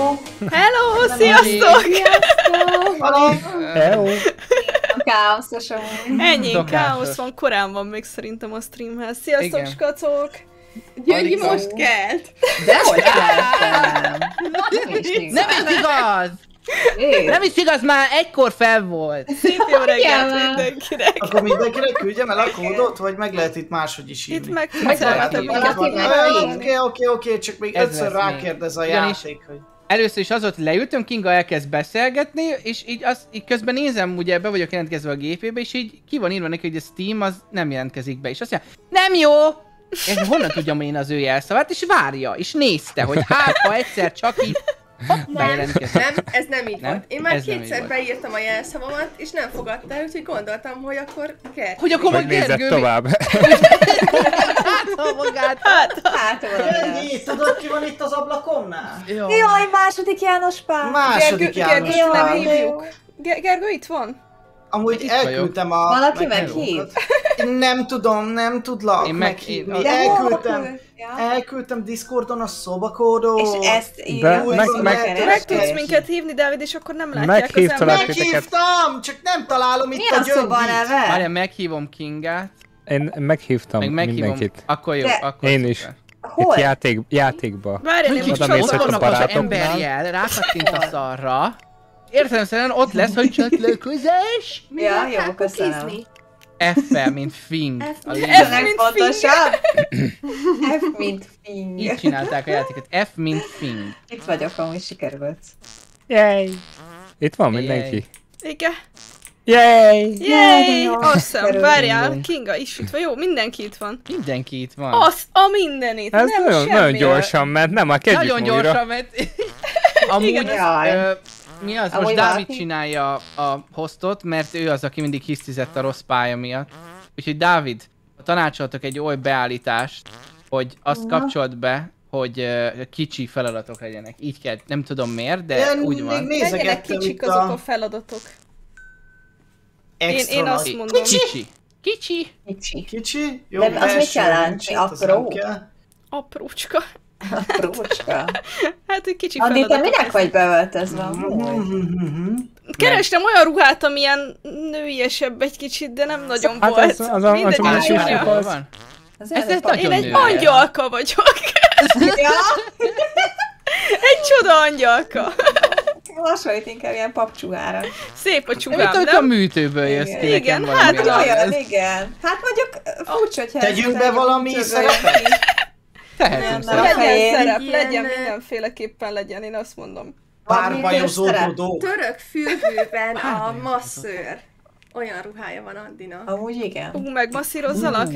Hello, sziasztok! Hello! Káoszos amúgy. Ennyi, káosz van, korán van még szerintem a streamhez. Sziasztok, skacok! Gyöngy most kelt! Dehogy keltem! Nem is igaz! Nem is igaz, már egykor fel volt! Szép jó reggelt mindenkinek! Akkor mindenkinek küldjem el a kódot, vagy meg lehet itt máshogy is írni? Itt megfigyelhetem minket. Oké, csak még ötször rákérdez a játék, hogy... Először is az ott leültünk, Kinga elkezd beszélgetni, és így közben nézem, ugye be vagyok jelentkezve a gépébe, és így ki van írva neki, hogy a Steam az nem jelentkezik be, és azt mondja, nem jó! És honnan tudjam én az ő jelszavát, és várja, és nézte, hogy hát, ha egyszer csak így nem, ez nem így volt. Én már kétszer beírtam a jelszavamat, és nem fogadta el, úgyhogy gondoltam, hogy akkor Gergő. Hogy akkor majd Gergő tovább. Ennyi, tudod ki van itt az ablakomnál? Jaj, második János Pál. Második János Gergőt nem Pál. hívjuk. Gergő itt van? Amúgy elküldtem a... Valaki meghív? Nem tudom, nem tudlak meghívni. Elküldtem Discordon a szobakódot. És ezt Meg tudsz minket hívni, Dávid, és akkor nem látják az emberek. Meghívtam, csak nem találom itt a Gyöngyit. Mi a szoba neve? Várjál, meghívom Kingát. Én meghívtam mindenkit. Akkor jó, akkor én is. Hol? Itt játékba. Várjál, én most Oda mész csodálom. a vannak az barátoknál. emberjel, rákattintasz arra. Értelemszerűen ott lesz, hogy csatlakozás. Ja, jó, köszönöm. F-fel, mint Fing. A F mint Fontosabb? F mint Fing. így csinálták a játékot. F mint Fing. Itt vagyok, amúgy sikerült. Yay! Itt van mindenki. Igen. Yay! Yay! Jó, Awesome, sikerült. várjál, Kinga is itt van. Jó, mindenki itt van. Mindenki itt van. Az a mindenit, Ez nem nagyon, nagyon semmi. gyorsan ment, nem, már kezdjük Nagyon újra. gyorsan, mert... Amúgy, Jaj. mi az? Amúgy Most Dávid valaki? csinálja a hostot, mert ő az, aki mindig hisztizett a rossz pálya miatt. Úgyhogy Dávid, tanácsoltok egy oly beállítást, hogy azt kapcsolt be, hogy kicsi feladatok legyenek. Így kell, nem tudom miért, de úgy van. Legyenek kicsik azok a feladatok. Én azt mondom. Kicsi. Kicsi. Kicsi? Jó, De az mit jelent? Apró? Aprócska. Aprócska. Hát, hogy kicsi Andi, te feladatok. minek vagy beöltözve amúgy? Kerestem olyan ruhát, amilyen nőiesebb egy kicsit, de nem nagyon Hát volt. az a Mindegy, más csúnya. is Hol van? Az Ez előbb- nagyon Én egy nőies. angyalka vagyok. Ja? Egy csoda angyalka. Hasonlít inkább ilyen papcsuhára. Szép a Mint csuvám, hogy a nem? műtőből jössz ki Igen, nekem hát valami. olyan. Olyan, igen. Hát mondjuk furcsa, hogyha... Tegyünk be valami szerepet? Tehetünk Nem, szerepet. nem. Legyen Ilyen- szerep, ilyen- legyen, mindenféleképpen legyen, én azt mondom. Párbajozódó. Török fürgőben a masszőr. Olyan ruhája van Andinak. Amúgy igen. Megmasszírozzalak?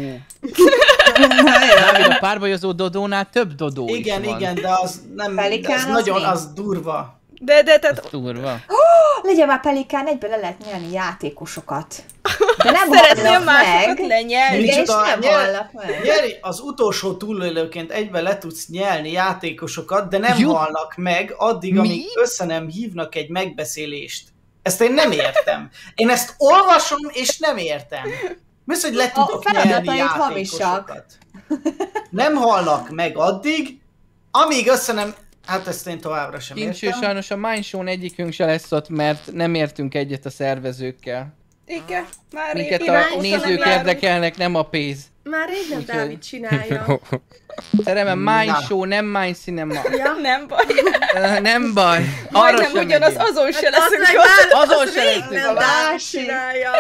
Dávid, a párbajozó Dodónál több Dodó is Igen, van. igen, de az nem, Pelikán az az nagyon, mi? az durva. De, tehát Durva. Legyen már Pelikán, egyből le lehet nyelni játékosokat. De nem szeretném halnak másokat meg. lenyelni. Igen, és Micsoda, nem halnak meg. Nyeri, az utolsó túlélőként egyben le tudsz nyelni játékosokat, de nem Jó. halnak meg addig, Mi? amíg össze nem hívnak egy megbeszélést. Ezt én nem értem. Én ezt olvasom, és nem értem. Mi az, hogy le tudok nyelni feladataid hamisak. játékosokat? Nem halnak meg addig, amíg össze nem... Hát ezt én továbbra sem Kincső, értem. sajnos a Mindshow-n egyikünk se lesz ott, mert nem értünk egyet a szervezőkkel. Igen, már Minket évek a óta nézők nem járunk. érdekelnek, nem a pénz. Már rég nem Úgyhogy- Dávid csinálja. Szerelem, Na. Mindshow, nem Mind Cinema. Ja? Nem baj. Nem baj. Arra Majdnem sem ugyanaz, megyünk. azon se Az leszünk meg ott. már Azon az se rég leszünk. nem Dávid csinálja.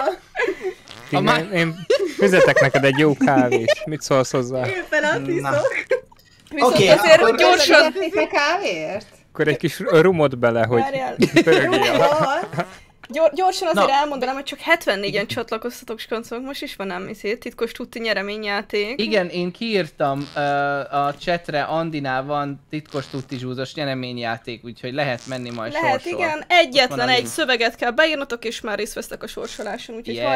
Én fizetek neked egy jó kávést. Mit szólsz hozzá? Én felatízok. Viszont Oké, azért akkor gyorsan... Fizetnék kávéért? Akkor egy kis rumot bele, hogy Várjál. pörögjél. Gyorsan azért Na. elmondanám, hogy csak 74-en csatlakoztatok, skancok. Most is van ám titkos tuti nyereményjáték. Igen, én kiírtam a chatre, Andinál van titkos tuttizsúzos nyereményjáték, úgyhogy lehet menni majd Lehet, sorsol. igen. Ott Egyetlen van a egy link. szöveget kell beírnotok, és már részt vesztek a sorsoláson, úgyhogy Yes.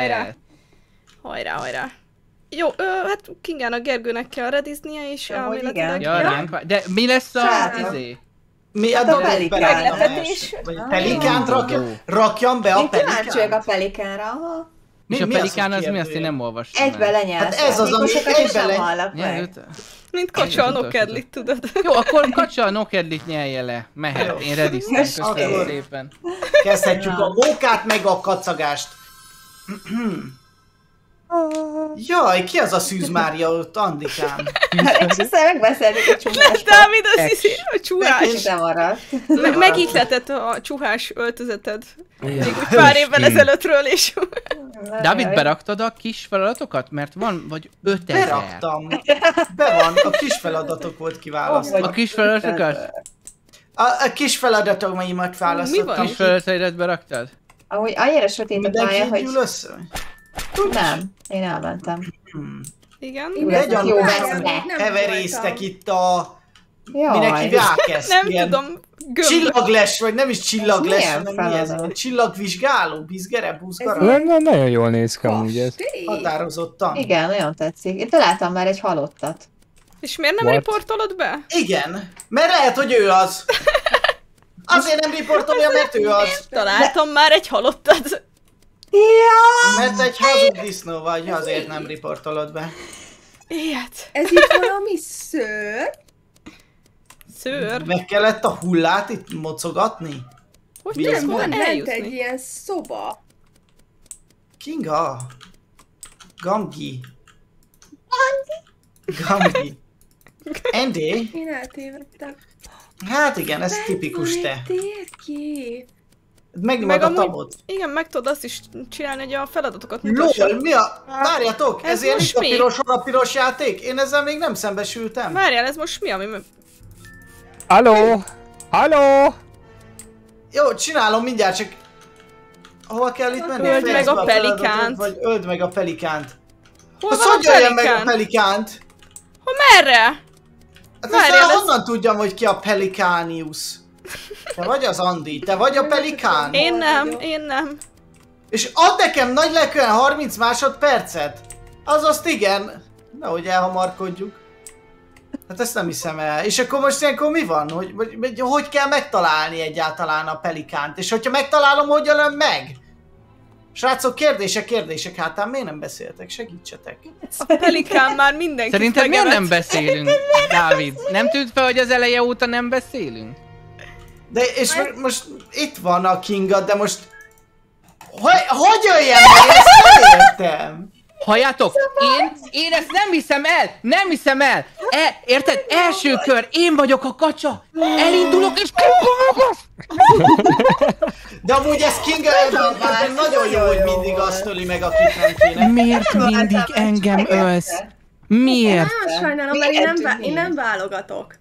hajrá. Jó, hát Kingának, Gergőnek kell rediznie, és Amúgy elméletileg... igen. Ja, ránk vár. De mi lesz a Sátra. izé? Mi Hát a pelikán. Meglepetés. Vagy pelikánt Dodó. rakjam be a Én kíváncsi vagyok a pelikánt? pelikánra, aha. És a Mi az, pelikán hogy az mi, azt én kérdőjel? nem olvastam Egybe el. lenyelsz Hát ez az, ami játékosokat, és egybe nem legy- halnak Ja, meg. jut- Mint kacsa a nokedlit, tudod. Jó, akkor kacsa a nokedlit nyelje le. Mehet, én rediztem, köszönöm szépen. Kezdhetjük a mókát meg a kacagást. Jaj, ki az a Szűz Mária ott, Andikám? És aztán megbeszéltük a csuhást. Dávid, az hiszi, a csuhás. És nem maradt. Megihletett a csuhás öltözeted. Még úgy pár évvel ezelőttről is. Dávid, beraktad a kis feladatokat? Mert van, vagy 5000. Beraktam. Be van, a kis feladatok volt kiválasztva. A kis feladatokat? A kis feladatokmaimat választottam. Mi van? Kis feladataidat beraktad? Ahogy annyira sötét a pálya, hogy... Mindenki össze? Nem, én elmentem. Igen? Legyen jó veszne. Heverésztek itt a... Jaj. Mindenki rákezd. Nem ilyen tudom, Csillagles, vagy nem is csillagles, Milyen hanem mi ez? feladat? Csillagvizsgáló, bizgere, buzgara. Nagyon jól néz ki amúgy ez. Határozottan. Igen, nagyon tetszik. Én találtam már egy halottat. És miért nem What? riportolod be? Igen, mert lehet, hogy ő az. Azért nem riportolja, mert ő az. Találtam már egy halottat. Ja! Mert egy hazug disznó vagy, azért nem riportolod be. Ilyet. Ez itt valami szőr? Szőr. Meg kellett a hullát itt mocogatni? Hogy Mi ez tudsz van? volna Ment eljutni? egy ilyen szoba. Kinga. Gamgi. Gamgi. Andy? Én eltévedtem. Hát igen, ez tipikus te. Térkép. Megnyomod a amúgy- tabot. Igen, meg tudod azt is csinálni, hogy a feladatokat mutassad. LOL, mi a... Várjatok, Ez ez ilyen most itt a mi? piros játék? Én ezzel még nem szembesültem. Várjál, ez most mi, ami... Halló? Halló? Jó, csinálom mindjárt, csak... Hova kell itt menni? Öld meg Fejezd a be feladatot, pelikánt. Vagy öld meg a pelikánt. Hol Az van a hogy öljön meg a pelikán? pelikánt? Hol merre? Hát Várjál, ezt ez- honnan tudjam, hogy ki a Pelikánius? Te vagy az Andi, te vagy a Pelikán? Én nem. És add nekem nagy lelkűen 30 másodpercet? Azaz igen. Nehogy elhamarkodjuk. Hát ezt nem hiszem el. És akkor most ilyenkor mi van? Hogy kell megtalálni egyáltalán a Pelikánt? És hogyha megtalálom, hogy ölöm meg? Srácok, kérdések hátán miért nem beszéltek? Segítsetek. A pelikán már mindenki Szerinted miért nem beszélünk, Dávid? Nem tűnt fel, hogy az eleje óta nem beszélünk? De és most itt van a Kinga, de most... Hogy jöjjen meg? Ezt nem értem. Halljátok, én ezt nem hiszem el! Nem hiszem el! Érted? Első kör, én vagyok a kacsa! Elindulok és kibogok! De amúgy ez Kinga ebben nagyon jó, hogy mindig azt öli meg, akit nem kéne. Miért mindig engem ölsz? Miért? Nagyon sajnálom, mert én nem válogatok.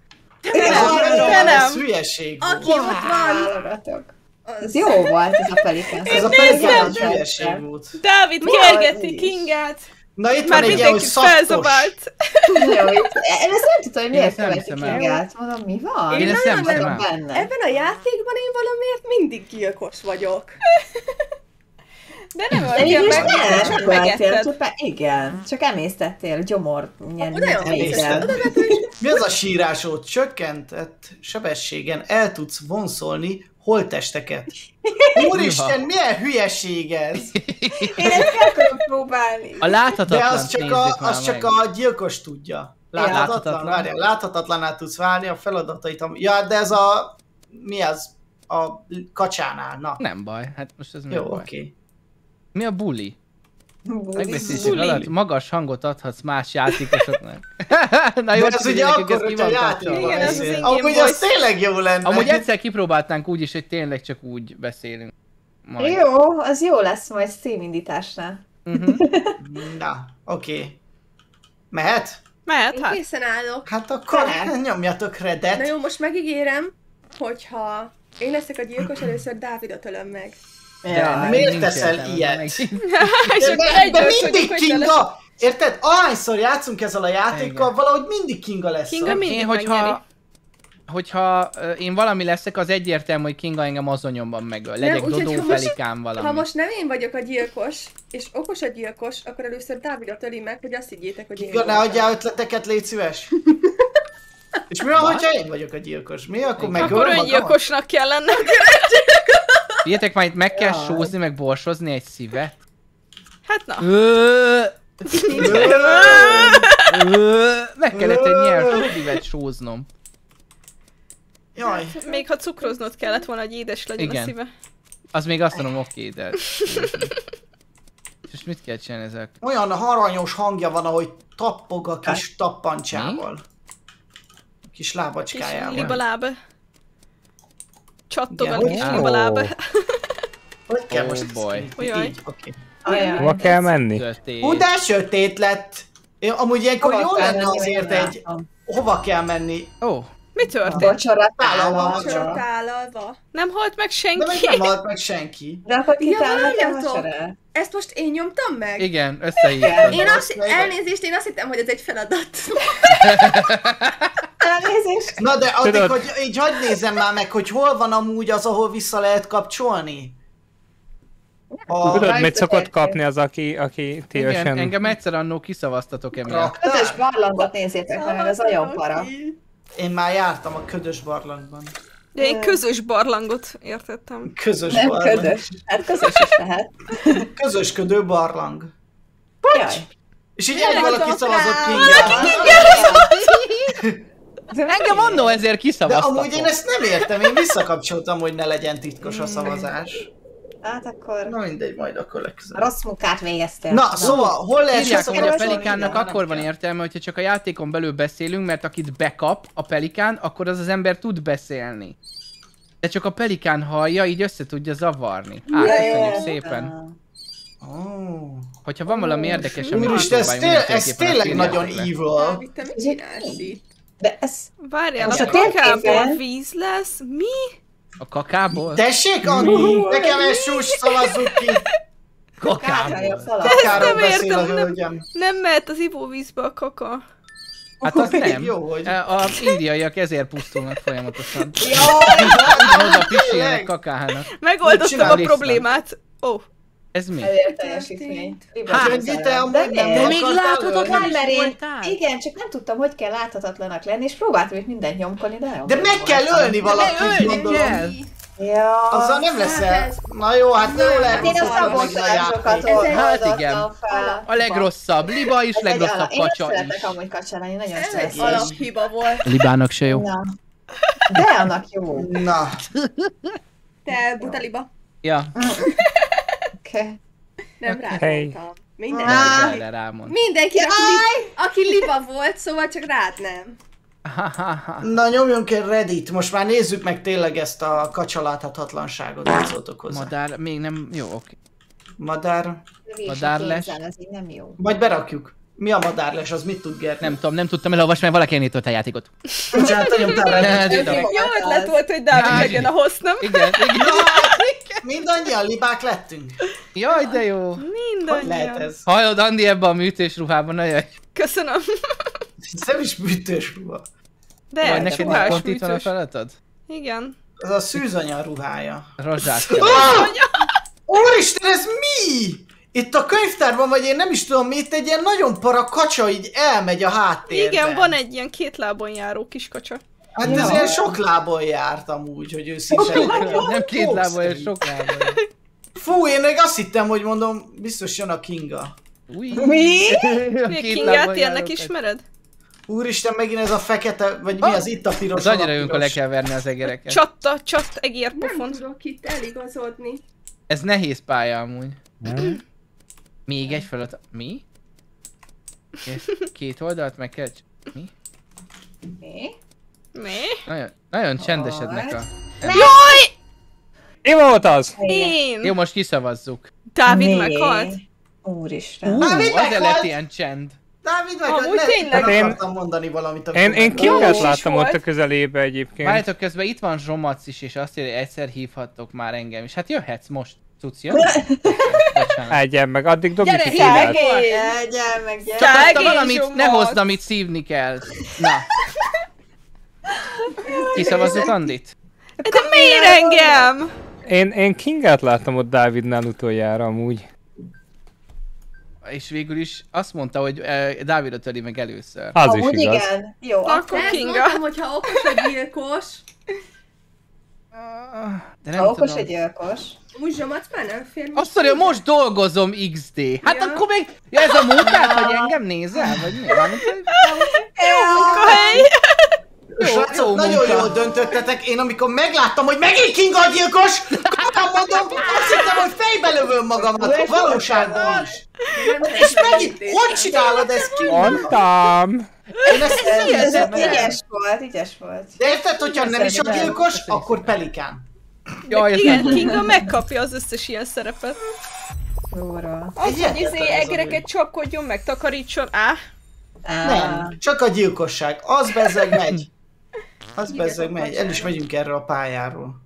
Ez hülyeség Aki volt. ott van, Válogatok. Ez jó volt ez a pelikán. Ez a Pelikán az hülyeség volt. Dávid Mi kergeti az? Kingát. Na itt Már van egy ilyen, hogy mindenkit szaktos. felzabált. Jó, én ezt nem tudom, hogy miért ezt nem követik hiszem el. Kingát. Mondom, mi van? Én ezt nem vagyok hiszem el. benne. ebben a játékban én valamiért mindig gyilkos vagyok. De nem De öltél mégis meg, nem, csak öltél, megetted. csupán, igen, csak emésztettél gyomor Nagyon nyelvéssel. Mi az a sírásod? Csökkentett sebességen el tudsz vonszolni holttesteket. Úristen, milyen hülyeség ez? Én ezt el tudom próbálni. A De láthatatlan az csak a gyilkos tudja. Láthatatlan? Láthatatlan. Várjál, láthatatlanná tudsz válni a feladatait. Ja, de ez a... Mi az? A kacsánál, na. Nem baj, hát most ez nem Jó, baj. oké. Mi a bully? Megbeszéljük Bully. alatt, magas hangot adhatsz más játékosoknak. Na jó, De csak ez ugye nekünk ez akkor, ki hogyha van játékban kapcsolva. Igen, ez az beszél. in-game Amúgy az voice. tényleg jó lenne. Amúgy egyszer kipróbáltánk úgy is, hogy tényleg csak úgy beszélünk. Majd. Jó, az jó lesz majd Steam indításnál. Na, oké. Mehet? Mehet, Én hát. készen állok. Hát akkor Mehet. nyomjatok Na redet. jó, most megígérem, hogyha én leszek a gyilkos, először Dávidot ölöm meg. Ja. Miért Nincs teszel értelme, ilyet? meg- És akkor De egyből mindig tudjuk, hogy te lesz. Kinga! Érted? Ahányszor játszunk ezzel a játékkal, Igen. valahogy mindig Kinga lesz. Kinga ott. mindig Én, megnyeri. hogyha én valami leszek, az egyértelmű, hogy Kinga engem azonnyomban megöl. Legyek úgyhogy Dodó, ha most- Pelikán valami. Ha most nem én vagyok a gyilkos, és okos a gyilkos, akkor először Dávidot öli meg, hogy azt higgyétek, hogy én Kinga, ne voltam. adjál ötleteket, légy szíves. És mi van, hogyha én vagyok a gyilkos? Mi? Akkor megölöm Akkor magamat? öngyilkosnak kell lennem. Figyeljetek, már itt meg kell Jaj. sózni, meg borsozni egy szívet. Hát na. Meg kellett egy nyers szívet sóznom. Jaj. Még ha cukroznod kellett volna, hogy édes legyen Igen. a szíve. Az még azt mondom, oké, de... És mit kell csinálni ezek? Olyan aranyos hangja van, ahogy tappog a kis tappancsával. A kis Kis lábacskájával. libaláb. Csattog a Igen. kis Ó. libaláb. Hogy kell Oh most boy. ezt Ojaj. így? Oké. Hova kell menni? Sötét. Hú, de sötét lett. Én amúgy ilyenkor Hova jó kell lenne menni, azért még egy... Hova kell menni? Ó, Mi történt? Bocsora, Tálalva. Tálalva. Nem halt meg De még senki? nem halt meg senki. De akkor Ja, kitálhatja a várjatok. vacsorát? Ezt most én nyomtam meg? igen, összehívtad. Én elnézést, én azt hittem, hogy ez egy feladat. Elnézést. Na de addig, Tudod- hogy így hagyd nézzem már meg, hogy hol van amúgy az, ahol vissza lehet kapcsolni? Tudod, mit szokott történt. kapni az, aki Igen, teljesen... engem egyszer annó kiszavaztatok emiatt. Kötös barlangot nézzétek meg, ez nagyon para. Én már jártam a ködös barlangban. De én közös barlangot értettem. Közös Nem barlang. ködös. Hát közös is lehet. Közösködő barlang. Jaj. És így egy valaki szavazott Kingával. Engem annó ezért De kiszavaztatok. amúgy én ezt nem értem, én visszakapcsoltam, hogy ne legyen titkos a szavazás. Hát akkor Na mindegy, majd akkor legközelebb. rossz munkát végeztél. Na, szóval, hol lehet Írják, hogy a visszakapcsolni? pelikánnak Igen, akkor nem van kell. értelme, hogyha csak a játékon belül beszélünk, mert akit bekap a pelikán, akkor az ember tud beszélni. De csak a pelikán hallja, így össze tudja zavarni. Köszönjük szépen. Ó. Hogyha van valami érdekes, amit Úristen, ez, megpróbáljunk ez mindenféleképpen, tényleg azt nagyon írjátok le. evil. Dávid, te mit csinálsz itt? De ez... Várjál, Most a a térképen- kakából víz lesz. Mi? A kakából? Tessék, Andi, nekem egy sus szavazzuk ki. Kártyája a falat. Kakáról nem beszél a értem, nem. hölgyem. Nem mehet az ivóvízbe a kaka. Hát az nem. Jó, hogy... A indiaiak ezért pusztulnak folyamatosan. Jaj! Oda pisilnek, kakálnak. Megoldottam csinál a vissza? problémát. Ó, Ez mi? Ezért teljesítményt. Gyöngy, te amúgy nem miért? még akartál láthatatlan ölni? is Mert én, voltál? igen, csak nem tudtam, hogy kell láthatatlanak lenni, és próbáltam itt mindent nyomkodni, de nagyon De meg kell ölni valakit, gondolom. Ja. Azzal nem leszel. Na jó, hát jó lehet, Én a hogy megint a szabotásokat játék. Hát igen. oldottam fel. A legrosszabb liba is, Ez egy legrosszabb alap. Én nem kacsa szeretek is. amúgy kacsa lenni, nagyon Ez egy stresszes. alaphiba volt. Libának se jó. Na. De annak jó. Na, Te butaliba. Ja, Oké. Nem rád Hey. mondtam. Mindenki, erre rámond. mindenki aki liba volt, szóval csak rád nem. na nyomjunk egy Reddit, most már nézzük meg tényleg ezt a kacsaláthatatlanságot, hogy szóltok hozzá. Madár, még nem, jó, oké. Madár, Madárles. Ez így nem jó. majd berakjuk. Mi a madárles, az mit tud Gert? Nem tudtam elolvasni, mert valaki elnyított a játékot. Bocsánat, nyomtál Reddit. Tudom. jó ötlet volt, hogy Dávid Hát, legyen a host, nem? Igen, igen. Mindannyian libák lettünk. Jaj, de jó. Hogy lehet Mindannyian. ez? Hallod, Andi ebben a műtős ruhában, nagyon. Köszönöm. Ez nem is műtős ruha. De, Vagy neked ruhás pont itt van a műtős. feladat? Igen. Ez a szűzanya ruhája. Rozsát kell. Úristen, ez mi? Itt a könyvtárban, vagy én nem is tudom mi, itt egy ilyen nagyon para kacsa így elmegy a háttérben. Igen, van egy ilyen két lábon járó kis kacsa. Hát ez ilyen sok lábon járt amúgy, hogy őszinte legyek. Nem két lábon, és sok lábon. Fú, én még azt hittem, hogy mondom, biztos jön a Kinga. Új. Mi? Még Két Kingát lábon ilyennek járó ismered? Úristen, megint ez a fekete, vagy mi az itt a piros? Az annyira a jó, amikor le piros. kell verni az egereket. Csat Nem egérpofon. tudok itt eligazodni. Ez nehéz pálya amúgy. Még egy feladat. Mi? Két oldalt meg kell... Mi? Mi? Mi? Nagyon csendesednek a... Jaj! Mi volt az? Én! Jó, most kiszavazzuk. Dávid Mi? meghalt. Úristen. Dávid azért meghalt! lett ilyen csend. Dávid Amúgy meg, tényleg. nem Én- akartam mondani valamit. amikor Én meghalt. Kinget is láttam volt. ott a közelébe egyébként. Várjátok, közben itt van Zsomac is, és azt írja, hogy egyszer hívhattok már engem is. Hát jöhetsz most. Cucc, jön? Bocsánat. Egyen meg, addig dobjuk Gyere, ki gyere! Kingát. Gyere meg, gyere. Szegény Kapta valamit, ne Zsomac. hozd, amit szívni kell. Na. Kiszavazzuk Andit? De miért engem? Én Kinget láttam ott Dávidnál utoljára amúgy. És végül is azt mondta, hogy Dávidot öli meg először. Az Amúgy is igaz. igen. Jó, Akkor Ezt Kinga. mondtam, hogyha okos a gyilkos, De nem Okos tudom. egy gyilkos. Úgy zsomat már nem fér. Azt mondja, most dolgozom XD. Hát Ja. akkor még... Ja, ez a munkát, vagy engem nézel? Vagy mi? Munkahely! Srácok, nagyon jól döntöttetek. Én amikor megláttam, hogy megint Kinga a gyilkos, akkor mondom, azt hittem, hogy fejbe lövöm magamat. Valóságban is. És megint, hogy csinálod ezt, Kinga? Mondtam! Én ezt hihetem el. Ügyes volt. De érted, hogyha nem is a gyilkos, akkor pelikán. Jaj, ez Igen, nem. Kinga megkapja az összes ilyen szerepet. Jóra. Az, hogy Hihetetlen ez a egereket csapkodjon, meg takarítson. Nem, csak a gyilkosság. Az bezzeg megy. Az bezzeg megy. El is megyünk erről a pályáról.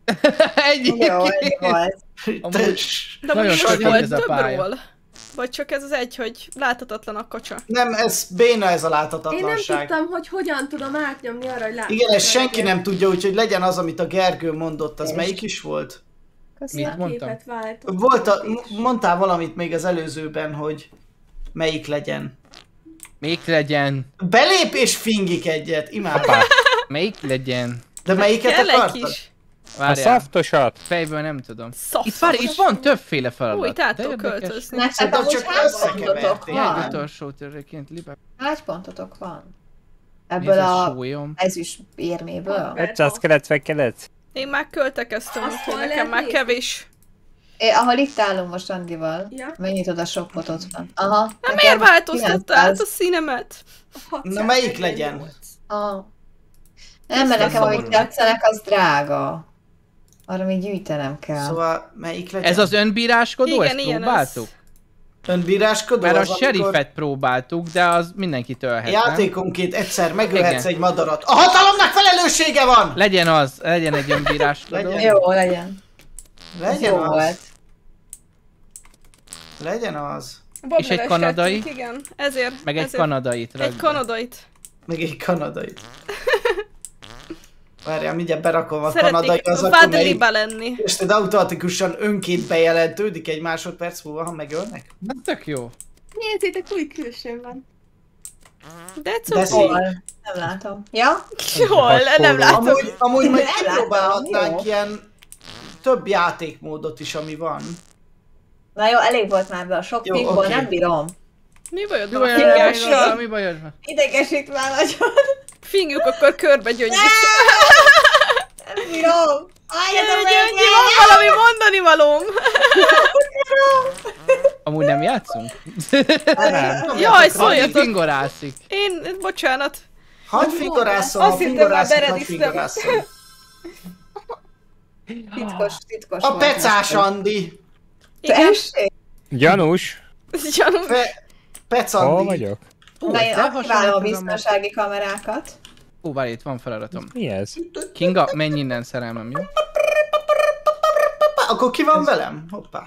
Jó, ennyi volt. De Nagyon most sok volt ez a pálya. többről. Vagy csak ez az egy, hogy láthatatlan a kacsa. Nem, ez béna ez a Én nem láthatatlanság. tudtam, hogy hogyan tudom átnyomni arra, hogy látom. Igen, ezt senki nem tudja, úgyhogy legyen az, amit a Gergő mondott, az melyik is volt? Mit mondtam? Képet váltott. Volt mondtál valamit még az előzőben, hogy melyik legyen. Még legyen. Belép és fingik egyet, imádom. Melyik legyen? De melyiket Kell egy akartad? kis A Várjál. szaftosat! Fejből nem tudom. szaftos. Itt, várj, itt van többféle feladat. Új, át De tudok érdekes. költözni. Nektek Szerintem amúgy csak hány pontotok összekeverték. Ilyen van? utolsó törőként libek. Hány pontotok van? Nézd Ebből a a súlyom. ezüst érméből? 599. Én már költekeztem, Azt úgyhogy hol nekem lehet már nézni? kevés. Ahol itt állunk most Andival. Ja. Megnyitod a shopot, ott van. Aha. Hát nekem miért változtattál át 900. a színemet? Na melyik legyen? Aha. Nem, mert nekem amit tetszenek, az drága. Arra még gyűjtenem kell. Szóval melyik legyen? Ez az önbíráskodó, Igen, ezt ilyen próbáltuk? önbíráskodó? Mert a az, amikor sheriffet próbáltuk, de az mindenkit ölhet, nem? játékonként egyszer megölhetsz Igen. egy madarat. A hatalomnak felelőssége van! Legyen az, legyen egy önbíráskodó. Legyen. Jó, legyen. Ez Legyen jó az. volt. Legyen az. Babneres És egy kanadai? tetszik, igen, ezért. Meg egy ezért. kanadait Egy rakd be. kanadait. Meg egy kanadai. Várjál, mindjárt berakom a kanadai, Szeretnék az akkor melyik... vádliba lenni. És de automatikusan önként bejelentődik egy másodperc múlva, ha megölnek? Na, tök jó. Nézzétek, új külsőm van. De De cuki. szép. Hol? Nem látom. Ja? Hol? Nem látom. Amúgy majd Nem kipróbálhatnánk látom, jó. ilyen több játékmódot is, ami van. Na jó, elég volt már be a sok Jó, pinkból, oké. nem bírom. Mi bajod Mi van a bajod van? fingással? Mi bajod van? Idegesít már nagyon. Fingjuk, akkor körbe gyöngyük. Nem bírom. Álljatok meg Gyöngyi, van valami mondani valóm. Amúgy nem játszunk? Jaj, szóljatok. Fingorászik. Én, bocsánat. Hadd fingorászom, Azt ha hittem, fingorászom, már hadd berediztem. fingorászom. Titkos A volt pecás most. Andi. Igen. Tessék? Gyanús! Gyanús. Pec Hol Andi. vagyok? Na én te aktiválom a hasonlítod biztonsági kamerákat. Ó, várj, itt van feladatom. Mi ez? Kinga, menj innen, szerelmem, jó? Akkor ki van velem? Hoppá.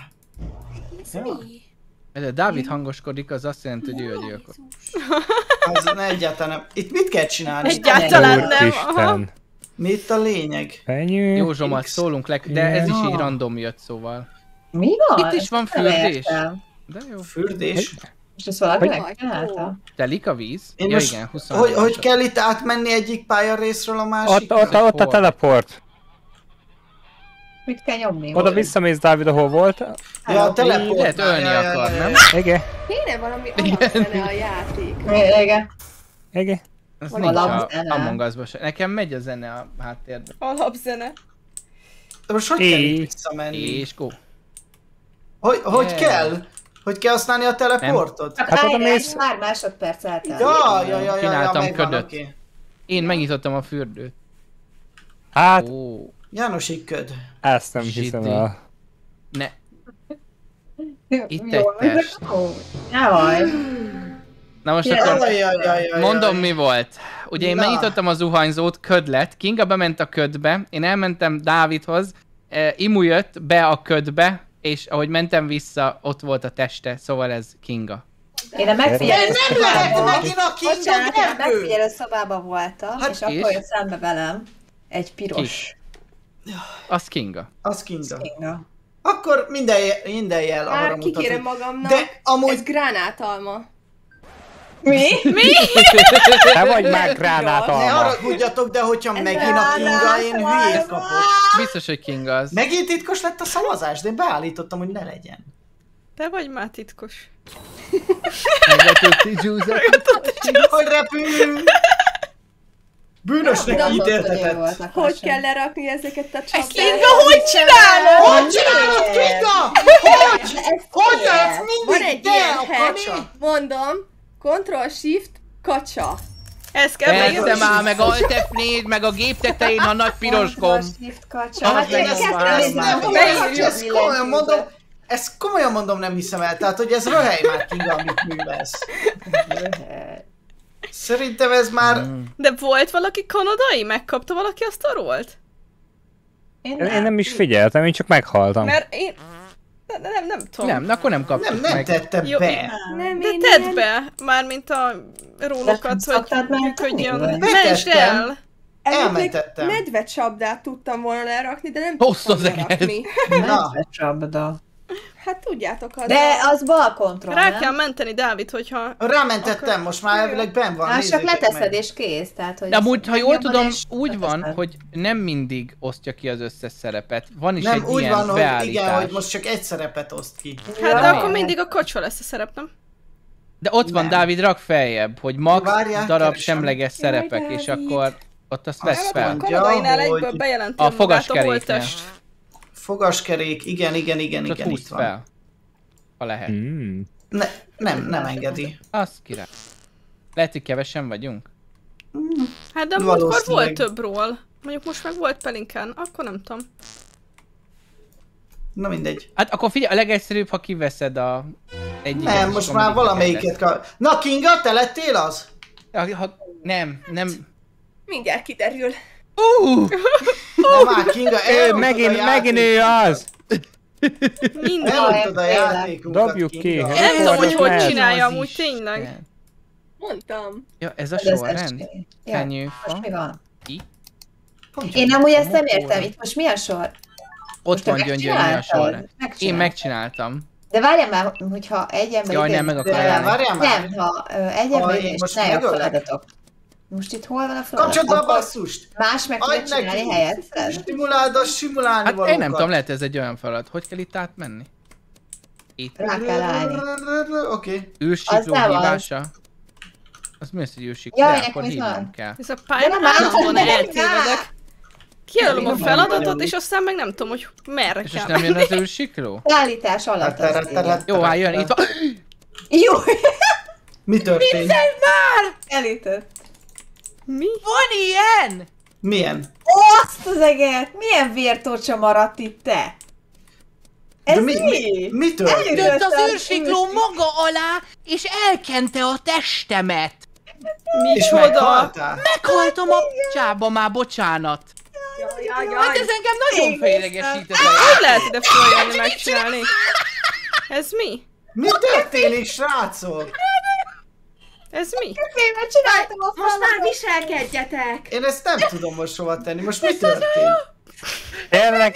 Ez a Dávid hangoskodik, az azt jelenti, hogy ő a gyilkos. Az egyáltalán nem. Itt mit kell csinálni? Egyáltalán nem. Aha. Úristen! Mi itt a lényeg? Fenyő! Józsomat X. szólunk de ez is így Ja. random jött, szóval. Mi van? Itt is van Nem fürdés. értem. De jó. Fürdés? Most ezt valaki Hogy- megcsinálta? Telik a víz? Én Ja most, igen, 20 hogy kell itt átmenni egyik pályarészről a másikra? Ott a teleport! Mit kell nyomni? Oda visszamész, Dávid, ahol volt. Ja, a teleport. Lehet ölni Ja. akar, nem? Igen, Kéne valami alapzene a játék. Igen. igen. Ez Van nincs a alapzene. Among Us-ba se. Nekem megy a zene a háttérben. Alapzene. De most hogy kell É. itt visszamenni? És go. Hogy Yeah. kell? Hogy kell használni a teleportot? Csak Hát oda állj, mész- már másodperc eltelt. Ja, Csináltam megvan, ködöt. oké. Én megnyitottam a fürdőt. Hát, Ó, János így köd. ezt nem hiszem Zsidé. el. ne. Itt Jó, egy test. Jaj. Na most Ja, akkor Jaj. mondom mi volt. Ugye én Na. megnyitottam a zuhanyzót, köd lett, Kinga bement a ködbe, én elmentem Dávidhoz, Imu jött be a ködbe, és ahogy mentem vissza, ott volt a teste, szóval ez Kinga. Én a megfigyelő Nem lehet szobában... megint a Bocsánat, én a Kinga Gergő! megfigyelő szobában voltam, Hát és akkor és? jött szembe velem egy piros Az Kinga. Az Kinga. Kinga. Akkor minden jel arra Már mutat, kikérem hogy- magamnak. De Ez amúgy gránátalma. Mi? Mi? Te vagy már gránát Ne alma. haragudjatok, de hogyha megint a Kinga, én hülyét kapok. Biztos, hogy Kinga az. Megint titkos lett a szavazás, de én beállítottam, hogy ne legyen. Te vagy már titkos. Megetőtti Giuseppe. Hogy repülünk! Bűnösnek ítéltetett. Hogy kell lerakni ezeket a csapdákat? Kinga, hogy csinálod? Hogy csinálod, Kinga? Hogy? Hogy látsz Van mindig egy te ilyen a hack, kacsa? mondom, Ctrl-Shift, kacsa. Ez kell Persze meg. már, meg Alt F4, meg a gép tetején a nagy piros gomb. Hát Én ezt ezt komolyan mondom, ezt komolyan mondom, nem hiszem el. Tehát, hogy ez röhely már, Kinga, amit művelsz. Szerintem ez már... De volt valaki kanadai? Megkapta valaki azt a rólt? Én nem is figyeltem, én csak meghaltam. Mert én... Nem tudom. Nem, akkor nem kaptuk Nem meg. tette Jó, be. Nem, De én tedd ilyen- be, mármint a rólokat, hogy szoktad működjön. menteni, Mentsd Betettem. el! Előbb még Elmentettem. medvecsapdát tudtam volna lerakni, de nem Hozd tudtam az egész. lerakni. Na. Csapda. Hát tudjátok, az De az balkontról, Rá nem? kell menteni, Dávid, hogyha... Rámentettem, most már elvileg benn van. Hát csak nézzétek leteszed meg. és kész, tehát hogy... De amúgy, ha jól megnyomod tudom, és úgy van, leteszed. hogy nem mindig osztja ki az összes szerepet. Van is Nem, egy úgy ilyen van, hogy beállítás. igen, hogy most csak egy szerepet oszt ki. Hát de Ja. akkor mindig a kacsa lesz a szerep, nem? De ott van, Nem. Dávid, rak feljebb, hogy max Várjál, darab keresem. semleges szerepek, és Dávid. akkor ott azt vesz Azt fel. mondja, Kanadainál hogy egyből bejelenti a magát a fogaskeréknél. holttest. Fogaskerék, igen, Csak itt húzd van. fel. Ha lehet. Nem engedi. Az király. Lehet, hogy kevesen vagyunk. Hát de múltkor Valószínűleg. volt többról. Mondjuk most meg volt Pelinkán, akkor nem tudom. Na mindegy. Hát akkor figyelj, a legegyszerűbb, ha kiveszed a egyiket. Nem, és most akkor már mindig valamelyiket kell. Na Kinga, te lettél az? Nem. mindjárt kiderül. Nem már Kinga, Megint ő az! Minden. Elrontad a Tényleg. játékunkat, Dobjuk ki. Kinga. Nem tudom, hogy hogy Ez csinálja az amúgy is. tényleg. Mondtam. Ja, ez a Ez az sorrend? esély. Ja, Fenyőfa. most mi van? Pont Én jó. amúgy ezt nem értem, itt most mi a sor? Ott van Te Gyöngyön, mi a megcsináltad? sorrend. Én Megcsináltad. megcsináltam. De várjál már, hogyha egy ember Jaj, ide nem, meg jön akarnál. tőlem. Várjál már. Nem, ha egy ember ide én és most ne a megöllek. feladatok. Most itt hol van a feladat? Kapcsold be a Akkor basszust! más meg tudja Adj csinálni neki! helyetted? Stimuláld a simulálni Hát valókat. én nem tudom, lehet ez egy olyan feladat. Hogy kell itt átmenni? Itt. Rá kell állni. Oké. Űrsikló Az nem az. hívása. Az mi az, hogy űrsikló? Jaj, De nekem akkor itt hívnom van. kell. Ez a pályán nem állandóan nem eltévedek. Kijelölöm a Nem feladatot, vagyok. és aztán meg nem tudom, hogy merre És kell most nem jön menni. az űrsikló? Szállítás alatt azt írja. Jó, hát jön, itt van. Jó, Mi történt? elütött. Mi? Van ilyen! Milyen? Azt az eget! Milyen vértorcsa maradt itt te? Ez De mi? mi történt? Jött az űrsikló maga alá, és elkente a testemet. És Micsoda? meghaltál? Meghaltam a csába már, bocsánat. Hát ez engem nagyon félegesít ez a Hogy lehet ide följönni megcsinálni? Ez mi? Mi történik, srácok? Ez mi? Én már csináltam a Most már feladatot. viselkedjetek! Én ezt nem tudom most hova tenni. Most mi történt? Tényleg?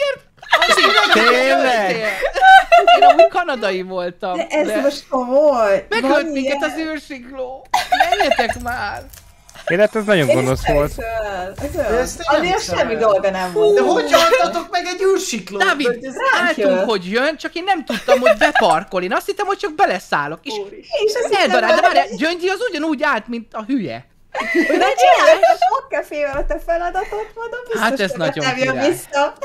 Tényleg? Én amúgy kanadai voltam. De ez most komoly. Megölt Van minket ilyen? az űrsikló. Menjetek már. Élet, ez nagyon gonosz volt. De ezt én nem Azért hiszem semmi el. dolga nem volt. De hogy haltatok meg egy űrsiklót? Dávid, Ez álltunk, jön. hogy jön, csak én nem tudtam, hogy beparkol. Én azt hittem, hogy csak beleszállok. És És ez eldarált, de várjál, Gyöngyi az ugyanúgy állt, mint a hülye. De csinálj a fogkefével a te feladatot, mondom, biztos, Hát ez hogy nagyon nem jön király. vissza.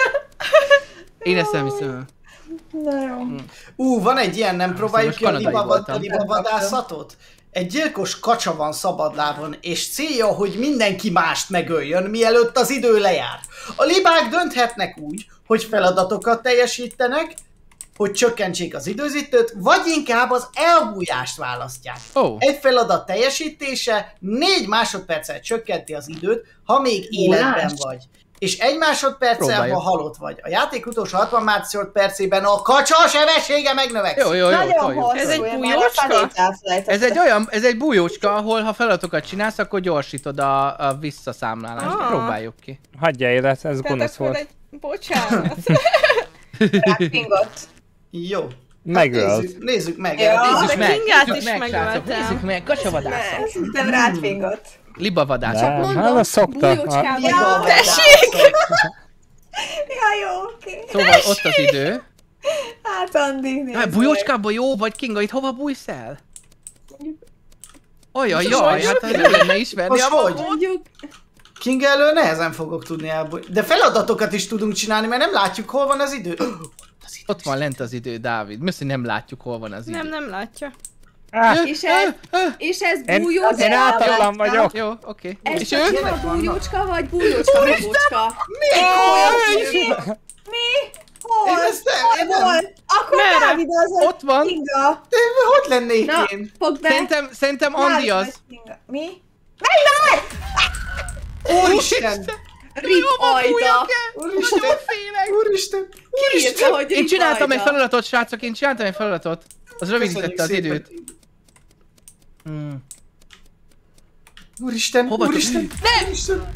Én ezt nem hiszem. Na jó. Van egy ilyen, nem próbáljuk most ki a kanadai voltam. libavadászatot? Egy gyilkos kacsa van szabadlábon, és célja, hogy mindenki mást megöljön, mielőtt az idő lejár. A libák dönthetnek úgy, hogy feladatokat teljesítenek, hogy csökkentsék az időzítőt, vagy inkább az elbújást választják. Ó. Egy feladat teljesítése 4 másodperccel csökkenti az időt, ha még életben Bújás? vagy. És 1 másodperccel, Próbáljuk. ha halott vagy. A játék utolsó 60 másodpercében a kacsa sebessége megnövekszik. Jó, Nagyon toljuk. hosszú. Ez egy én már bújócska? a felét elfelejtettem. Ez egy bújócska, ahol ha feladatokat csinálsz, akkor gyorsítod a visszaszámlálást. Ah. Próbáljuk ki. Hagyja Élet, ez Tehát gonosz akkor volt. egy... Bocsánat. Rápingott. Jó. Megölt. Nézzük meg. Nézzük meg, Kingát nézzük is meg, srácok, megöltem. nézzük meg, kacsavadászat. Nem rád fingot. Libavadászat. Nem, mondom, hát azt szokta. bújócskába Ja, Tessék! Ja, jó, oké. Szóval ott az idő. Hát, Andi, nézd meg. Bujócskába jó vagy, Kinga, itt hova bújsz el? Ajajaj, hát ha nem lenne ismerni Most a hogy? Mondjuk, King elől nehezen fogok tudni elbújni. De feladatokat is tudunk csinálni, mert nem látjuk, hol van az idő. Ott van lent az idő, Dávid. Mi az, hogy nem látjuk, hol van az idő? Nem látja. és ez Én bújócska, átadlan vagyok. Jó, oké. ez És csak ő? sima bújócska, vagy bújócska babócska? Mi? Hol? Én ezt nem- Hol volt? Akkor Merre? Dávid az a Ott van. Kinga. Hogy lennék Na, én? fogd be! Szerintem Andi Dávid az. vagy Kinga. Mi? Úristen! Rip ajda! Úristen! Írta, hogy Én rip csináltam egy ajda. feladatot, srácok, én csináltam egy feladatot. Az rövidítette az Köszönjük időt. szépen. Úristen! Hova Úristen! Nem! Úristen!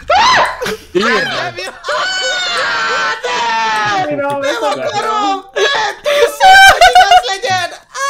Nem akarom! Nem tűzszél, hogy igaz legyen!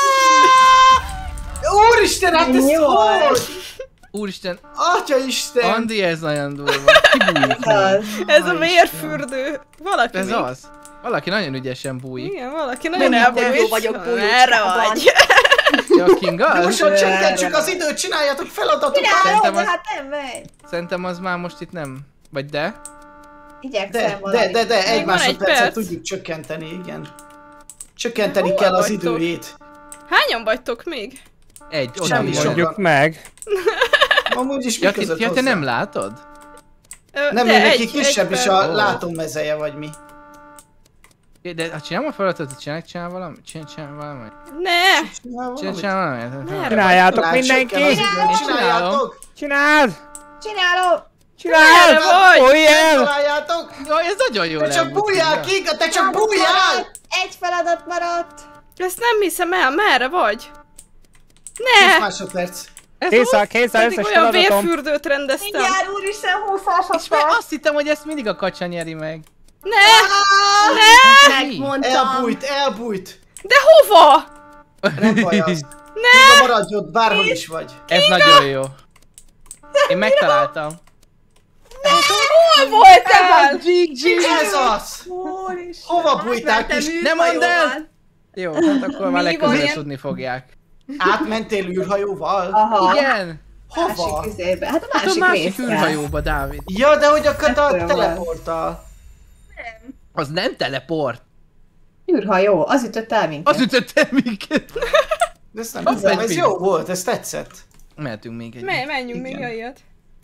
Úristen, hát ez Jó. hogy? Úristen, Atyaisten! Andi, ez nagyon durva. Ki bújik? Az. Ez a vérfürdő. Valaki Ez még. az. Valaki nagyon ügyesen bújik. Igen, valaki nagyon Nem, elbújik. jó vagyok Erre bújócskában. vagy. Ja, Kinga? Most hogy csökkentsük az időt, csináljatok feladatokat! Csinálod, Szerintem de az- hát nem megy. Szerintem az már most itt nem. Vagy de? Igyekszem valami. De, egy Még van egy másodpercet perc. tudjuk csökkenteni, igen. Csökkenteni kell az vagytok? időjét. Hányan vagytok még? Egy, oda Semmi is. sem. Mondjuk meg. Amúgy is mi Ja, között te hozzá? nem látod? Nem, De ő neki egy kisebb is perc. a látómezeje vagy mi. De ha csinálom a feladatot, csinál valamit? Csinál valamit? Ne! Csinál valamit? Merre? Csináljátok Talán mindenki! csökken az időt, Csináljátok! Csináld! Csinálom! Csináld! Merre vagy? Fújj el! Találjátok! Jaj, ez nagyon jó Te csak bújjál, Kinga, te csak bújjál! Egy feladat maradt. Ezt nem hiszem el, merre vagy? 10 Ne! másodperc. Készen Pedig összes olyan feladatom. vérfürdőt rendeztem. Mindjárt úristen, 20 És meg másodperc. azt hittem, hogy ezt mindig a kacsa nyeri meg. Ne! Megmondtam. Elbújt. De hova? Nem baj az. Ne! Kinga, maradj ott, bárhol is vagy. Ez nagyon jó. Én megtaláltam. Hol voltál? Ez az! Úristen. Hova bújtál, kis? Nem mondd el! Jó, hát akkor már Mi legközelebb van? tudni fogják. Átmentél űrhajóval? Aha. Igen! Hova? Másik üzébe. Hát a Hát a másik másik részre. űrhajóba, Dávid. Ja, de hogy akkor a Ettől van. teleporttal. Az nem teleport. Űrhajó, az ütött el minket. Az ütött el minket. De ezt nem Hopp, hiszem, egy ez videó. jó volt, ez tetszett. Mehetünk még egy. Menjünk még Igen. ilyet.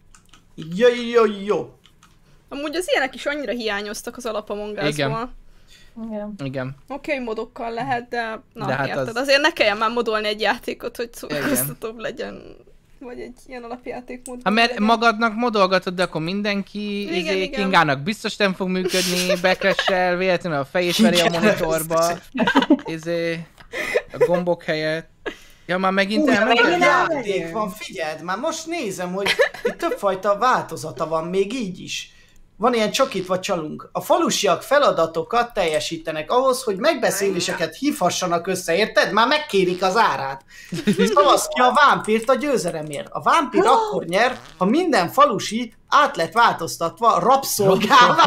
Jó. Amúgy az ilyenek is annyira hiányoztak az alapamongázból. Igen. Igen. Oké, modokkal lehet, de na, De hát érted, az- azért ne kelljen már modolni egy játékot, hogy szórakoztatóbb legyen. Vagy egy ilyen alapjátékmód. Ha mert magadnak modolgatod, de akkor mindenki Igen, igen. Kingának biztos nem fog működni, backcrash-el, véletlenül a fejét veri a monitorba. A gombok helyett. Ja, már megint Új, elmegyek? megint Játék van, figyeld, már most nézem, hogy itt többfajta változata van, még így is. Van ilyen csokit vagy csalunk. A falusiak feladatokat teljesítenek ahhoz, hogy megbeszéléseket hívhassanak össze, érted? Már megkérik az árát. Szavazd ki a vámpírt a győzelemért. A vámpír akkor nyer, ha minden falusi át lett változtatva rabszolgává.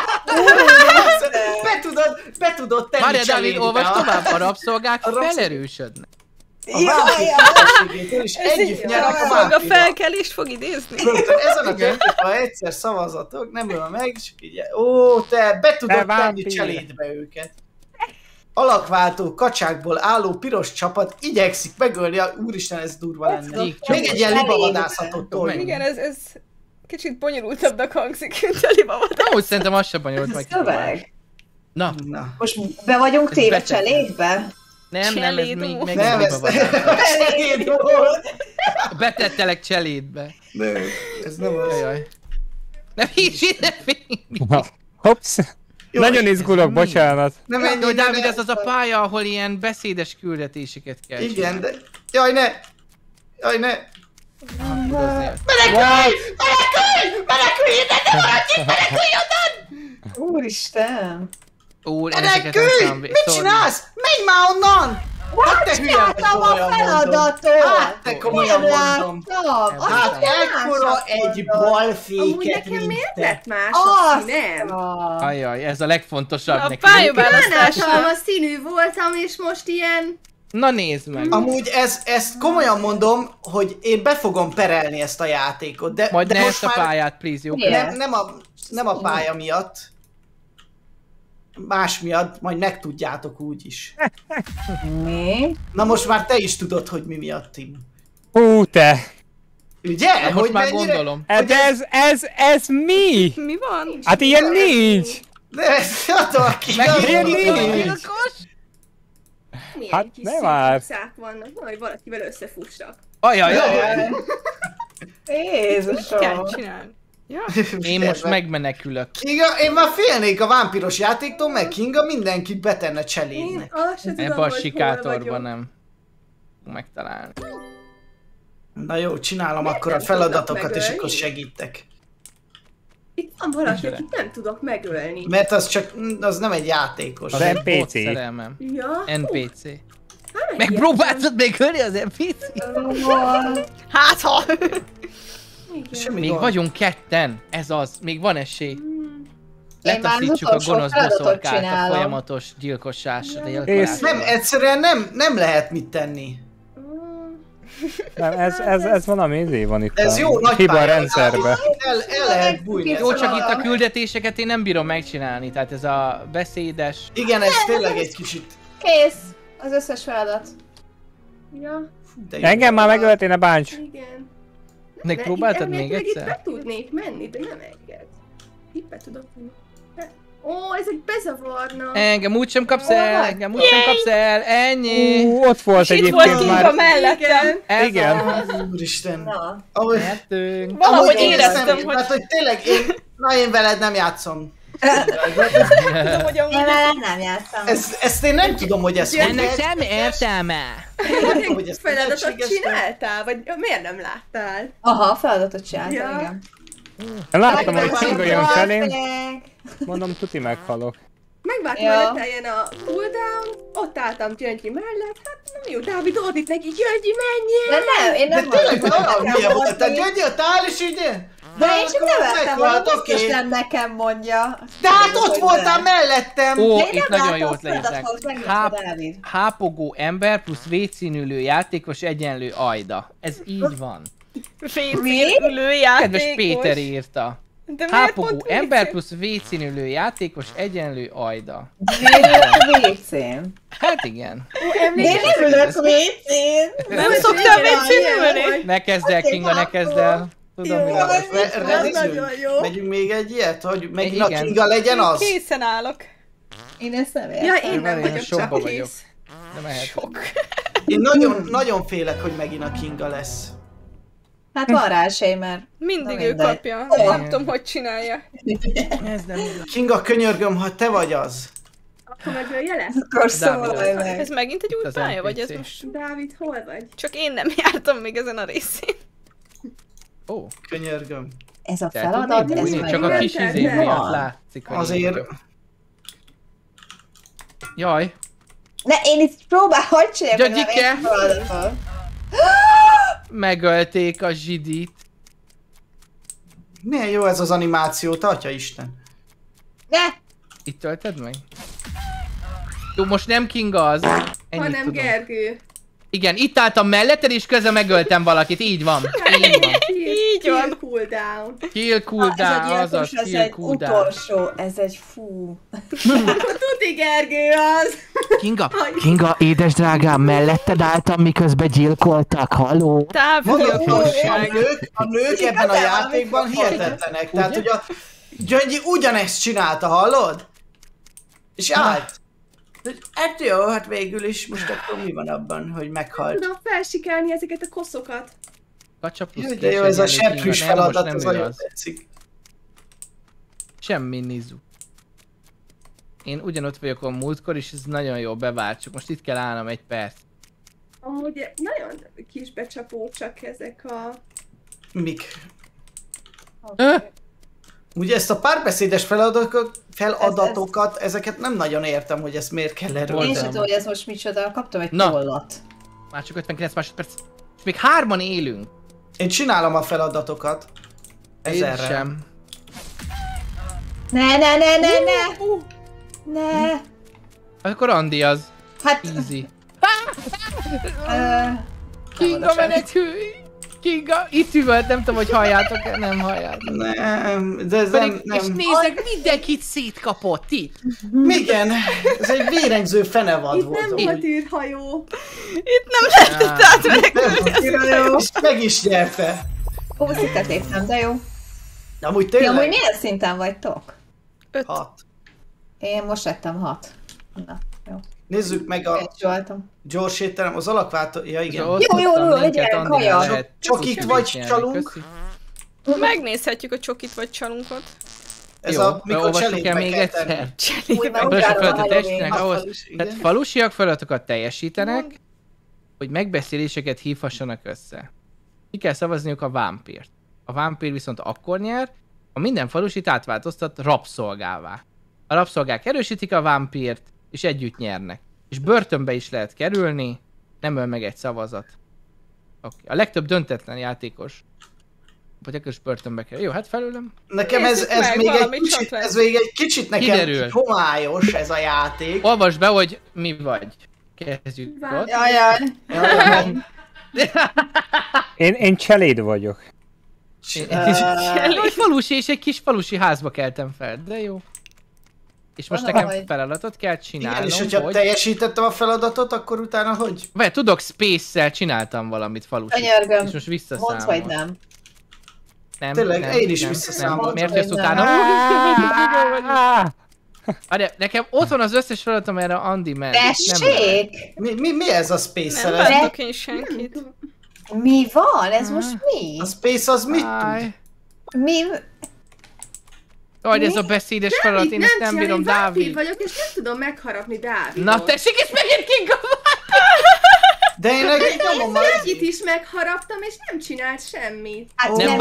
Be tudod tenni Várjál, Dávid, cselédbe olvasd tovább, a rabszolgák A rabszol- felerősödnek. a vámpír feleségétől, és együtt nyerek a A vámpírral. felkelést fog idézni. Rögtön ezen a könyvben, ha egyszer szavazatok, nem öl meg, és így, ó, te be tudod Te tenni vámpír. cselédbe őket. Alakváltó kacsákból álló piros csapat igyekszik megölni a... Úristen, ez durva lenne. Így, Még egy ilyen Cselédbe. libavadászatot toljunk. Igen, ez kicsit bonyolultabbnak hangzik, mint a libavadás. Úgy szerintem az sem bonyolult meg. Szöveg. Na, Na. Most be vagyunk téve beteg. cselédbe? nem, ez még Cselédó. meg Nem, ez... libavadás. Cseléd volt. Betettelek cselédbe. Nem, ez nem az. Jajjaj. Nem így ide Hops. Jó, Nagyon izgulok, mi? bocsánat. Nem Jó, ennyi, Dávid, ez az a pálya, ahol ilyen beszédes küldetéseket kell Igen, de... Jaj, ne! Jaj, ne! csinálni. Úristen! Menekülj! Mit csinálsz? Menj már onnan! Hát te hülye vagy, a feladatot! Hát te komolyan mondom! Hát ekkora egy balféket amúgy nekem miért lett más a színem? Ajaj, ez a legfontosabb A neki. pályaválasztásra. Hatalmas színű voltam, és most ilyen... Na nézd meg. Amúgy ezt komolyan mondom, hogy én be fogom perelni ezt a játékot, de, Majd de ne most ezt a már pályát, please, jó? nem a pálya miatt. Más miatt, majd megtudjátok úgy is. Mi? Na most már te is tudod, hogy mi miatt, Tim. Hú, te! Ugye? Na, most már gondolom. Hát ez mi? Mi van? Hát ilyen nincs! De attól ki. Ilyen nincs! Milyen Hát, kis ne szép várj. utcák vannak, majd valakivel összefussak. Ajaj. Kell Jézusom! csinálni. Ja. Én most megmenekülök. Kinga, én már félnék a vámpiros játéktól, meg Kinga mindenkit betenne Én cselédnek. azt se tudom, Ebben a hogy hol sikátorban vagyok. nem. Megtalálni. Na jó, csinálom Miért akkor a nem tudnak feladatokat, és megölni? akkor segítek. Itt van valaki, Micsoda? akit nem tudok megölni. Mert az nem egy játékos. Az Egy NPC. bot szerelmem. Ja? NPC. Hát Megpróbáltad megölni az NPC? Hát ha! igen. Semmi Még gond. vagyunk ketten, ez az, még van esély. Én már az Letaszítsuk a utolsó gonosz feladatot boszorkát a csinálom. folyamatos gyilkossásra. Nem, egyszerűen nem lehet mit tenni. Nem, ez valami izé van itt Ez jó nagy hiba a pálya. rendszerbe. El lehet bújni. Jó, csak itt a küldetéseket én nem bírom megcsinálni, tehát ez a beszédes... Igen, ez tényleg egy kicsit... Kész! Az összes feladat. Ja, De jó. Engem már megöltél, ne bánts! igen. Megpróbáltad még elméletileg itt egyszer? be tudnék menni, de nem enged. Itt be tudok menni. Ó, ezek bezavarna. Engem úgysem kapsz el, engem úgysem kapsz el, ennyi! Ott volt És itt volt egyébként Kinga már... mellettem. Ez Igen. az. Úristen. Na. Ahogy, Nyertünk. Valahogy amúgy én éreztem, nem- hogy... Tehát, hogy tényleg én veled nem játszom. Tudom, hogy Én amúgy... vele nem játszom. Ezt én nem tudom, hogy ez Ennek semmi értelme. Nem tudom, hogy ez Feladatot lehetséges, de- csináltál? Vagy miért nem láttál? Aha, feladatot csináltam, Ja. igen. Én láttam, hogy Kinga jön felém, Meg. mondom, tuti meghalok. Megvártam, Ja. hogy leteljen a cooldown, ott álltam Gyöngyi mellett, hát nem jó, Dávid ordít neki, Gyöngyi, menjél! De nem, én De nem tényleg hallottam, olyan nekem hülye volt, volt tehát így. Gyöngyi ott áll és így... De én csak nevettem, meghalt, hogy biztos oké. nem nekem mondja. De hát ott voltál mellettem! Ó, De én itt nem nagyon láttam jót a feladatot, leírták. megírta Dávid. Hápogó ember plusz vécínülő játékos egyenlő ajda. Ez így van. Fészínülő Kedves játékos. Péter írta. De miért Hápogó pont ember vécé? plusz vécínülő játékos egyenlő ajda. Miért a WC-n? Hát igen. De én nem ülök WC-n. Nem szoktál vécínülni? Ne kezd el, Kinga, ne kezd el. Tudom, mi Jó, lesz. ez nagyon Redizünk? jó. Megyünk még egy ilyet, hogy megint a Igen. Kinga legyen az? Készen állok. Én ezt nem értem. Ja, én nem Én vagyok sokba csak vagyok. kész. De mehet. Én nagyon félek, hogy megint a Kinga lesz. Hát van rá esély, mert... Mindig Na ő mindegy. kapja. Ó. Nem tudom, hogy csinálja. Ez nem igaz. Kinga, könyörgöm, ha te vagy az. Akkor megölje le? Akkor szólalj Dávid. meg. Ez megint egy új Az pálya, vagy ez NPC. most... Dávid, hol vagy? Csak én nem jártam még ezen a részén. Ó, Ez Könyörgöm. a te feladat, tudnék ez bújni, meg... csak a kis nem izé tehet. miatt látszik, hogy Azért... én vagyok. Jaj, Ne, én itt hogy csináljam meg Gyögyike! a feladatot? megölték a zsidit. Milyen jó ez az animáció, tartja Isten. Ne! Itt tölted meg? Jó, most nem Kinga az. Ennyit Hanem tudom. Gergő. Igen, itt álltam melletted, és közben megöltem valakit. Így van. Így van. Így van. Kill cooldown. Kill cooldown, ez a azaz, gyilkos, ez kill egy cooldown. utolsó, ez egy fú. Akkor tuti Gergő az! Kinga, édes drágám, melletted álltam, miközben gyilkoltak, haló? Távgyilkosság. A nők ebben a játékban hihetetlenek. Tehát, hogy a Gyöngyi ugyanezt csinálta, hallod? És állt. Hát jó, hát végül is most akkor mi van abban, hogy meghalt? Tudom felsikálni ezeket a koszokat. Kacsa plusz Jaj, de jó, ez a kés egyenlő seprűs Kinga. Nem, most feladat, nem az ő nagyon az. tetszik. Semmi nizu. Én ugyanott vagyok a múltkor, és ez nagyon jó, bevártsuk. Most itt kell állnom egy perc. Amúgy nagyon kis becsapócsak ezek a... Mik? Ö? Ugye ezt a párbeszédes feladatokat, ezeket nem nagyon értem, hogy ezt miért kell erről. Én sem tudom, hogy ez most micsoda. Kaptam egy tollat. Már csak 59 másodperc. És még 3-an élünk. Én csinálom a feladatokat. Én sem. Ne! Ne! Akkor Andi az. Hát... Easy. Kinga menekülj! Kinga, itt üvölt, nem tudom, hogy halljátok-e, nem halljátok. Nem, de ez nem. nem. És nézzek, mindenkit szétkapott itt. Igen, ez egy vérengző fenevad volt. Itt nem volt űrhajó. Itt nem lehetett átmenekülni. És meg is nyerte. Szintet léptem, de jó. Amúgy Ti tényleg? amúgy milyen szinten vagytok? 6. Én most lettem 6. Na, jó. Nézzük meg a gyors étterem, az alakváltó... Ja igen. Jó, legyen kaja. Csak itt vagy csalunk. Megnézhetjük a csokit vagy csalunkat. Ez a, mikor cselédbe még kell egyszer. tenni. Tehát falusiak feladatokat teljesítenek, hogy megbeszéléseket hívhassanak össze. Ki kell szavazniuk a vámpírt. A vámpír viszont akkor nyer, ha minden falusit átváltoztat rabszolgává. A rabszolgák erősítik a vámpírt, és együtt nyernek. És börtönbe is lehet kerülni, nem öl meg egy szavazat. Okay. A legtöbb döntetlen játékos. Vagy akkor is börtönbe kell. Jó, hát felőlem. Nekem ez még egy kicsit nekem homályos ez a játék. Olvasd be, hogy mi vagy. Kezdjük ott. Jajjaj. Én cseléd vagyok. Egy falusi és egy kis falusi házba keltem fel, de jó. És most nekem feladatot kell csinálnom, igen, és hogyha teljesítettem a feladatot, akkor utána hogy? Vagy tudok space-szel csináltam valamit falusi. Könyörgöm, és most visszaszámolom. mondd vagy nem. Tényleg, én is visszaszámoltam. Miért jössz utána? Várjál, nekem ott van az összes feladatom, erre Andi ment. Tessék! Mi ez a space-szel? Nem látok én senkit. Mi van? Ez most mi? A space az mit tud? Mi? Vagy ez a beszédes feladat, én ezt nem bírom, Dávid. Én vagyok, és nem tudom megharapni Dávidot. Na tessék, és megint Kinga van! De én egy nyomom Egyit is megharaptam, és nem csinált semmit. Hát nem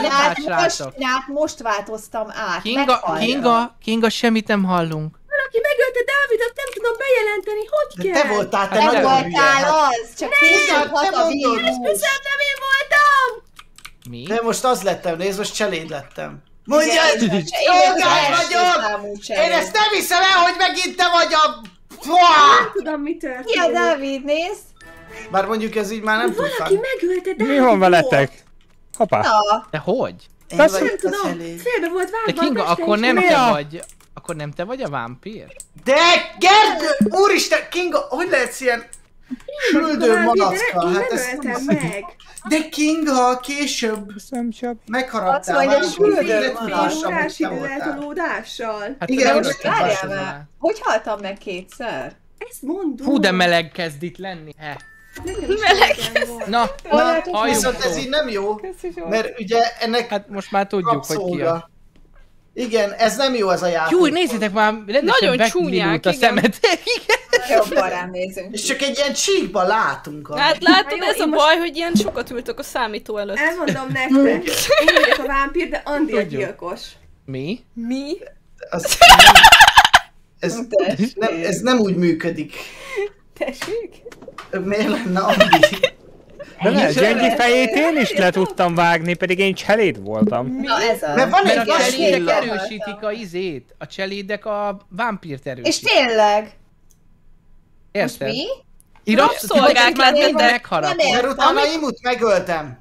most változtam át. Kinga, semmit nem hallunk. Valaki megölte Dávidot, nem tudom bejelenteni, hogy kell. Te voltál, te nem nagyon voltál az, csak később hat a vírus. Esküszöm, nem én voltam! Mi? De most az lettem, nézd, most cseléd lettem. Mondja, Jogán vagyok! Én ezt nem hiszem el, hogy megint te vagy a... Nem tudom, mi történt. Ki a Dávid, nézd? Bár mondjuk ez így már nem tud. Valaki megölte Dávidot. Mi van veletek? Hoppá. De hogy? Nem tudom, félbe volt vágva. De Kinga, akkor nem te vagy... Akkor nem te vagy a vámpír? De Gergő! Úristen, Kinga, hogy lehetsz ilyen... Süldő malacka, hát ezt nem meg. De Kinga, később megharaptál. Azt mondja, süldő órási eltolódással. Hát igen, most várjál már. Hogy haltam meg kétszer? Ezt mondom. Hú, de meleg kezd itt lenni. Meleg kezd. Na, viszont ez így nem jó, mert ugye ennek hát most már tudjuk, hogy ki a... Igen, ez nem jó ez a játék. Jó, nézzétek már, nagyon csúnyák, a szemet. Jobban rám nézünk. És csak egy ilyen csíkban látunk. Hát látod, ez a baj, hogy ilyen sokat ültök a számító előtt. Elmondom nektek, én vagyok a vámpír, de Andi a gyilkos. Mi? Mi? Ez nem úgy működik. Tessék? Miért lenne Andi? De ne, Gyengi fejét én is le tudtam vágni, pedig én cseléd voltam. Na ez az. Mert van egy a cselédek erősítik a izét. A cselédek a vámpírt erősítik. És tényleg? Érted? Most mi? Rabszolgák lettek, megharapom. Mert utána Imut megöltem.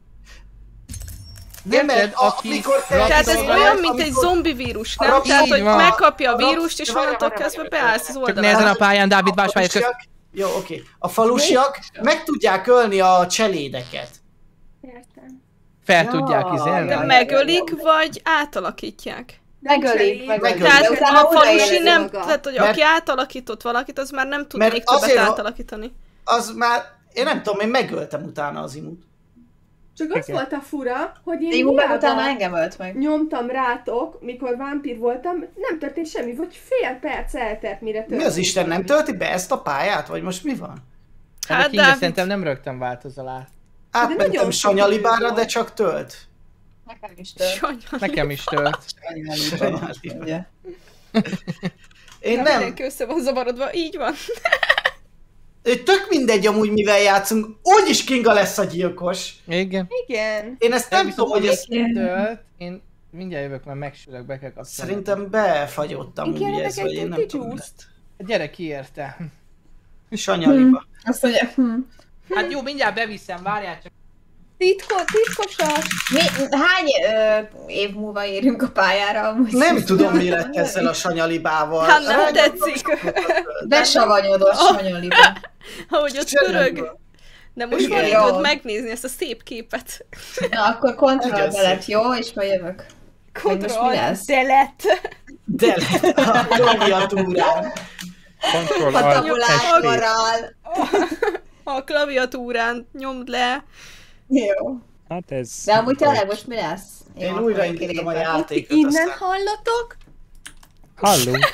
Nem, mert amikor tehát ez olyan, mint egy zombi vírus, nem? Tehát, hogy megkapja a vírust, és onnantól kezdve beállsz az oldalán. Csak nehezen a pályán, Dávid, más pályát közt. Jó, oké. A falusiak meg tudják ölni a cselédeket. Értem. Fel tudják izelni. De megölik, vagy átalakítják? Megölik. Tehát a falusi nem, tehát hogy aki átalakított valakit, az már nem tud még többet átalakítani. Az már, én nem tudom, én megöltem utána az Imut. Csak az volt a fura, hogy én utána engem ölt meg. Nyomtam rátok, mikor vámpír voltam, nem történt semmi, vagy fél perc eltelt, mire történt. Mi az Isten, nem tölti be ezt a pályát, vagy most mi van? Hát de Kinga szerintem nem rögtön változol át. Átmentem Sanyalibára, de csak tölt. Nekem is tölt. Sanyali. Nekem is tölt. Ugye. Én nem. Mindenki össze van zavarodva, így van. Tök mindegy amúgy mivel játszunk, úgyis Kinga lesz a gyilkos. Igen. Igen. Én ezt nem tudom, hogy ez... Tölt. Én mindjárt jövök, mert megsülök, be kell kapcsolni. Szerintem befagyottam Igen, úgy ez, neked vagy én nem tuti tudom. juice. ezt. A gyerek kiérte. Sanyaliba. Azt mondja, Hát jó, mindjárt beviszem, várjál csak. Titkosat. Hány év múlva érünk a pályára amúgy? Nem tudom, mi lett ezzel a sanyalibával. Hát nem tetszik. Besavanyodott sanyaliba. Ahogy ott pörög. De most van Igen. időd megnézni ezt a szép képet. Na, akkor kontroll Nagyon belet, jó? És majd jövök. Vagy most mi lesz? Delete. De lett a klaviatúrán. Control A Alt tabulátorral. A klaviatúrán nyomd le. Jó. Hát ez... De amúgy tényleg most mi lesz? Én akkor újraindítom a kilépek. játékot, Innen aztán... hallatok? Hallunk.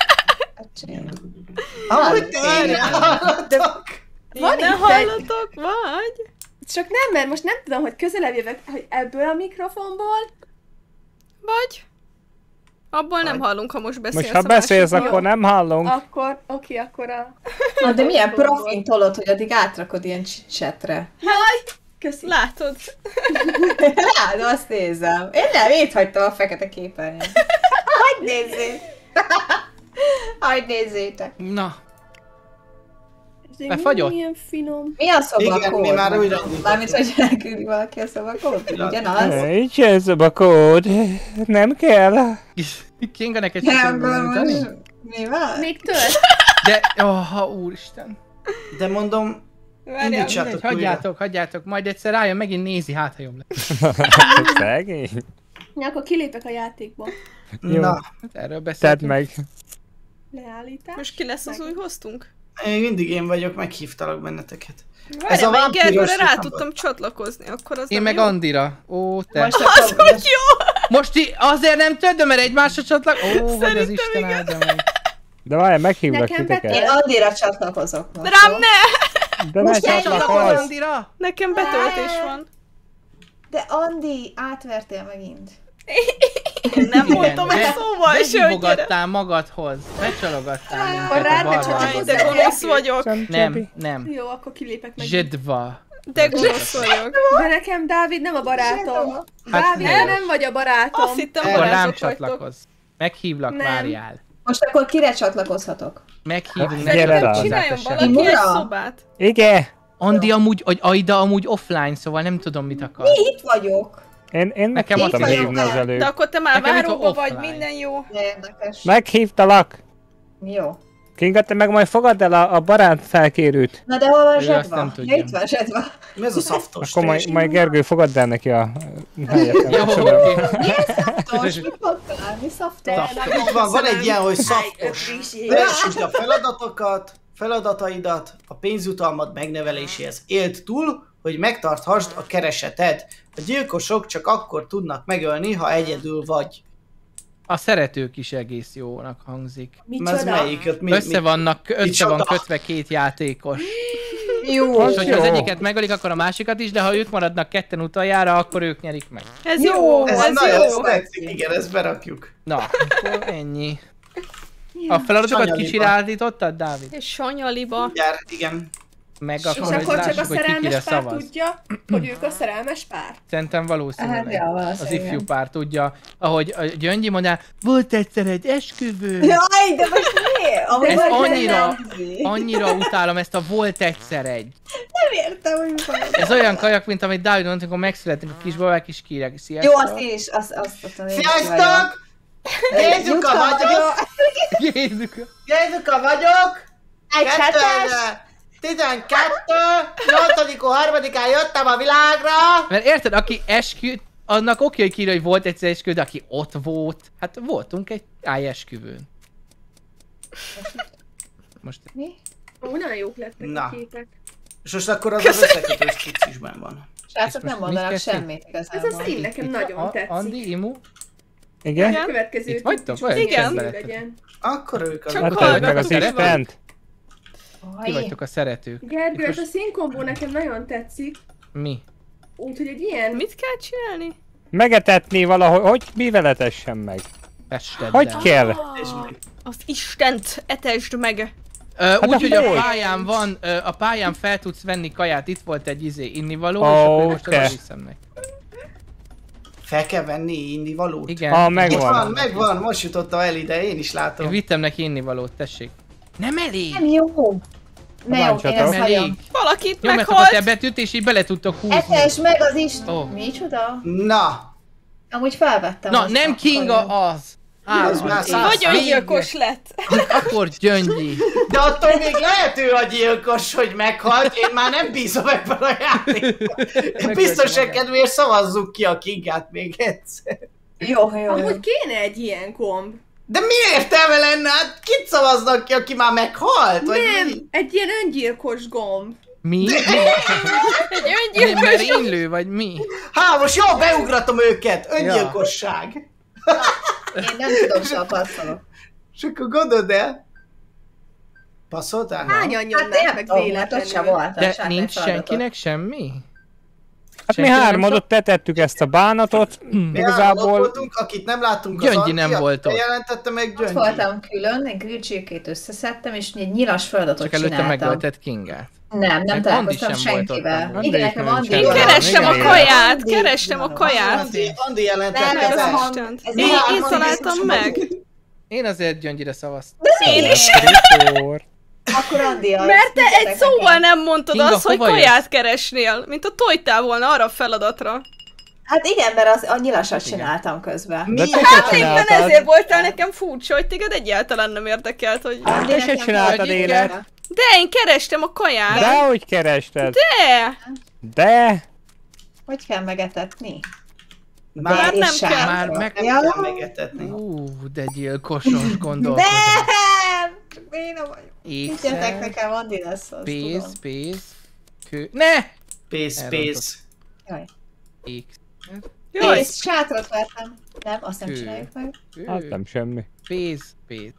Ahogy tényleg hallatok! Van Innen itt hallotok, vagy? Csak nem, mert most nem tudom, hogy közelebb jövök, hogy ebből a mikrofonból. Vagy? Abból nem hallunk, ha most beszélsz. Most ha a beszélsz, másikból. akkor nem hallunk. Akkor, oké, akkor a... Na, de milyen profin tolod, hogy addig átrakod ilyen chatre? Köszi. Látod? Hát, azt nézem. Én nem, itt hagytam a fekete képernyőt. Hagyj nézzét! Hagyj nézzétek! Na, Ez Befagyott? milyen finom. Mi a szobakód? Igen, mi már újraindítottuk. Mármint, hogy elküldi valaki a szobakód? Ugyanaz? Nincs ez a kód. Nem kell. Kinga neked Nem, sikerül mondani? most... Mi van? Még tölt? De, úristen. De mondom, Várjál. indítsátok Mindegy, újra. hagyjátok, majd egyszer rájön, megint nézi, hát ha jobb lesz. Szegény. Ja, akkor kilépek a játékból. Jó. Na, Hát erről Tedd beszéltünk. meg. Leállítás. Most ki lesz az új hostunk? még mindig én vagyok, meghívtalak benneteket. Várjál, mert vámpíros Gergőre rá nem tudtam csatlakozni, akkor az Én nem meg jó. Andira. Ó, te. Most akkor... Hogy jó! Most azért nem tudom, mert egymásra csatlak. Ó, vagy az Szerintem Isten igen. áldja meg. De várj, meghívlak Nekem titeket. Én Andira csatlakozok most. Rám ne! De ne Most Csatlakozz csatlakozz! Andira? Nekem betöltés van. De Andi, átvertél megint. Én nem mondtam ezt szóval se, hogy gyere. Behívogattál magadhoz. Becsalogattál minket rád a ne barlangba. Jaj, de gonosz vagyok. Nem. Jó, akkor kilépek meg. Zsedva. De gonosz vagyok. De nekem Dávid nem a barátom. Hát Dávid, nem. nem vagy a barátom. Azt hittem, Akkor rám barátok vagytok. csatlakozz. Meghívlak, Nem. várjál. Most akkor kire csatlakozhatok? Meghívunk, Gyere ne rá. csatlakozzál Csináljon te sem. valaki egy Imura? szobát. Igen. Andi amúgy, Aida amúgy offline, szóval nem tudom mit akar. Itt vagyok. Én Nekem meg tudtam ott hívni vagyok. az előbb. De akkor te már Nekem itt váróba van vagy, offline. minden jó. Érdekes. Meghívtalak. Jó. Kinga, te meg majd fogadd el a barát felkérőt. Na de hol van Ő azt nem Zsedva? tudja. Ja, itt van Zsedva. mi ez a szaftos Akkor tés? majd Gergő fogadd el neki a helyet. Jó, Köszönöm. oké. Szaftos, mit mondtál? Mi szaftos? Itt van egy ilyen, hogy szaftos. Teljesítsd a feladataidat, a pénzjutalmad megneveléséhez élt túl, hogy megtarthasd a kereseted. A gyilkosok csak akkor tudnak megölni, ha egyedül vagy. A szeretők is egész jónak hangzik. Ez melyiket? Össze van Micsoda? kötve két játékos. Jó. És hogyha jó. az egyiket megölik, akkor a másikat is, de ha ők maradnak ketten utoljára, akkor ők nyerik meg. Ez Jó, jó, Ez ez nagyon jó. tetszik, igen, ezt berakjuk. Na, akkor ennyi. A feladatokat Sanyaliba. kicsirálítottad, Dávid? És sanyaliba. Gyár, igen. Meg És akkor, hogy akkor csak a lássuk, hogy ki kire szerelmes pár szavaz. tudja, hogy ők a szerelmes pár. Szerintem valószínűleg. Hát, ja, valószínűleg. Az ifjú pár tudja, ahogy a Gyöngyi mondja, volt egyszer egy esküvő. Jaj, de most miért? Amúgy Ez vagy annyira utálom ezt a volt egyszer egy. Nem értem, hogy mi van. Ez olyan kajak, mint amit Dávid mondta, amikor megszületünk a kisbabák is kírják. Jó, Sziasztok! azt én is, azt tudom én is Sziasztok! Jézuka vagyok! Jézuska! Jézuka vagyok! Egy hetes! 12, 8. 3-án jöttem a világra! Mert érted, aki esküt, annak oké, hogy kírja, hogy volt egyszer esküvő, de aki ott volt, hát voltunk egy esküvőn. Most Mi? Ó, nagyon jók lettek Na. a képek. És most akkor az összekötős cicisben van. Srácok most nem mondanak mit kezdtünk? semmit Ez igazából. a szín nekem nagyon tetszik. Andi, Imu, Igen? A következő Itt vagytok? típusú Olyan Igen. csendben legyen. lettetek. Akkor ők az Csak Hát hallgattuk, meg az mi van. Istent. Ti vagytok a szeretők. Gergő, Itt ez a színkombó nekem nagyon tetszik. Mi? Úgyhogy egy ilyen... Mit kell csinálni? Megetetni valahogy, hogy mivel etessem meg? Festeddel. Hogy kell? Az Istent etesd meg! Úgy, hogy a hogy? pályán van, a pályán fel tudsz venni kaját, itt volt egy innivaló, és Ó, akkor most oda viszem neki. Fel kell venni innivalót? Igen. Megvan. Megvan, most jutotta el ide, én is látom. Én vittem neki innivalót, tessék. Nem elég! Nem jó. Ne jó, én ezt Nem hagyom. elég. Valakit Nyomjatok a meghalt! tebetűt, és így bele tudtok húzni. Etes meg az is... Ó. Micsoda? Na! Amúgy felvettem. Na, azt nem a Kinga kaját. az! Á, Az már száz. Vagy öngyilkos lett! Akkor Gyöngyi. De attól még lehet ő a gyilkos, hogy meghalt, én már nem bízom ebben a játékban. Biztosan kedvéért szavazzuk ki a Kingát még egyszer. Jó. Amúgy kéne egy ilyen gomb. De mi értelme lenne? Hát kit szavaznak ki, aki már meghalt? Vagy Nem, mi? egy ilyen öngyilkos gomb. Mi? Egy Nem öngyilkos! merénylő, vagy mi? Há, most jó, beugratom őket! Öngyilkosság! Én nem tudom, se passzolok. És akkor gondold el. Passzoltál? Hányan Hát nyomnak nem meg tudom, hát ott sem véletlenül? voltam. De semmilyen nincs feladatot. senkinek semmi? Hát mi Senki nem hármadot tetettük ezt a bánatot, Igazából... igazából... voltunk, akit nem láttunk az Gyöngyi Antti, nem volt ott. Jelentette meg Ott Gyöngyi. voltam külön, egy grillcsirkét összeszedtem, és egy nyilas feladatot Csak előtte csináltam. megölted Kingát. Nem Meg találkoztam Andi sem volt senkivel. ott. Igen, Andi nekem is Andi nem van. Kerestem a Igen. kaját! Andi. Kerestem a kaját! Andi jelentette Nem, ez a meg. hang- Istent. ez Én a- találtam meg! Én azért Gyöngyire szavaztam. Én is! Trikor. Akkor Andi az. Mert te egy Figyeljetek szóval nekem. nem mondtad Kinga, azt, hogy hova kaját keresnél, mint a tojtál volna arra a feladatra. Hát igen, mert az, a nyilasat csináltam közben. De te Hát se éppen csináltad. ezért voltál nekem furcsa, hogy téged egyáltalán nem érdekelt, hogy... Te se csináltad élet. De én kerestem a kaját! Dehogy kerested. De! De! Hogy kell megetetni? Már nem sem. kell. Már meg... Ja. kell megetetni. De gyilkosos gondolkodom. Nem! Csak béna vagyok. Higgyetek Ékszer, nekem, Andi lesz az, pénz, tudom. pénz, kő... Ne! Pész. Jaj. Ékszer, Jaj! Pénz, sátrat vertem. Nem, azt nem Kő. csináljuk meg. kő, Hát nem semmi. pénz, pénz.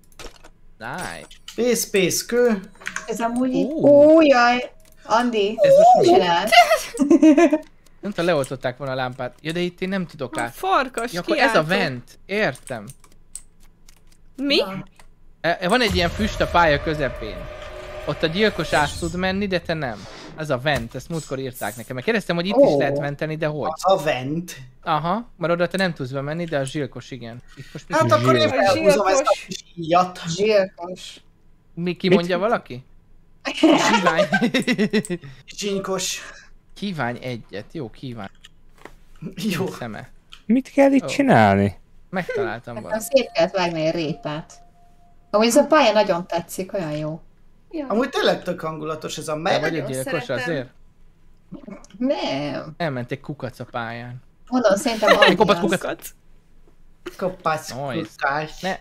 Nice. Pész, kő. Ez amúgy így... Ó. Ó, jaj! Andi, Ez most mi? csináld. Nem tudom, leoltották volna a lámpát. Ja, de itt én nem tudok A át. farkas, Ja, akkor ez a kiáltó. vent. Értem. Mi? Van egy ilyen füst a pálya közepén. Ott a gyilkos át tud menni, de te nem. Ez a vent, ezt múltkor írták nekem. Mert kérdeztem, hogy itt is Ó. lehet venteni, de hogy? Az a vent. Aha, mert oda te nem tudsz bemenni, de a gyilkos igen. Itt most Hát akkor én Zsír. felhúzom ezt a Zsírkos. kis íjat. Zsírkos. ki mondja valaki? Kívánj. Zsinkos. Kívánj egyet, jó, kívánj. Jó. Szeme. Mit kell itt Ó. csinálni? Megtaláltam Nekem valamit. szép kellett vágni egy répát. Amúgy ez a pálya nagyon tetszik, olyan jó. Amúgy tényleg tök hangulatos ez a Te meg. vagy egy nagyon gyilkos szeretem. azért? Nem. Elment egy kukac a pályán. Mondom, szerintem Andi Kopasz az. kukac. Kopász Nice. kutás. Ne.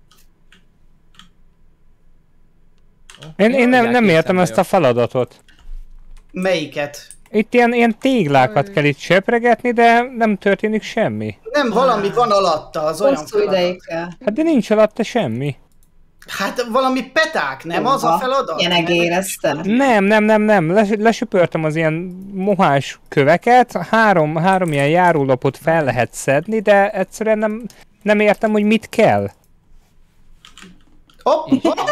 Én nem Mondják, értem készen ezt a feladatot. Melyiket? Itt ilyen téglákat kell itt söpregetni, de nem történik semmi. Nem, valami van alatta, az olyan Hosszú feladat. ideig kell. Hát de nincs alatta semmi. Hát valami peták, nem az a feladat? Ilyen egéreztem. Nem. Lesöpörtem az ilyen mohás köveket, három ilyen járólapot fel lehet szedni, de egyszerűen nem értem, hogy mit kell. Hopp,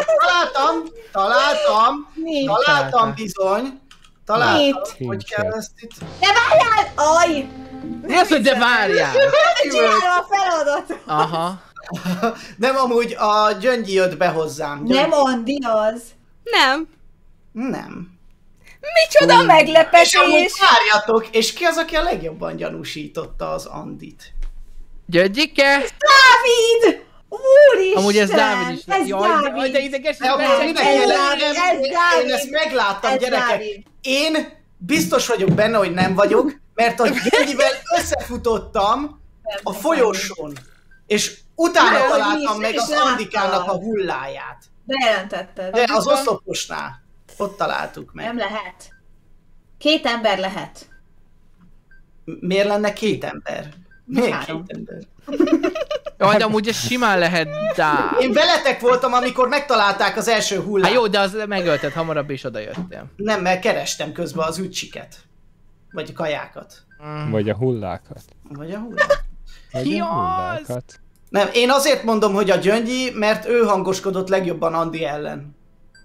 találtam Mi? találtam bizony. Találtam, Mit? hogy kell ezt itt. Ne várjál! Aj! Mi az, hogy de várjál? Csinálom a feladatot! Aha. Nem, amúgy a Gyöngyi jött be hozzám. Nem Andi az. Nem. Nem. Micsoda És meglepetés! amúgy várjatok, és ki az, aki a legjobban gyanúsította az Andit? Gyöngyike! Dávid! Úristen! Amúgy ez Dávid is. Ez Jaj, Dávid! de ideges, De akkor hogy mindenki ez legyen, Dávid, ez Dávid. én ezt megláttam, Ez gyerekek. Dávid. Én biztos vagyok benne, hogy nem vagyok, mert a Gyöngyivel összefutottam a folyosón. És utána Nem, találtam mi meg is az láttam. Andikának a hulláját. Bejelentetted. De az oszloposnál. Ott találtuk meg. Nem lehet. 2 ember lehet. Miért lenne 2 ember? Miért 3. 2 ember? Jaj, de amúgy ez simán lehet Dá. Én veletek voltam, amikor megtalálták az első hullát. Hát jó, de az megölted hamarabb és odajöttél. Nem, mert kerestem közben az ücsiket. Vagy a kajákat. Vagy a hullákat. Vagy a hullákat. Vagy a hullákat. Nem, én azért mondom, hogy a Gyöngyi, mert ő hangoskodott legjobban Andi ellen.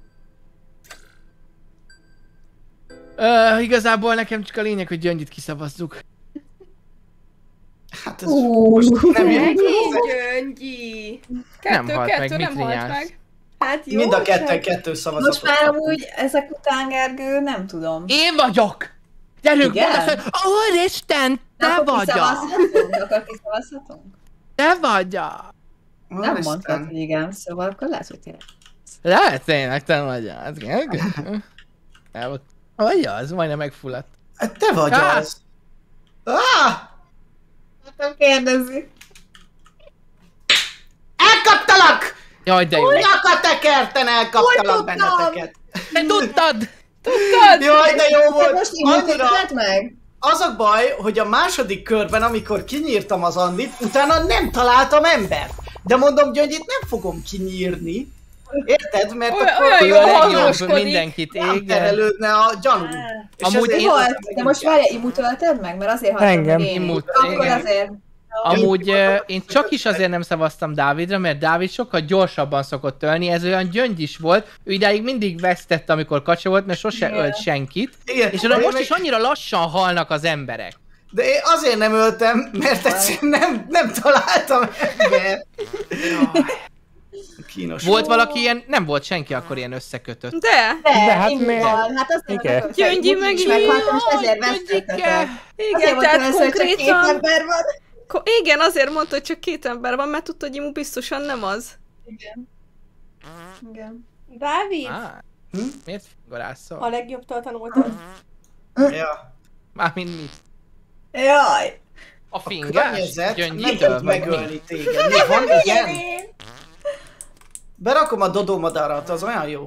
Igazából nekem csak a lényeg, hogy Gyöngyit kiszavazzuk. Hát ez most nem jön. Gyöngyi! Nem halt meg, kettő mit nem halt rinyálsz? meg. Hát jó, Mind a kettő szavazatot. Most már amúgy ezek után, Gergő, nem tudom. Én vagyok! Gyerünk, Igen? mondd azt, hogy Úristen, te Akkor vagy! kiszavazhatunk? Akkor kiszavazhatunk? Te vagy! Nem mondtad, hogy igen, szóval akkor lehet, hogy tényleg. Lehet tényleg, te vagy az. Vagy az, majdnem megfulladt. Te vagy az. Nem kérdezi. Elkaptalak! Jaj, de jó. Nyaka tekerten elkaptalak benneteket. Te tudtad! Jaj, de jó volt. Most Annyira... így meg? Az a baj, hogy a második körben, amikor kinyírtam az Andit, utána nem találtam embert. De mondom, Gyöngyit nem fogom kinyírni. Érted? Mert akkor Ő a legjobb mindenkit, nem igen. terelődne a gyanú. Amúgy Mi volt? De most várja, imutoltad meg? Mert azért haltam Engem. meg én. Imut, Akkor igen. azért. Amúgy én csak is azért nem szavaztam Dávidra, mert Dávid sokkal gyorsabban szokott ölni, ez olyan Gyöngyis volt, ő idáig mindig vesztett, amikor kacsa volt, mert sose ölt senkit. Igen. És most is annyira lassan halnak az emberek. De én azért nem öltem, mert egyszerűen nem találtam embert. Kínos. Volt valaki ilyen, nem volt senki akkor ilyen összekötött. De! De hát Imutol. miért? Hát azért Igen. nem Gyöngyi meg meghaltam, és ezért Gyöngyike. vesztettetek. Igen, Azért volt tehát először, csak 2 konkrétan... ember van. Igen, azért mondta, hogy csak 2 ember van, mert tudta, hogy Imu biztosan nem az. Igen. Igen. Dávid, Miért fingorászol? a legjobbtól tanultad. Ja. Mármint mit? Jaj. A fingás? Környezet nem Gyöngyitől tud vagy mi? megölni téged. Mi van? Igen? Berakom a Dodó madarat, az olyan jó.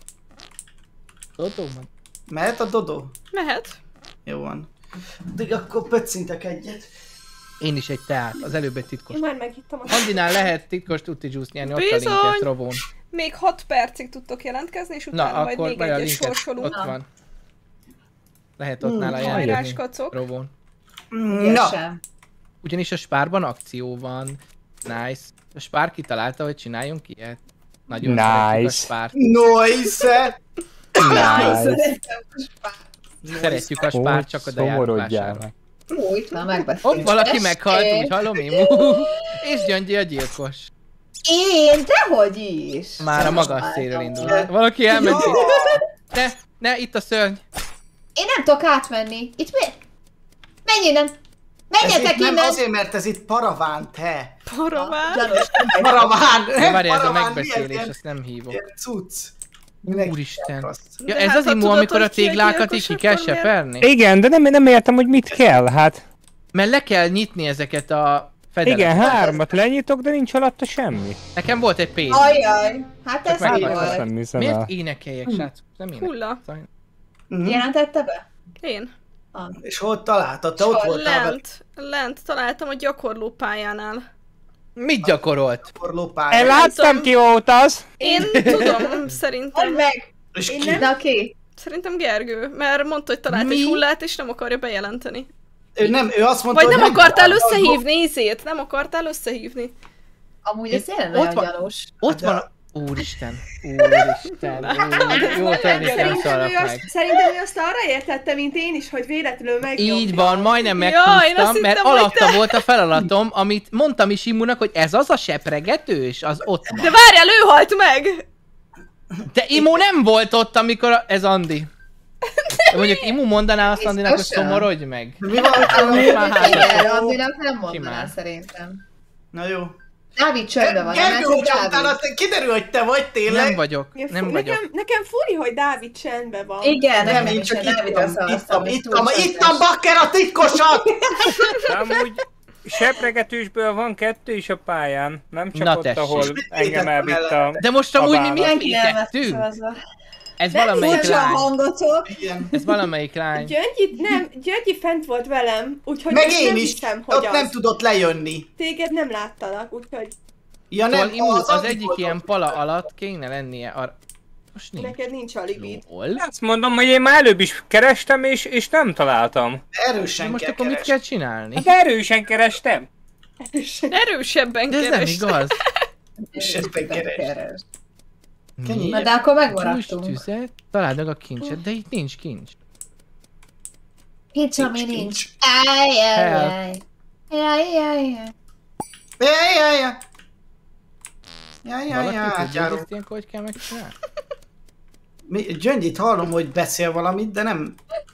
Dodó? Mehet a Dodó? Mehet. Jó van. De akkor pöccintek egyet. Én is egy teát, az előbb egy titkos. Én már meghittem a... Andinál lehet titkos tuti juice nyerni, ott a Bizony. linket, Rovón. Még 6 percig tudtok jelentkezni, és Na, utána majd akkor még vagy a egyet linket, sorsolunk. ott van. Lehet ott nála Hajrás, jelentkezni, kacok. Rovón. Na, Ügyesen. Ugyanis a Spárban akció van. Nice. A Spár kitalálta, hogy csináljunk ilyet. Nagyon szeretjük a Nice. Spárt. noise! Nice. Szeretjük a Spárt, csak a Szomorodjál dejárulására. meg. Ó, itt van, megbeszéltük. Hopp, valaki meghalt, úgy hallom, Imu. És Gyöngyi a gyilkos. Én, dehogy is. Már a magas szélről indul. Valaki elment itt. Ne, itt a szörny. Én nem tudok átmenni. Itt mi? Menj innen! Ez Menjetek itt nem innen! azért, mert ez itt paraván, te. Paraván. Gyanús. Paraván! De várj, ez a Paraván, megbeszélés, milyen ezt nem hívok. ilyen cucc. Úristen. Azt. Ja, De ez hát, az ha Imu, tudod, amikor a hogy ki a téglákat gyilkos, így ki kell akkor miért? seperni? Igen, de nem értem, hogy mit kell, hát. Mert le kell nyitni ezeket a fedeleket. Igen, 3-at lenyitok, de nincs alatta semmi. Nekem volt egy pénz. Ajjaj, hát ez meg mi vagyok, volt? Nem hiszem Miért el. énekeljek, srácok? Nem énekelek. Hulla. Jelentette be? Én. És hol találtad? Te ott voltál vele Lent találtam a gyakorlópályánál. Mit gyakorolt? porlópályán. Láttam ki volt az. Én tudom, Mondd szerintem. meg! És Én ki? nem- Na ki? Szerintem Gergő, mert mondta, hogy talált Mi? egy hullát, és nem akarja bejelenteni. Ő azt mondta, Vagy hogy nem akartál találta. összehívni ízét, nem akartál összehívni. Amúgy ez tényleg Ott nagyon van. gyanús. Ott van a... Úristen. Jó tenni nem szarrak meg. Szerintem ő azt arra értette, mint én is, hogy véletlenül megnyomja. Így van, majdnem Ja, én azt meghúztam, mert hittem, hogy alatta te- volt a feladatom, amit mondtam is Imunak, hogy ez az a sepregetős, az ott van. De várjál, ő halt meg! De Imu nem volt ott, amikor ez Andi. De mondjuk Imu mondaná azt Andinak, hogy Biztosan? szomorodj meg. Mi van, hogy Amúgy már hátra. igen, Andinak nem mondaná Simán. szerintem. Na jó. Dávid csöndben van, nem Gergő, ez hogyha Dávid. utána kiderül, hogy te vagy tényleg. Nem vagyok, nem vagyok. Nekem furi, hogy Dávid csendben van. Igen, Nem, nem, én csak Dávidra ittam, szavaztam. ez túl ittam csöndes. bakker a titkosat! De amúgy sepregetősből van 2 is a pályán. Nem csak Na ott, tessék. ahol engem elvitt a... De most amúgy mi válasz. miért Senki nem lett végettünk? szavazva. Ez valamelyik Furcsa a lány. hangotok. Igen. Ez valamelyik lány. Gyöngyi fent volt velem, úgyhogy Meg most én nem is, hiszem, hogy ott az. nem tudott lejönni. Téged nem láttalak, úgyhogy... Ja Szóval nem, Imu, az Andi egyik volt ilyen ott. pala alatt kéne lennie arra. Most nincs. Neked nincs alibid. Hol? Azt mondom, hogy én már előbb is kerestem, és nem találtam. Erősen De most kell akkor mit keresni. kell csinálni? Hát erősen kerestem. Erősebben De ez nem keres. igaz. Erősebben keresd. Mi? Na de akkor Gyújts megmaradtunk. tüzet, találd meg a kincset, de itt nincs kincs. Nincs, ami nincs. Ajjajjaj. Jajjajjaj. Jaj. Valaki tudja, hogy Jaj. ezt ilyenkor hogy kell megcsinálni? Gyöngyit hallom, hogy beszél valamit, de nem...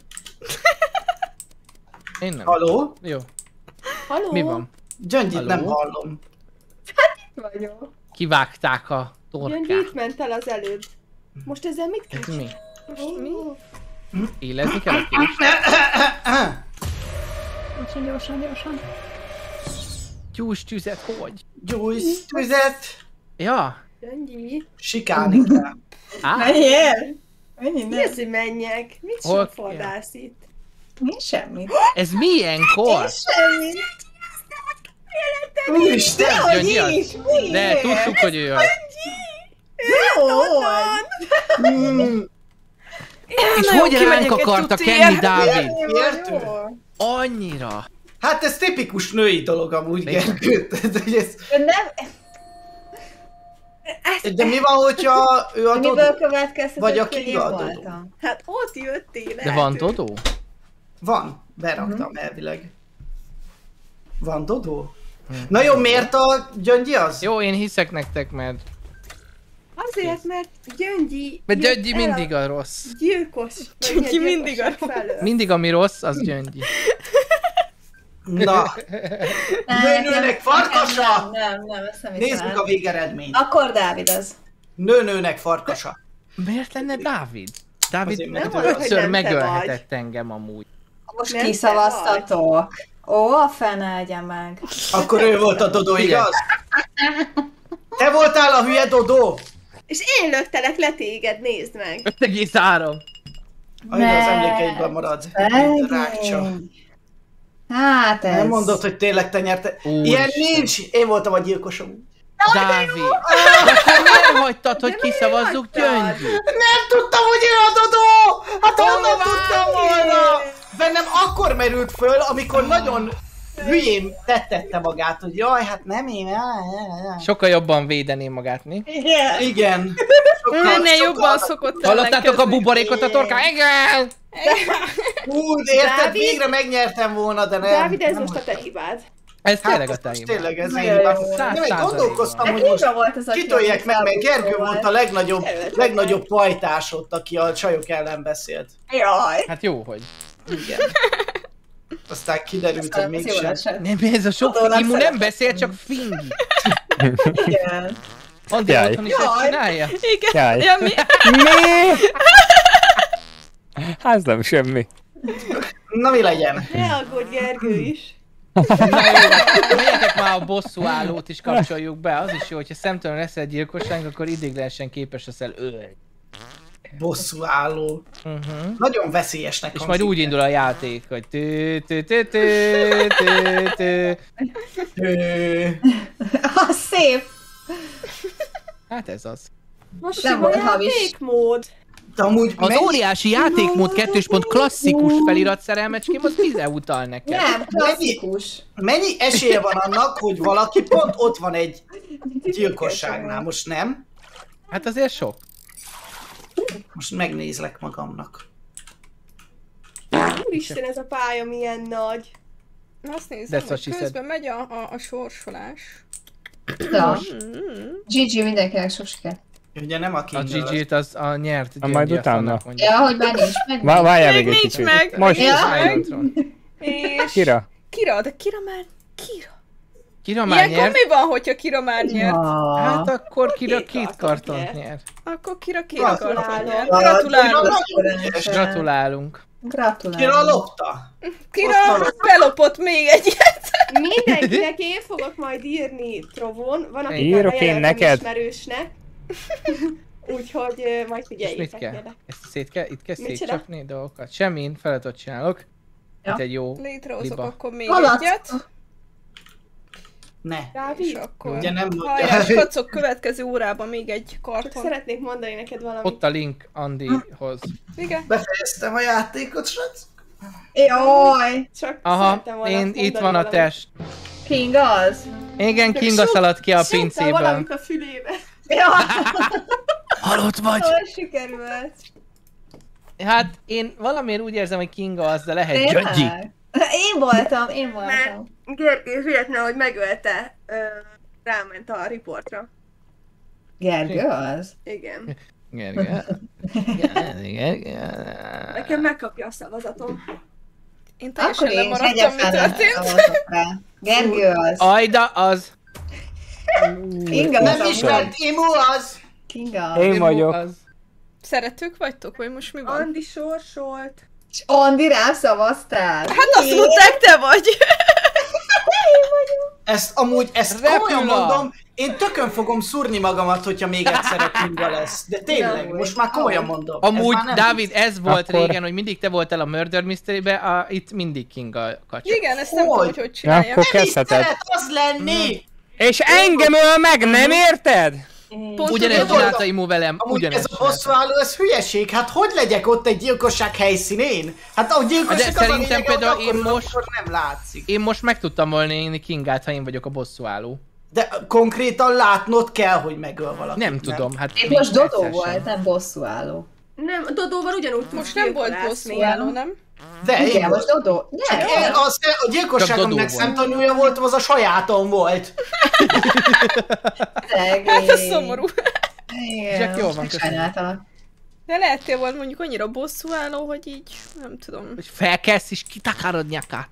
Én nem. Haló? Jó. Haló? Mi van? Gyöngyit Haló? nem hallom. Vagyok. Kivágták a Gyöngyi torkát. itt ment el az előbb. Most ezzel mit Ez kell? mi? Most mi? Élezni kell a kést? Gyorsan. Gyújts tüzet, hogy? Gyújts tüzet. Ja. Gyöngyi. Sikálni kell. Á, Menjél! Menjél, Mi ne. az, hogy menjek? Mit Hol sem kell? fordálsz itt? Nincs semmi. ez milyenkor? Semmi. Úristen! Gyöngyi az? De tudtuk, hogy ő az. Mm, És nagyon hogy ránk kimegyek egy akarta tuti kenni, ilyet. Dávid? Értő? Annyira. Hát ez tipikus női dolog amúgy, Gergő. De mi van, hogyha ő a Miből Dodó? következtetett, Vagy a hogy én Kinga a Dodó? voltam? Hát ott jöttél De van Dodó? Van, beraktam elvileg. Van Dodó? Na jó, miért a Gyöngyi az? Jó, én hiszek nektek, mert Azért, mert Gyöngyi... mert jött Gyöngyi el a mindig a rossz. Gyilkos. vagy Gyöngyi ilyen mindig a gyilkosság felől. Mindig ami rossz, az Gyöngyi. Na, nőnőnek farkasa! Nem, ezt nem hiszem Nézzük el. a végeredményt. Akkor Dávid az. Nőnőnek farkasa. Miért lenne Dávid? Azért, Dávid mert Nem mondod, hogy többször nem te megölhetett engem amúgy. Most Nem te kiszavaztatok. Ó, a fene egye meg. Akkor ő volt a Dodó, Igen. igaz? Te voltál a hülye Dodó? És én löktelek le téged, nézd meg. 5,3. Annyira az emlékeidben marad. Mint a rákcsa. Szegény. Hát ez... Nem mondod, hogy tényleg te nyerted. Ilyen nincs! Én voltam a gyilkosom. Dávid! De akkor miért hagytad, hogy kiszavazzuk Gyöngyi? Nem tudtam, hogy ő a Dodó! Hát honnan tudtam volna? Bennem akkor merült föl, amikor nagyon hülyén tettette magát, hogy jaj, hát nem én. Sokkal jobban védené magát, mi? Igen. Igen. Ennél jobban szokott Hallottátok a ellenkezni. buborékot a torkán? Igen! Úgy, érted, Dávid? végre megnyertem volna, de nem. Dávid, ez nem most a hogy- te hibád. Ez Hát tényleg a ez most teim. tényleg ez Nagyon én. jó. Nem, én 100%-ban. gondolkoztam, hogy Kinga most volt az, aki kitolják meg, mert Gergő volt. volt a legnagyobb pajtás ott, aki a csajok ellen beszélt. Jaj. Hát jó, hogy. Igen. Aztán kiderült, hogy Ez jó mégsem. esett. Nem, ez a sok Dodónak immu nem szeretem. beszél, csak fingi. Igen. Andi Jaj. otthon is ezt Jaj. csinálja? Igen. Jaj. Ja, mi? Mi? Hát nem semmi. Na mi legyen? Ne aggódj, Gergő is. Na jó, menjetek már a bosszúállót is kapcsoljuk be. Az is jó, hogyha szemtelen lesz egy gyilkosság, akkor ideiglenesen képes leszel ölni. Bosszúálló. Nagyon veszélyesnek És hangzik. majd úgy indul a játék, hogy tü tü tü tü tü tü. Ö, Az szép. Hát ez az. Most Nem sima volt hamis. játékmód. De amúgy Az mennyi, óriási játékmód 2. klasszikus felirat szerelmecském, az mire utal neked? Nem, klasszikus. mennyi esélye van annak, hogy valaki pont ott van egy gyilkosságnál, most nem? Hát azért sok. Most megnézlek magamnak. Úristen, ez a pálya milyen nagy. Azt nézem, That's what hogy she said. közben megy a sorsolás. Na. GG mindenkinek sok sikert. Ugye nem a A Kinga. GG-t az a nyert Ha majd Gyöngyi, utána. annak mondja. Ja, hogy már nincs meg. Várjál Még még egy nincs kicsit. meg. Most Ja. Silentron. És... kira? Kira, de Kira már... Kira. Kira már Ilyenkor nyert? mi van, hogyha Kira már nyert? Hát akkor Kira Két 2 kartont kartont nyert. nyer. Akkor Kira két Gratulálok. karton nyert. Gratulálok. Gratulálok. Gratulálunk. Gratulálok. Kira lopta? Kira belopott még egyet. Mindenkinek én fogok majd írni Trovon. Van, akit Írok én bejelöltem neked. ismerősnek. Úgyhogy majd És mit figyeljétek kell? kérlek. Ezt szét kell? Itt kell Micsoda? szétcsapni dolgokat? Semmi, én feladatot csinálok. Ja. Itt egy jó Létrehozok liba. akkor még Haladsz. egyet. Ne. Dávid? És akkor... Ugye nem Hajrá, kacok, következő órában még egy Csak karton. szeretnék mondani neked valamit. Ott a link Andihoz. Igen. Befejeztem a játékot, srác. Jaj! Csak Aha, szerettem volna itt mondani van a valamit. test. King az? Igen, Kinga szaladt ki a Súgtál pincéből. valamit a fülébe. Ja, Halott vagy? jól sikerült. Hát én valamiért úgy érzem, hogy Kinga az, de lehet Tényleg? Gyöngyi. Én voltam. Mert Gergő véletlenül, hogy megölte, ráment a riportra. Gergő az? Igen. Nekem megkapja a szavazatom. Én teljesen Akkor én lemaradtam, mi történt. szavazok rá. Gergő az. Ajda az. Kinga Nem az. ismert Imu az. Kinga az. Én vagyok. Az. Szeretők vagytok, vagy most mi van? Andi sorsolt. És Andi rám szavaztál? Hát azt mondták, te vagy! Ezt Repül komolyan a- mondom, én tökön fogom szúrni magamat, hogyha még egyszer a Kinga lesz. De tényleg, most már komolyan mondom. Ez Amúgy, már nem Dávid, ez volt Akkor- régen, hogy mindig te voltál a Murder Mystery-be, itt mindig Kinga kacsa. Igen, ezt nem tudom, hogy hogy Ja, csinálja. akkor Nem is kezdheted. szeret az lenni! És engem öl meg, nem érted? Pont Ugyanezt tudod, csinálta Imu velem, Amúgy ez ugyanezt a bosszúálló, ez hülyeség, hát hogy legyek ott egy gyilkosság helyszínén? Hát a gyilkosság De az a szerintem lényeg, például hogy én akkor, most- amikor nem látszik. Én most meg tudtam volna élni Kingát, ha én vagyok a bosszúálló. De konkrétan látnod kell, hogy megöl valakit. Nem tudom, hát... Itt még most Dodó egyszer sem. volt, nem bosszúálló. Nem, Dodóval ugyanúgy tudsz most nem volt gyilkolászni. bosszúálló, nem? De én Igen, most Dodó. Nem, a gyilkosság, Csak Dodó aminek volt. szemtanúja voltam, az a sajátom volt. Hát ez szomorú. Igen, Jack, jól van, most köszönöm. sajnáltalak. De lehettél volna mondjuk annyira bosszúálló, hogy így, nem tudom. Hogy felkelsz és kitakarod nyakát.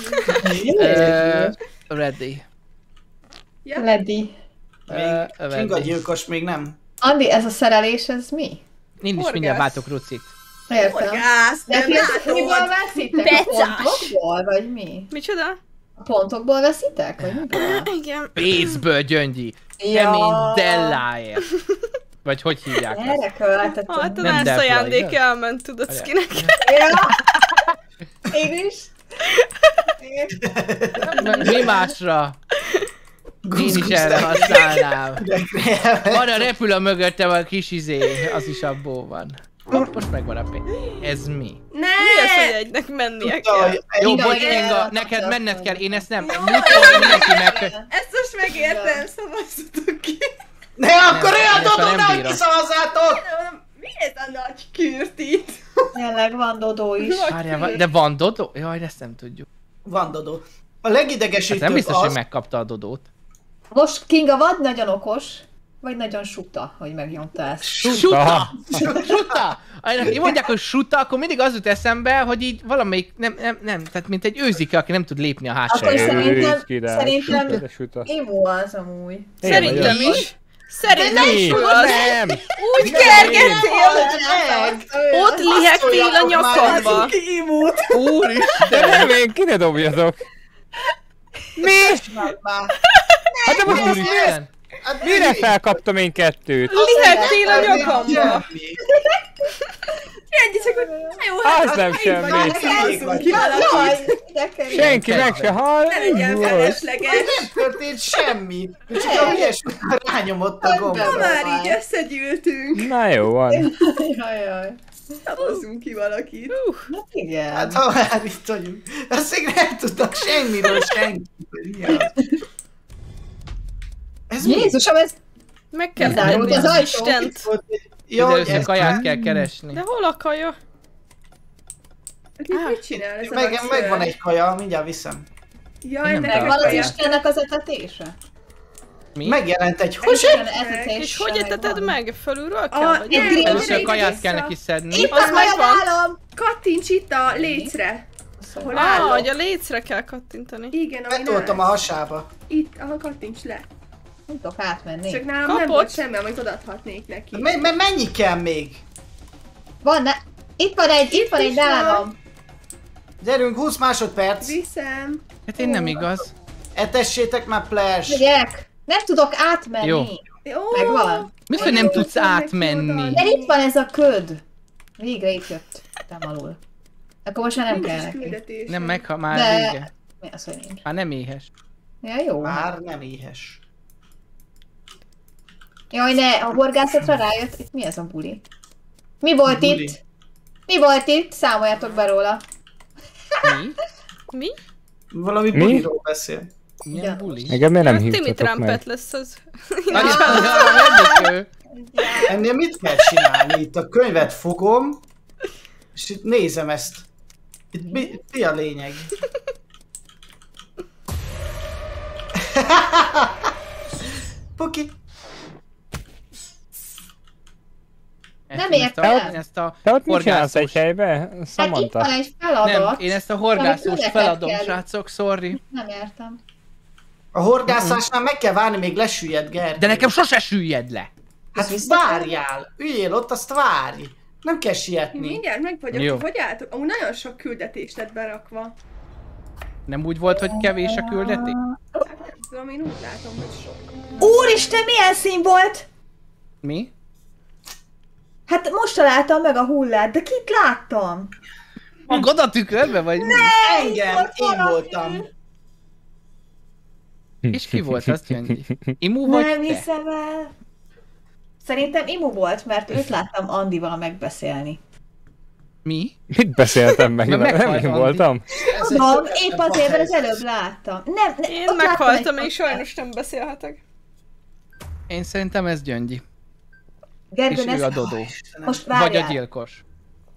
Ready. Ledi. Kinga gyilkos még nem. Andi, ez a szerelés, ez mi? Én is Horgász. mindjárt váltok Rucit. Értem. Horgász, De nem ti ezt miből látod? veszitek? A pontokból, vagy mi? Micsoda? A pontokból veszitek, vagy miből? Igen. Pénzből, Gyöngyi. Ja. Kemény Delláért. Vagy hogy hívják ezt? Erre költettem. Hát a Nem Nász Depla, ajándék igaz? elment, tudod, Ajá. Skinek. Ja. Én is. Mi másra? Én is erre használnám. Van a repülő mögöttem a kis izé, az is abból van. Most megvan a pénz. Ez mi? Ne! Mi az, hogy egynek mennie kell? Jó, Kinga, bocs, igen, Kinga, igen, neked igen. menned kell, én ezt nem. Múltkor mindenki meg... Ezt most megértem, szavazzatok ki. Ne, akkor olyan ezt már nem Dodónál bírom. kiszavazátok! Mi ez a nagy kürt itt? Tényleg van Dodó is. Várjál, de van Dodó? Jaj, ezt nem tudjuk. Van Dodó. A Ez legidegesítőbb nem biztos, hogy az, megkapta a Dodót. Most Kinga vagy nagyon okos, vagy nagyon suta, hogy megnyomta ezt. Suta! Suta! Én mondják, hogy suta, akkor mindig az jut eszembe, hogy így valamelyik, nem, tehát mint egy őzike, aki nem tud lépni a Akkor hátsó. szerintem Imu az amúgy. Szerintem is. Szerintem is Mi? az. Nem! Úgy kergettél, meg! ott lihegtél a nyakamba. Úristen! De nem, én ki ne dobjatok! Mi? Már. Hát de most Úristen! Hát mire mi? felkaptam én kettőt? Lihegtél a nyakamba. Ennyi csak, hogy na jó, hát Az nem semmi. szavazzunk ki valakit. Senki meg se hall. Ne legyen Most. felesleges. Nem történt semmi. Csak a hülyes rányomott a gombra. Ha már így összegyűltünk, Na jó van. Jajjaj. szavazzunk ki valakit. Na igen. Hát ha már itt vagyunk. Azt még nem tudtak semmiről senki. Ez mi? Jézusom, ez Meg kell Bezárult tenni az az ajtó. Istent. Jó, Ide először ezt kaját kell keresni. De hol a kaja? Mit csinál ez a nagy megvan szőr? egy kaja, mindjárt viszem. Jaj, Nem nekem van az kaja. Istennek az etetése? Mi? Megjelent egy Az Isten hús. etetése És hogy eteted megvan. meg? Fölülről kell? A- Vagy nem, alulról? Először Ide kaját vissza. kell neki szedni. Itt Az van majd megvan. nálam! Kattints itt a lécre. Hol Ah, állok? hogy a lécre kell kattintani. Igen, ami Betoltam a nálam. hasába. Itt, ahol kattints le. Nem tudok átmenni. Csak nálam Kapott. nem volt semmi, amit odaadhatnék neki. Mennyi kell még? Van, itt van egy is van. nálam. Gyerünk, 20 másodperc. Viszem. Hát én nem igaz. Etessétek már Flash. Megyek. Nem tudok átmenni. Jó. Jó. Megvan. Mi, hogy nem tudsz Neki átmenni? oda. De itt van ez a köd. Végre itt jött. Nem alul. Akkor most már nem Nincs kell is neki. küldetés. Nem már De- vége. Mi az, hogy nincs? Már nem éhes. Ja, jó. Már nem éhes. Jaj, ne, a horgászatra rájött. Itt mi ez a buli? Mi volt Buli. itt? Mi volt itt? Számoljatok be róla. Mi? Mi? Valami Mi? buliról beszél. Milyen buli? Engem miért nem Timmy hívtatok meg? Trumpet lesz az. Ennél mit kell csinálni? Itt a könyvet fogom, és itt nézem ezt. Itt mi a lényeg? Puki. Nem értem. Ezt a Te ott mit csinálsz egy horgászós... helybe? Hát itt Samantha? van egy feladat. Nem, én ezt a horgászós Amit feladom, kell. srácok, sorry. Nem értem. A horgászásnál meg kell várni, még lesüllyed, Gergő. De nekem sose süllyed le. Hát várjál! Üljél ott, azt várj! Nem kell Én sietni. mindjárt meg Jó. vagyok, hogy álltok? Amúgy nagyon sok küldetés lett berakva. Nem úgy volt, hogy kevés a küldetés? Tudom, én úgy látom, hogy sok. Úristen, milyen szín volt? Mi? Hát most találtam meg a hullát, de kit láttam? Magad a tükörbe, vagy mi? Engem, én voltam. És ki volt, azt Gyöngyi? Imu vagy Nem te? hiszem el. Szerintem Imu volt, mert őt láttam Andival megbeszélni. Mi? Mit beszéltem meg? Mert Nem meghalt én Andi. voltam. Tudom, épp azért, mert az előbb láttam. Nem, Én ott meghaltam, láttam egy- és sajnos nem beszélhetek. Én szerintem ez Gyöngyi. Gergő, És ne ő a Dodó. most Vagy a várjál. gyilkos.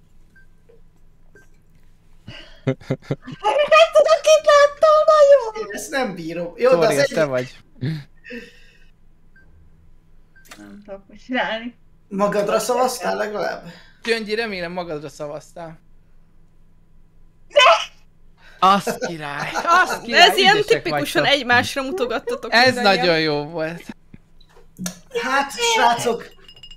Nem tudom, kit láttam, nagyon! Én ezt nem bírom. Jó, de Sorry, az ez te egyik... vagy. Nem tudok mit csinálni. Magadra szavaztál legalább? Gyöngyi, remélem magadra szavaztál. Az király, az király, Ez ilyen ügyesek tipikusan vagytok. egymásra mutogattatok. Ez mindannyian. nagyon jó volt. Hát, srácok,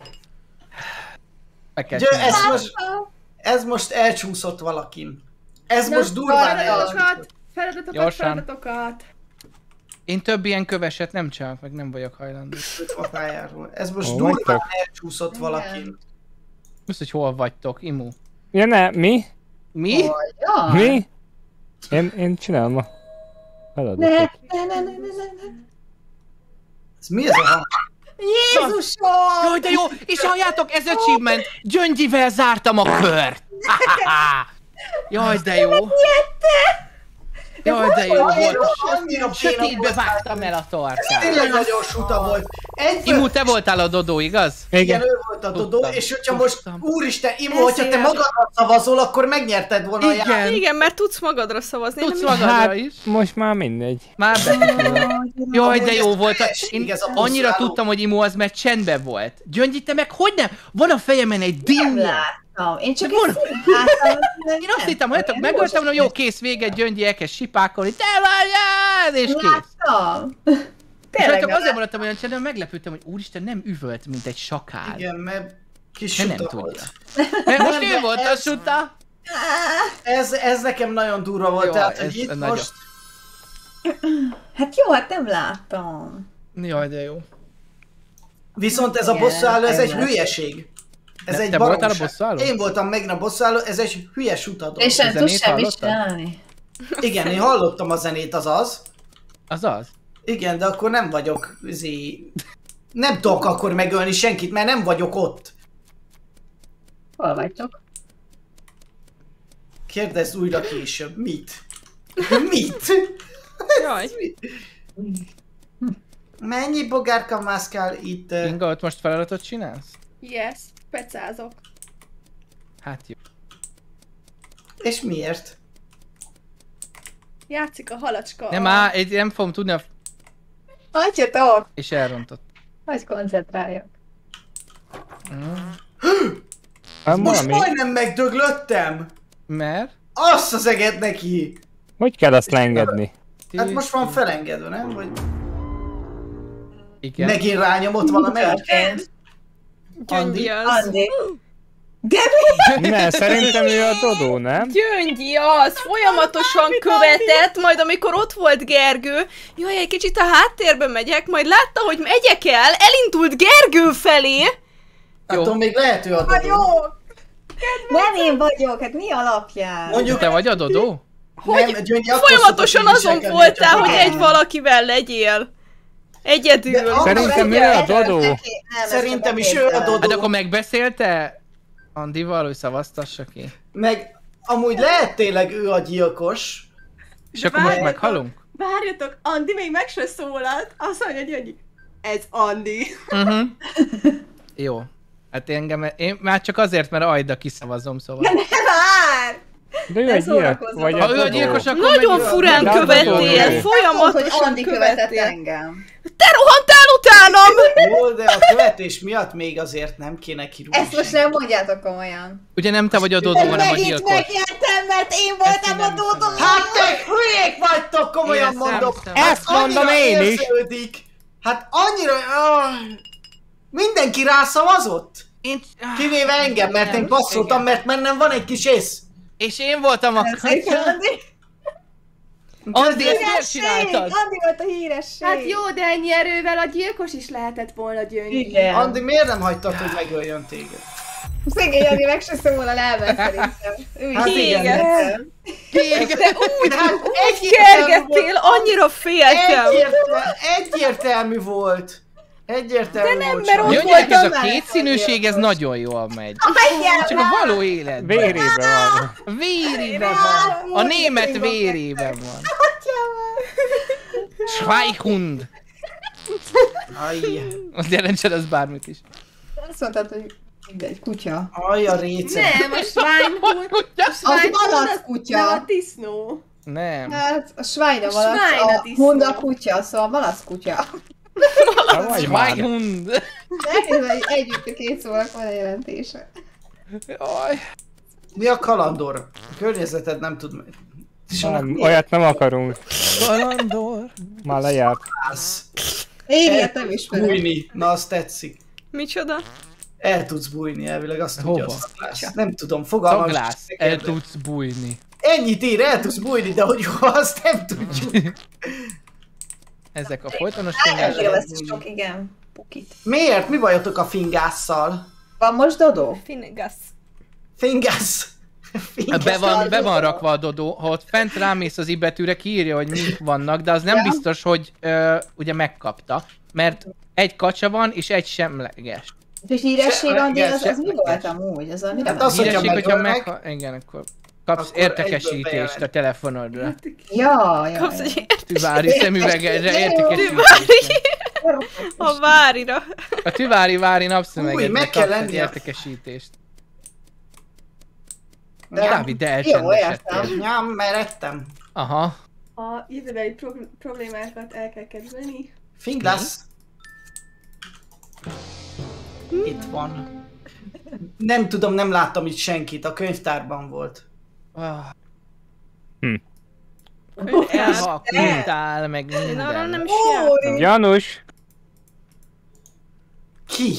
Meg kell Gyö, csinálni. ez most elcsúszott valakin. Ez Na, most durván elcsúszott. Feladatokat, Gyorsan. feladatokat. Én több ilyen köveset nem csinálok, meg nem vagyok hajlandó. A pályáról. Ez most Ó, durván vagytok. elcsúszott valakin. Most, hogy hol vagytok, Imu? Ja, ne, mi? Mi? Ja. Mi? Én csinálom a feladatot. Ne. Ez mi ez a hang? Jézusom! Jaj, de jó! És halljátok, ez achievement! Gyöngyivel zártam a kört! Jaj, de jó! Jaj, de jó volt! Annyira Sötétbe vágtam el a torkát. Tényleg nagyon suta volt. Imu, te voltál a Dodó, igaz? Igen, Igen. ő volt a Dodó, Tudtam, és hogyha most, tudtam. úristen, Imo, hogyha te magadra szavazol, akkor megnyerted volna a játékot. Igen, Igen, mert tudsz magadra szavazni. tudsz nem magadra Hát, is. most már mindegy. Már be. Jaj, de jó volt. Én Ez a annyira bosszáló. tudtam, hogy Imu az, mert csendben volt. Gyöngyi, te meg hogy nem? Van a fejemen egy Nem dinnya. láttam. Én csak De egy van- színt láttam. Én azt hittem, hogy megöltem, hogy jó, kész, vége, Gyöngyi elkezd sipákolni, te vagyál, és kész. Láttam. És Tényleg rajtam nem azért maradtam olyan csendben, meglepődtem, hogy úristen, nem üvölt, mint egy sakál. Igen, mert kis De nem suta tudja. volt. Mert most Nem, ő de volt a ez- suta. Ez nekem nagyon durva volt, Jó, tehát, ez hogy itt nagyon. most... Hát jó, hát nem láttam. Jaj, de jó. Viszont ez a Igen, bosszúálló, ez egy igen. hülyeség. Ez Te egy voltál a baromság. bosszúálló? Én voltam megint a bosszúálló, ez egy hülye sutadó. És nem zenét tudsz semmit hallottad? csinálni. Igen, én hallottam a zenét, azaz. Az az? Igen, de akkor nem vagyok, nem tudok akkor megölni senkit, mert nem vagyok ott. Hol vagytok? Kérdezz újra később. Mit? Mit? Jaj. Mennyi bogárka mászkál itt? Inga, ott most feladatot csinálsz? Yes, pecázok. Hát jó. És miért? Játszik a halacska. Nem áll, én nem fogom tudni, Hagyjatok! és elrontott. Hogy koncentráljak. Hát Most valami. majdnem megdöglöttem! Mert? Azt az eget neki! Hogy kell azt leengedni? Hát most van felengedve, nem? Vagy Igen. megint rányomott valamelyik? Gyöngyi az. Andi. Gabi! Ne, szerintem ő a Dodó, nem? Gyöngyi az, folyamatosan követett, majd amikor ott volt Gergő, jaj, egy kicsit a háttérbe megyek, majd látta, hogy megyek el, elindult Gergő felé. Attól még lehető a Dodó. Nem én vagyok, hát mi alapján? Mondjuk, Te vagy a Dodó? Hogy Gyöngy, akkor folyamatosan szokott azon viselkedni, voltál, csak hogy igen. egy valakivel legyél. Egyedül. De Szerintem ő a Dodó. Szerintem is ő a Hát Dodó. akkor megbeszélte Andival, hogy szavaztassa ki? Meg amúgy lehet tényleg ő a gyilkos. És akkor most meghalunk? Várjatok, Andi még meg se szólalt, azt mondja, hogy Gyöngyi, ez Andi. Jó. Hát én már csak azért, mert Ajda kiszavazom, szóval. Nem vár! De ő a gyilkos, vagy a Ha ő a Dodó. gyilkos, akkor Nagyon meg ő a- furán De követél, hogy Hogy folyamatosan Andi követett követél. engem. Te rohantál utánam! Jó, de a követés miatt még azért nem kéne kirúgni Ezt most nem mondjátok komolyan. Ugye nem te vagy a Dodó, hanem a Megint gyilkos. megnyertem, mert én voltam a Dodó! Hát te hülyék vagytok, komolyan Én mondok! számítom. Hát Ezt mondom annyira én is. érződik. Hát annyira... Mindenki rászavazott? Kivéve engem, mert én passzoltam, mert bennem van egy kis ész. És én voltam a Szépen, Andi. Andi, ezt miért Híresség! csináltad? Andi volt a híresség! Hát jó, de ennyi erővel a gyilkos is lehetett volna Gyöngyi. Igen. Andi, miért nem hagytad, hogy megöljön téged? Szegény Andi meg se szólal elment szerintem. Ő is Hát igen. égettem. De úgy Hát kergettél, annyira féltem. Egyértelmű volt. Egyértelmű De nem, volt. mert Sanyi. ott Gyöngyek, ez a voltam kétszínűség, ez nagyon jól megy. Csak a való életben. Vérében van. Vérében van. A német vérében van. Schweighund. Ajj. Azt jelentsen az bármit is. Azt mondtad, hogy mindegy, kutya. Ajj, a réce. Nem, a Schweinhund, Az malac kutya. nem a disznó. Nem. Hát a svájna A malac, svájna a disznó. hund a kutya, szóval malac kutya. Ha vagy már. Schweighund. Nehéz, hogy együtt a két szónak van a jelentése. Jaj. Mi a kalandor? A környezeted nem tud... És annak Nem, mi olyat nem akarunk. Kalandor. Már lejárt. az? Én ilyet nem ismerem. Bújni. Na, azt tetszik. Micsoda? El tudsz bújni, elvileg azt tudja Hova? a szaglász. Nem tudom, fogalmam Szaglász. sincs, El kérdez. tudsz bújni. Ennyit ír, el tudsz bújni, de hogy hova, azt nem tudjuk. Ezek a folytonos Annyira fingások. vesz sok, igen. Pukit. Miért? Mi bajotok a fingásszal? Van most Dodó? Finnegas. Fingász? Be van rakva a Dodó, ha ott fent rámész az i betűre, kiírja, hogy mik vannak, de az nem biztos, hogy ugye megkapta. Mert egy kacsa van, és egy semleges. És híresség, Andi, az mi semleges. volt amúgy? Az mire Hát az, ment? hogyha Híresség, hogyha megölnek, igen, akkor kapsz akkor egyből értekesítést bejelent. a telefonodra. Ja. Kapsz egy Tüvári szemüvegedre értekesítést. a várira. A Tüvári Új, napszemegedre meg kell kapsz egy lennie. értekesítést. Ja. Dávid, de Jó, elcsendesedtél. értem. Nyám, mert ettem. Aha. A jövőbeli problémákat el kell kerülni. Fingász. Itt van. Nem tudom, nem láttam itt senkit, a könyvtárban volt. Elhakultál, meg Én arra nem minden. is jártam. Janus! Ki?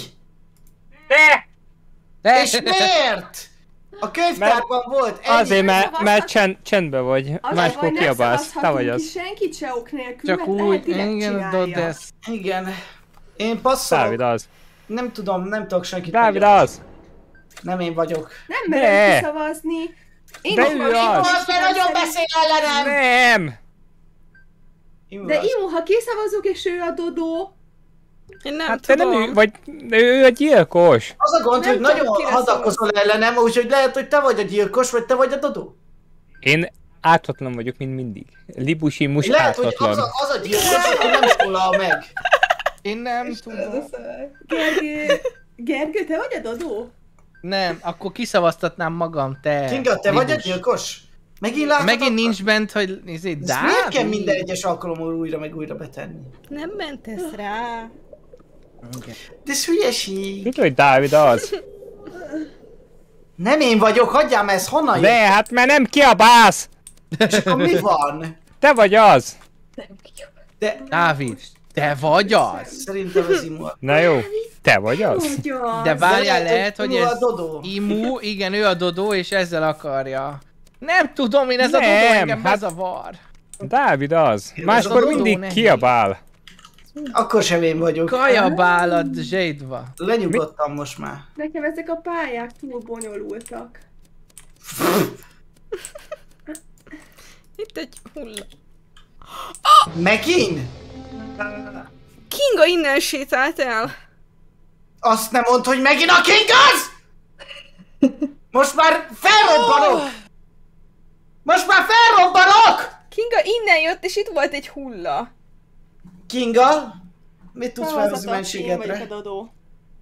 De! És miért? A könyvtárban volt. Azért, szavazhat- mert csendbe vagy. Az Máskor a baj, nem kiabálsz. Te vagy szavazhatunk az. ki senkit se ok nélkül, Csak mert úgy, lehet direkt igen, csinálja. Dodesz. Igen. Én passzolok. Dávid az. Nem tudom, nem tudok senkit Dávid megölni. az. Nem én vagyok. Nem Ne. merem kiszavazni. Én De is ő vagyok, az. Az, mert nagyon beszél ellenem! Nem! De Imu, ha kiszavazok és ő a Dodó, Én nem Hát te nem tudom. ő, vagy ő a gyilkos. Az a gond, Nem hogy tudom, nagyon kire hadakozol ellenem, úgyhogy lehet, hogy te vagy a gyilkos, vagy te vagy a Dodó. Én ártatlan vagyok, mint mindig. Libusimus Lehet, hogy ártatlan. az a gyilkos, aki nem szólal meg. Én nem tudom. Gergő, te vagy a Dodó? Nem, akkor kiszavaztatnám magam, te. Kinga, te vagy a Libus. gyilkos? Megint látod? Megint nincs bent, hogy Ezt Dávid? miért kell minden egyes alkalommal újra meg újra betenni? Nem mentesz rá. De ez hülyeség. Tudod, hogy Dávid az? Nem én vagyok, hagyjám ezt, honnan jön? De, hát mert nem kiabálsz! És akkor mi van? Te vagy az! De Dávid, te vagy az? szerintem ez immulat. Na jó, te vagy az? Ugyan. De várjál, lehet, lehet, hogy hogy Imu ez a Dodó. Imu, igen, ő a Dodó, és ezzel akarja. Nem tudom, én ez a Dodó Nem, engem hát- bezavar. Dávid az. Máskor Dodó mindig nehéz. kiabál. Akkor sem én vagyok. Kajabálad zsédva. Lenyugodtam most már. Nekem ezek a pályák túl bonyolultak. Itt egy hulla. Megint? Kinga innen sétált el. Azt nem mondd, hogy megint a King az! Most már felrobbanok! Most már felrobbanok! Kinga innen jött, és itt volt egy hulla. Kinga? Mit tudsz felhozni Én vagyok mentségetre? a Dodó.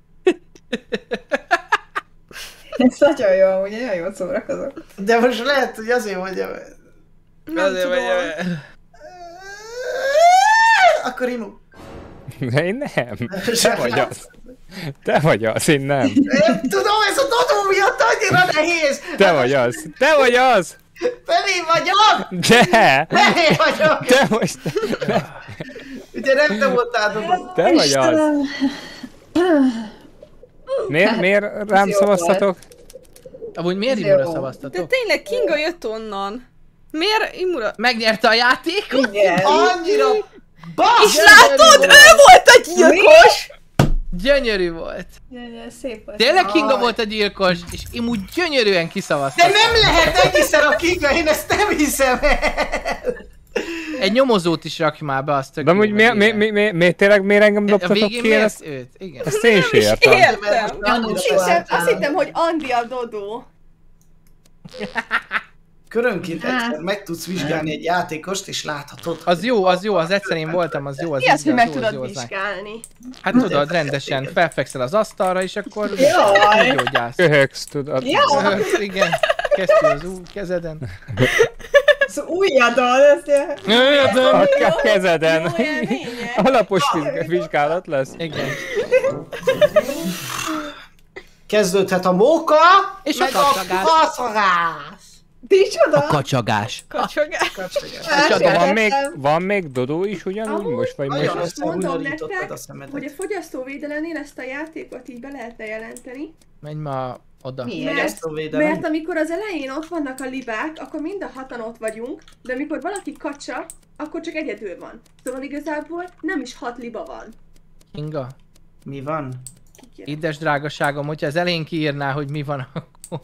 Ez nagyon jó, amúgy nagyon jól szórakozok. De most lehet, hogy azért mondjam. Nem tudom. Akkor Imu. De én nem. Te vagy az. Te vagy az, én nem. Nem tudom, ez a Dodó miatt annyira nehéz! Te vagy az. Te vagy az! Felé vagyok! De! Felé vagyok! Te most... Ugye nem te voltál Dodó. Te vagy az. Miért rám jó Amúgy szavaztatok? miért Ez Imura jó. De szavaztatok? tényleg Kinga jött onnan. Miért Imura? Megnyerte a játékot? Igen. Annyira És látod, ő volt a gyilkos! Gyönyörű volt. Jaj, szép volt. Tényleg Kinga volt a gyilkos, és Imu gyönyörűen kiszavazta. De nem lehet egyszer a Kinga, én ezt nem hiszem el! Egy nyomozót is rakj már be, azt tök De jó amúgy miért tényleg miért engem A dobtatok végén ki? miért Ezt őt? Igen. én is értem. Értem. Azt hittem, hogy Andi a Dodó. Körönként egyszer meg tudsz vizsgálni egy játékost, és láthatod. Az jó, az egyszer én voltam, az jó, az Mi az, hogy igaz, meg jó, az tudod jó, az meg. vizsgálni? Hát tudod, rendesen felfekszel az asztalra, és akkor Jaj. meggyógyálsz. Köhögsz, tudod. Igen, kezdj az kezeden. Az ujjadon, ezt A kezeden. Jó élménye. Alapos vizsgálat lesz. Igen. Kezdődhet a móka, És a meg a kacsagás. faszagás. Micsoda? Kacsagás. Kacsogás. Van még Dodó is ugyanúgy Amúgy most, vagy Nagyon most? Mondom összehunyorítottad nektek, a szemetet. hogy a fogyasztóvédelemnél ezt a játékot így be lehetne jelenteni. Menj ma oda. Miért? Mert amikor az elején ott vannak a libák, akkor mind a hatan ott vagyunk, de amikor valaki kacsa, akkor csak egyedül van. Szóval igazából nem is 6 liba van. Kinga, Mi van? édes drágaságom, hogyha az elején kiírná, hogy mi van, akkor...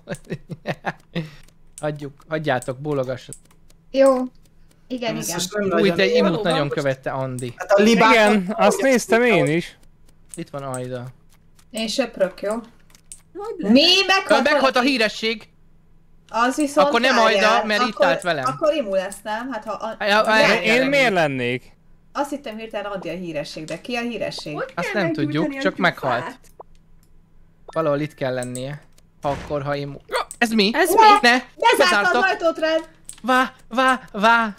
Hagyjátok, bólogassatok. Jó. Igen, Ez igen. most nem Új, nagyon te jó. Imut nagyon követte Andi. Hát a libák... Igen, azt néztem én is. Itt van Aida. Én söprök, jó? Hogy lehet? Mi? Meghalt Meghalt a valaki? híresség. Az viszont Akkor nem várjál, Ajda, mert itt állt velem. Akkor Imu lesz, nem? Hát ha... Én miért lennék? Azt hittem hirtelen Adi a híresség, de ki a híresség? Hogy Azt kell nem tudjuk, meggyújtani a csak gyufát? meghalt. Valahol itt kell lennie. Akkor, ha Imu... Ez mi? Ez mi? Ne! Bezárta az Bezártak! ajtót rád! Vá! Vá,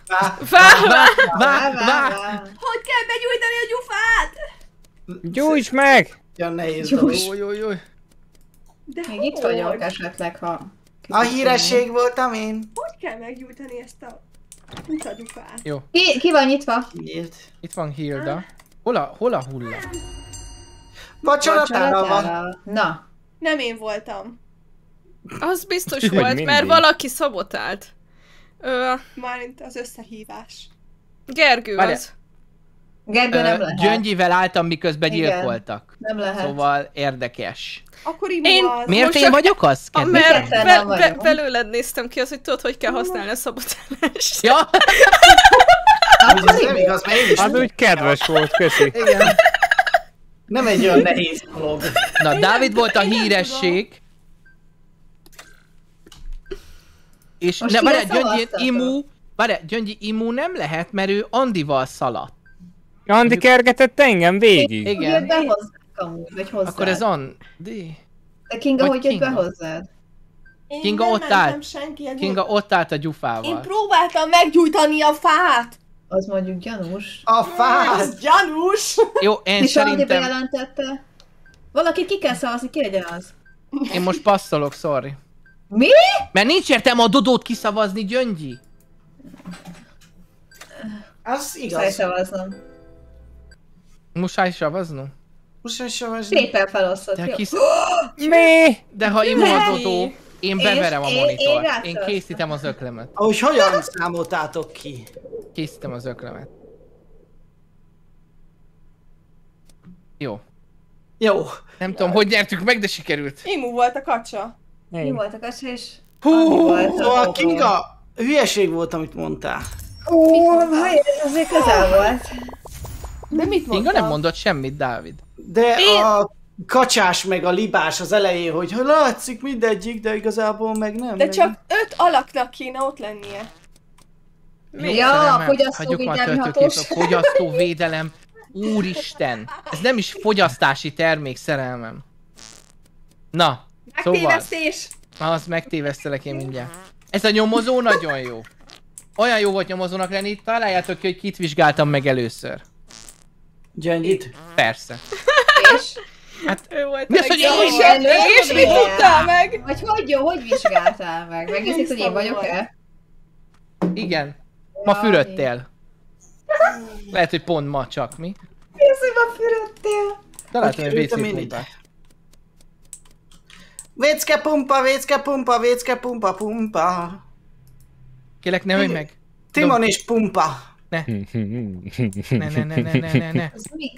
Hogy kell begyújtani a gyufát? Gyújts meg! Olyan nehéz Gyújts. dolog. De Még itt vagyok esetleg, ha... A híresség voltam én. Hogy kell meggyújtani ezt a kuta gyufát? Jó, Ki van nyitva? Miért? itt van Hilda. Hol a hulla? Vacsoratára van. Csalatára. Na. Nem én voltam. Az biztos Hogy volt, mindig. mert valaki szabotált. Mármint az összehívás. Gergő Várjál. az. Gergő nem lehet. Gyöngyivel álltam, miközben Igen. gyilkoltak. Nem lehet. Szóval érdekes. Akkor Imu Én- az. Miért Most én csak- vagyok az? Kedves? Mert ketten nem vagyunk. belőled néztem ki az, hogy tudod, hogy kell használni a szabotálást. Ja, Úgy ez nem igaz, mert én is Az úgy kedves volt, köszi. igen. nem egy olyan nehéz dolog. Na, Dávid volt a híresség. És Most ne, kire várjál, Gyöngyi, szavaztatok? Gyöngyi Imu nem lehet, mert ő Andival szaladt. Andi kergetett engem végig. Hogy jött Igen. be hozzád amúgy, vagy hozzád? Akkor ez Andi. De Kinga, vagy hogy jött be Kinga. hozzád? Én Kinga nem ott mentem állt. senkihez. Kinga ott állt a Én gyufával. próbáltam meggyújtani a fát! Az mondjuk gyanús. A fáz! Az gyanús! Jó, én És Andi szerintem... bejelentette. Valakit ki kell szavazni, ki legyen az? Én most passzolok, sorry. Mi? Mert nincs értelme a Dodót kiszavazni, Gyöngyi. Az Muszáj igaz. szavaznom. Muszáj szavaznunk? Most sem vagy. Szépen felosztott, De jó? kisz... Mi? De ha Imu a Dodó, én beverem a én monitort. rátszavaztam. Én készítem az öklemet. Ahogy hogyan számoltátok ki? Készítem az öklemet. Jó. Jó. Nem tudom, hogy nyertük meg, de sikerült. Imu volt a kacsa. Mi volt a kacsa és... Hú, Andi volt a Szóval Dodó. Kinga, hülyeség volt, amit mondtál. Ó, ez azért közel volt. De mit Kinga mondtam? nem mondott semmit, Dávid. De a kacsás meg a libás az elején, hogy látszik mindegyik, de igazából meg nem. De meg csak 5 alaknak kéne ott lennie. Ja, Szerelmem, fogyasztóvédelmi hagyjuk már hatós. töltőképet. Fogyasztóvédelem. Úristen. Ez nem is fogyasztási termék, szerelmem. Na, szóval. Megtévesztés! Az megtévesztelek én mindjárt. Ez a nyomozó nagyon jó. Olyan jó volt nyomozónak lenni, találjátok ki, hogy kit vizsgáltam meg először. Gyöngyit. Persze. És? Ő volt Mi a az, hogy legjobb. én is jelöltem? És mit tudtál meg? Vagy hogy jó, hogy vizsgáltál meg? Megnézted, hogy én vagyok-e? Igen. Ma fürödtél. Lehet, hogy pont ma csak, mi? Mi az, hogy ma fürödtél? Találtam egy kerültem WC én pumpát. Vécke pumpa, vécke pumpa, vécke pumpa, pumpa. Kérlek, ne ölj meg. Timon és pumpa. Ne, ne. Az mi?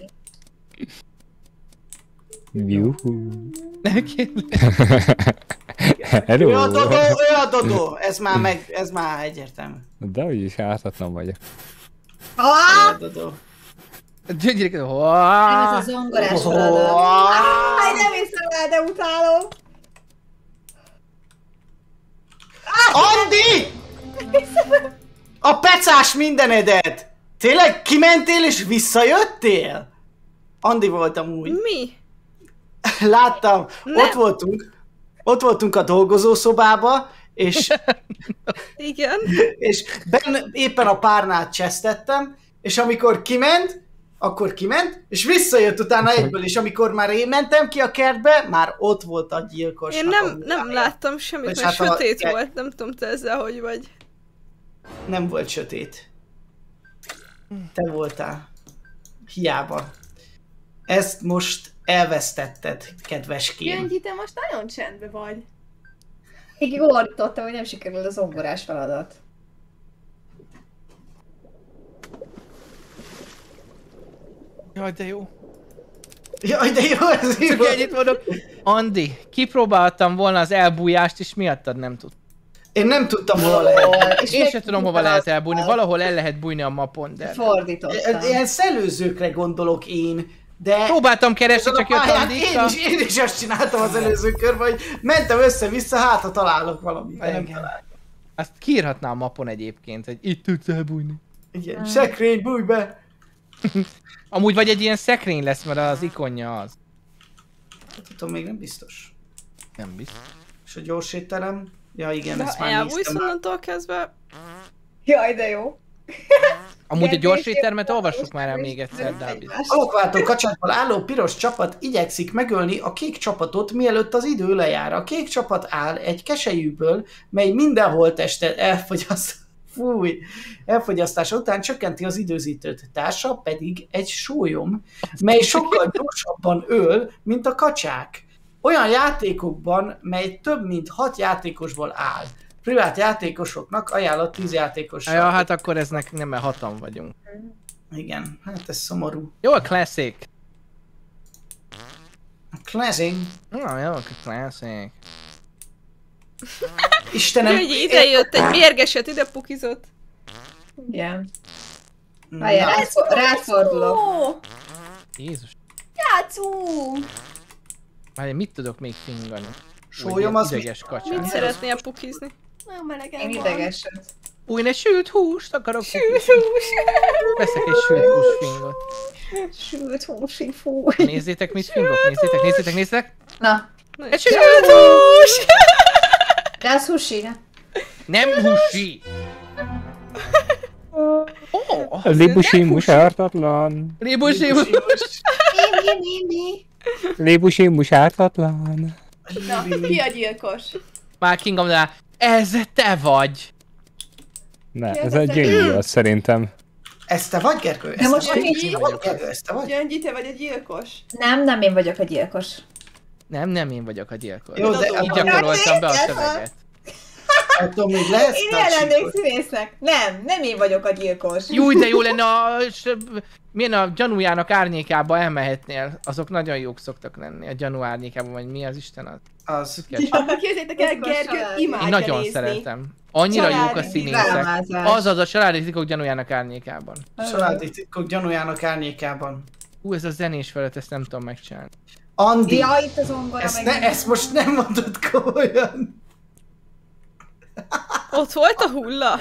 Juhu. Ne, kérlek. Hello. Ő a Dodó. Ez már egyértelmű. De úgyis ártatlan vagyok. Ő Ah! a Dodó. Gyöngyirek, Nem, ez a zongorás feladat. Áj, nem hiszem el, de utálom. Andi! A pecás mindenedet! Tényleg kimentél és visszajöttél? Andi voltam úgy. Mi? Láttam, Nem. ott voltunk a dolgozószobába, és Igen. éppen a párnát csesztettem, és amikor kiment, akkor kiment, és visszajött utána egyből, és amikor már én mentem ki a kertbe, már ott volt a gyilkos. Én nem láttam semmit, Vagy mert hát sötét volt. Nem tudom, te ezzel hogy vagy. Nem volt sötét. Te voltál. Hiába. Ezt most elvesztetted, kedveském. Gyöngyi, te most nagyon csendben vagy. Én kiordítottam, hogy nem sikerül a zongorás feladat. Jaj, de jó. Jaj, de jó, ez így Csak volt. ennyit mondok. Andi, kipróbáltam volna az elbújást, és miattad nem tud. Én nem tudtam, hol lehet. És Én meg sem tudom, hova lehet elbújni. Valahol el lehet bújni a mapon, de... Fordítottam. Ilyen szellőzőkre gondolok én, de... Próbáltam keresni, csak jött pályán Andika. én is ezt csináltam az előző körben, hogy mentem össze-vissza, hát ha találok valamit, de nem Igen. találok. Azt kiírhatná a mapon egyébként, hogy itt tudsz elbújni. Igen, szekrény, bújj be! Amúgy vagy egy ilyen szekrény lesz, mert az ikonja az. Tudom, még nem biztos. Nem biztos. És a gyors étterem? Ja igen, De ezt már elbújsz néztem. onnantól kezdve. Jaj, de jó. Amúgy a gyors éttermet olvassuk már el még egyszer, Dávid. Alakváltó kacsákból álló piros csapat igyekszik megölni a kék csapatot, mielőtt az idő lejár. A kék csapat áll egy keselyűből, mely mindenhol elfogyasztása után csökkenti az időzítőt. Társa pedig egy sólyom, mely sokkal gyorsabban öl, mint a kacsák. Olyan játékokban, mely több mint 6 játékosból áll. Privát játékosoknak ajánlott 10 játékossal. Ja, hát akkor ez nekünk nem, mert hatan vagyunk. Igen, hát ez szomorú. Jó a classic. Classic. Jó a classic. Istenem. Gyöngyi, ide jött egy mérgeset, ide pukizott. Igen. Na, Várjál, ráfordulok. Ó, Jézus. játszunk! Várj, mit tudok még fingani? Sólyom Vagy az ilyen ideges Mit kacsát. szeretnél pukizni? Nagyon melegen Én van. idegesed. Új, ne sült húst akarok. Sült hús. Veszek egy sült hús fingot. Sült húsi, fúj. Nézzétek, mit fingok. Nézzétek. Na, Egy sült hús! de az húsi, ne? Nem húsi. Oh, Libusimus ártatlan. Libusi. Mi? Libusimus ártatlan. Na, ki a gyilkos? Már Kinga mondaná, ez te vagy. Ne, ez a gyönyörű az szerintem. Ez te vagy, Gergő? De most Gyöngyi, Gergő, ez te vagy? Gyöngyi, te vagy a gyilkos? Nem én vagyok a gyilkos. Nem én vagyok a gyilkos. Jó, de Így gyakoroltam be a szöveget. Attól még lehetsz Én ilyen lennék színésznek. Nem én vagyok a gyilkos. Jó, de jó lenne milyen a gyanújának árnyékába elmehetnél. Azok nagyon jók szoktak lenni a gyanú árnyékában, vagy mi az Isten az? Az. Akkor képzeljétek el, Gergő imádja Én nagyon nézni. szeretem. Annyira jók a színészek. drámázás. Azaz a családi titkok gyanújának árnyékában. Családi titkok gyanújának árnyékában. Ez a zenés felett, ezt nem tudom megcsinálni. Andi, Ja, itt az zongora ezt most nem mondod komolyan. Ott volt a hulla?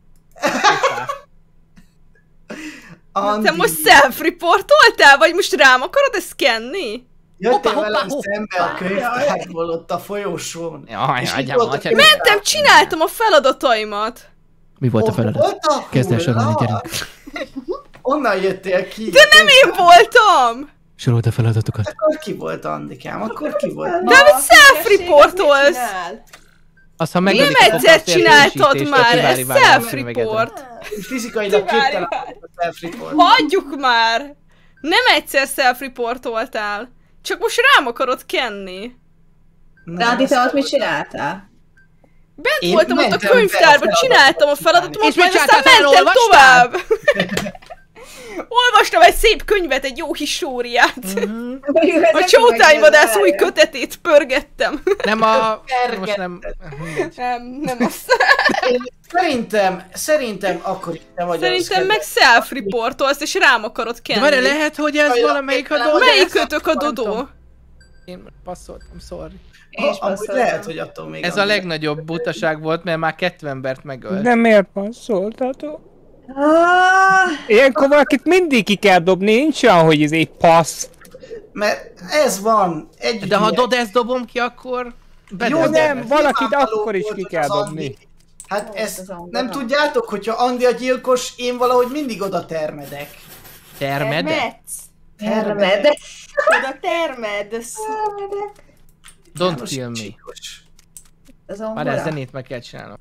Andi, Te most self-reportoltál, vagy most rám akarod ezt kenni? jöttél velem szembe a könyvtárból ott a folyosón. Jaj, És hagyjam, itt volt a hagyjam. Mentem, csináltam a feladataimat. Mi volt a Ott feladat? volt a Kezd el sorolni, hulla. gyerünk. Onnan jöttél ki. De nem én voltam! Sorold a feladatokat. Akkor ki volt, Andikám? Akkor ki volt? De amit self-reportolsz! Azt, ha Nem megadik a egyszer csináltad teljesítést, már, akkor ez kivári self-report. Fizikailag Várj, képtelen várj. a self-report. Hagyjuk már! Nem egyszer self-reportoltál. Csak most rám akarod kenni. De Andi, te ott mit csináltál? Bent Én voltam ott a mentem könyvtárban, be csináltam a feladatot, És majd mit aztán csináltál, mentem elolvastál? tovább. Olvastam egy szép könyvet, egy jó históriát. A csótányvadász új kötetét pörgettem. Nem a... Most nem... Nem azt. Szerintem akkor is te vagy Szerintem az meg self-reportolsz, és rám akarod De kenni. várj, lehet, hogy ez valamelyik a Dodó? Melyikötök a Dodó? Én passzoltam, sorry. Én is Amúgy passzoltam. lehet, hogy attól még... Ez a legnagyobb butaság volt, mert már 2 embert megölt. De miért passzoltatok? Ah, Ilyenkor valakit mindig ki kell dobni, nincs olyan, hogy ez egy passz. Mert ez van. Egy De ha ezt dobom ki, akkor... Jó, bedobom. nem, valakit nyilvánvaló akkor is volt ki az kell Andi. dobni. Hát Volt ezt az angol. nem tudjátok, hogyha Andi a gyilkos, én valahogy mindig oda termedek. Termede? termed. Oda termedsz. Don't János kill me. gyilkos. Az Már ez zongora. zenét meg kell csinálnom.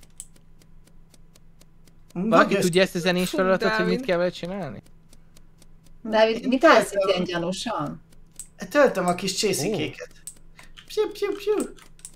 Vagy Valaki ezt- tudja ezt a zenés Fú, feladatot, hogy Dávid. mit kell vele csinálni? Dávid, mit állsz itt ilyen gyanúsan? Töltöm a kis csészikéket. Piu, piu, piu.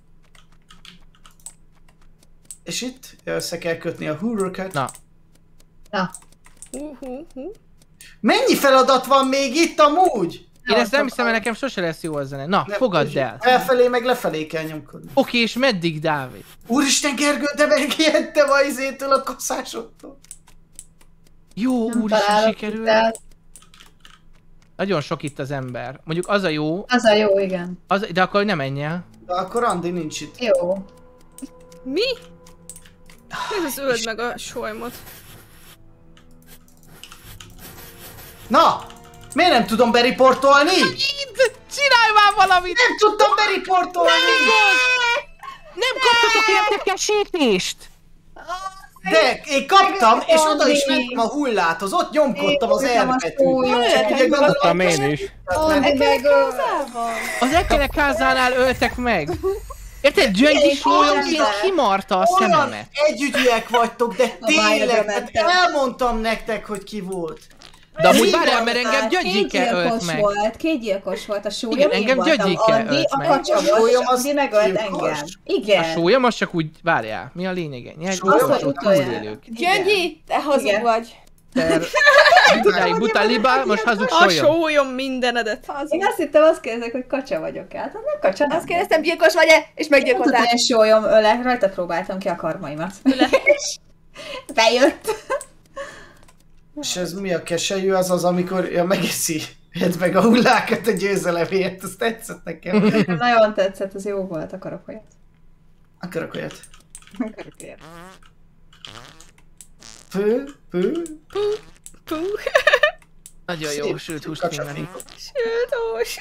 És itt össze kell kötni a húrokat. Na, Na, Hú. Mennyi feladat van még itt amúgy? én ezt nem hiszem, mert nekem sose lesz jó a zene. Na, Nem, fogadd el. Felfelé meg lefelé kell nyomkodni. Oké, és meddig, Dávid? Úristen, Gergő, de megijedtem a izétől, a koszásoktól. Jó, nem úristen, találok sikerül. itt el. Nagyon sok itt az ember. Mondjuk az a jó, Az a jó, igen. de akkor nem menj el. De akkor Andi nincs itt. Jó. Mi? Ez az öld meg a solymot. Na! Miért nem tudom beriportolni? Csinálj már valamit! Nem tudtam beriportolni! Nem kaptatok értekesítést! De én kaptam, és oda is Andi. mentem a hulláthoz, ott nyomkodtam az Én R kaptam a betűt. súlyot. Csak ugye gondolom, Kaptam én is. Andi meg... Az Ekelek házánál öltek meg. Érted? Gyöngyi sólyomként kimarta a olyan szememet. együgyűek vagytok, de tényleg, bájra hát mentem. elmondtam nektek, hogy ki volt. De amúgy Igen, várjál, mert engem Két Gyögyike ölt gyilkos meg. volt, két gyilkos volt a súlyom. Igen, én engem voltam Gyögyike Andi, ölt a meg. kacsa A volt, súlyom és az Andi megölt gyilkos. engem. A Igen. sólyom az csak úgy, várjál, mi a lényege? Sólyom az utoljára. túlélők. Gyöngyi, te hazug Igen. vagy. Budáig buta liba, most hazug A sólyom. sólyom mindenedet. Én azt hittem, azt kérdezek, hogy kacsa vagyok át. Hát nem kacsa, nem. Azt kérdeztem, gyilkos vagy-e? És Nem tudtam, meggyilkoltál. hogy sólyom öle, rajta próbáltam ki a karmaimat. Bejött. És ez mi a keselyű? Az az, amikor megeszi meg a hullákat a győzelemért, ez tetszett nekem. Nagyon tetszett, az jó volt, akarok olyat. Akarok olyat. Akarok olyat. Pő. Pú. Nagyon jó, sült húst kínálni. Sőtós.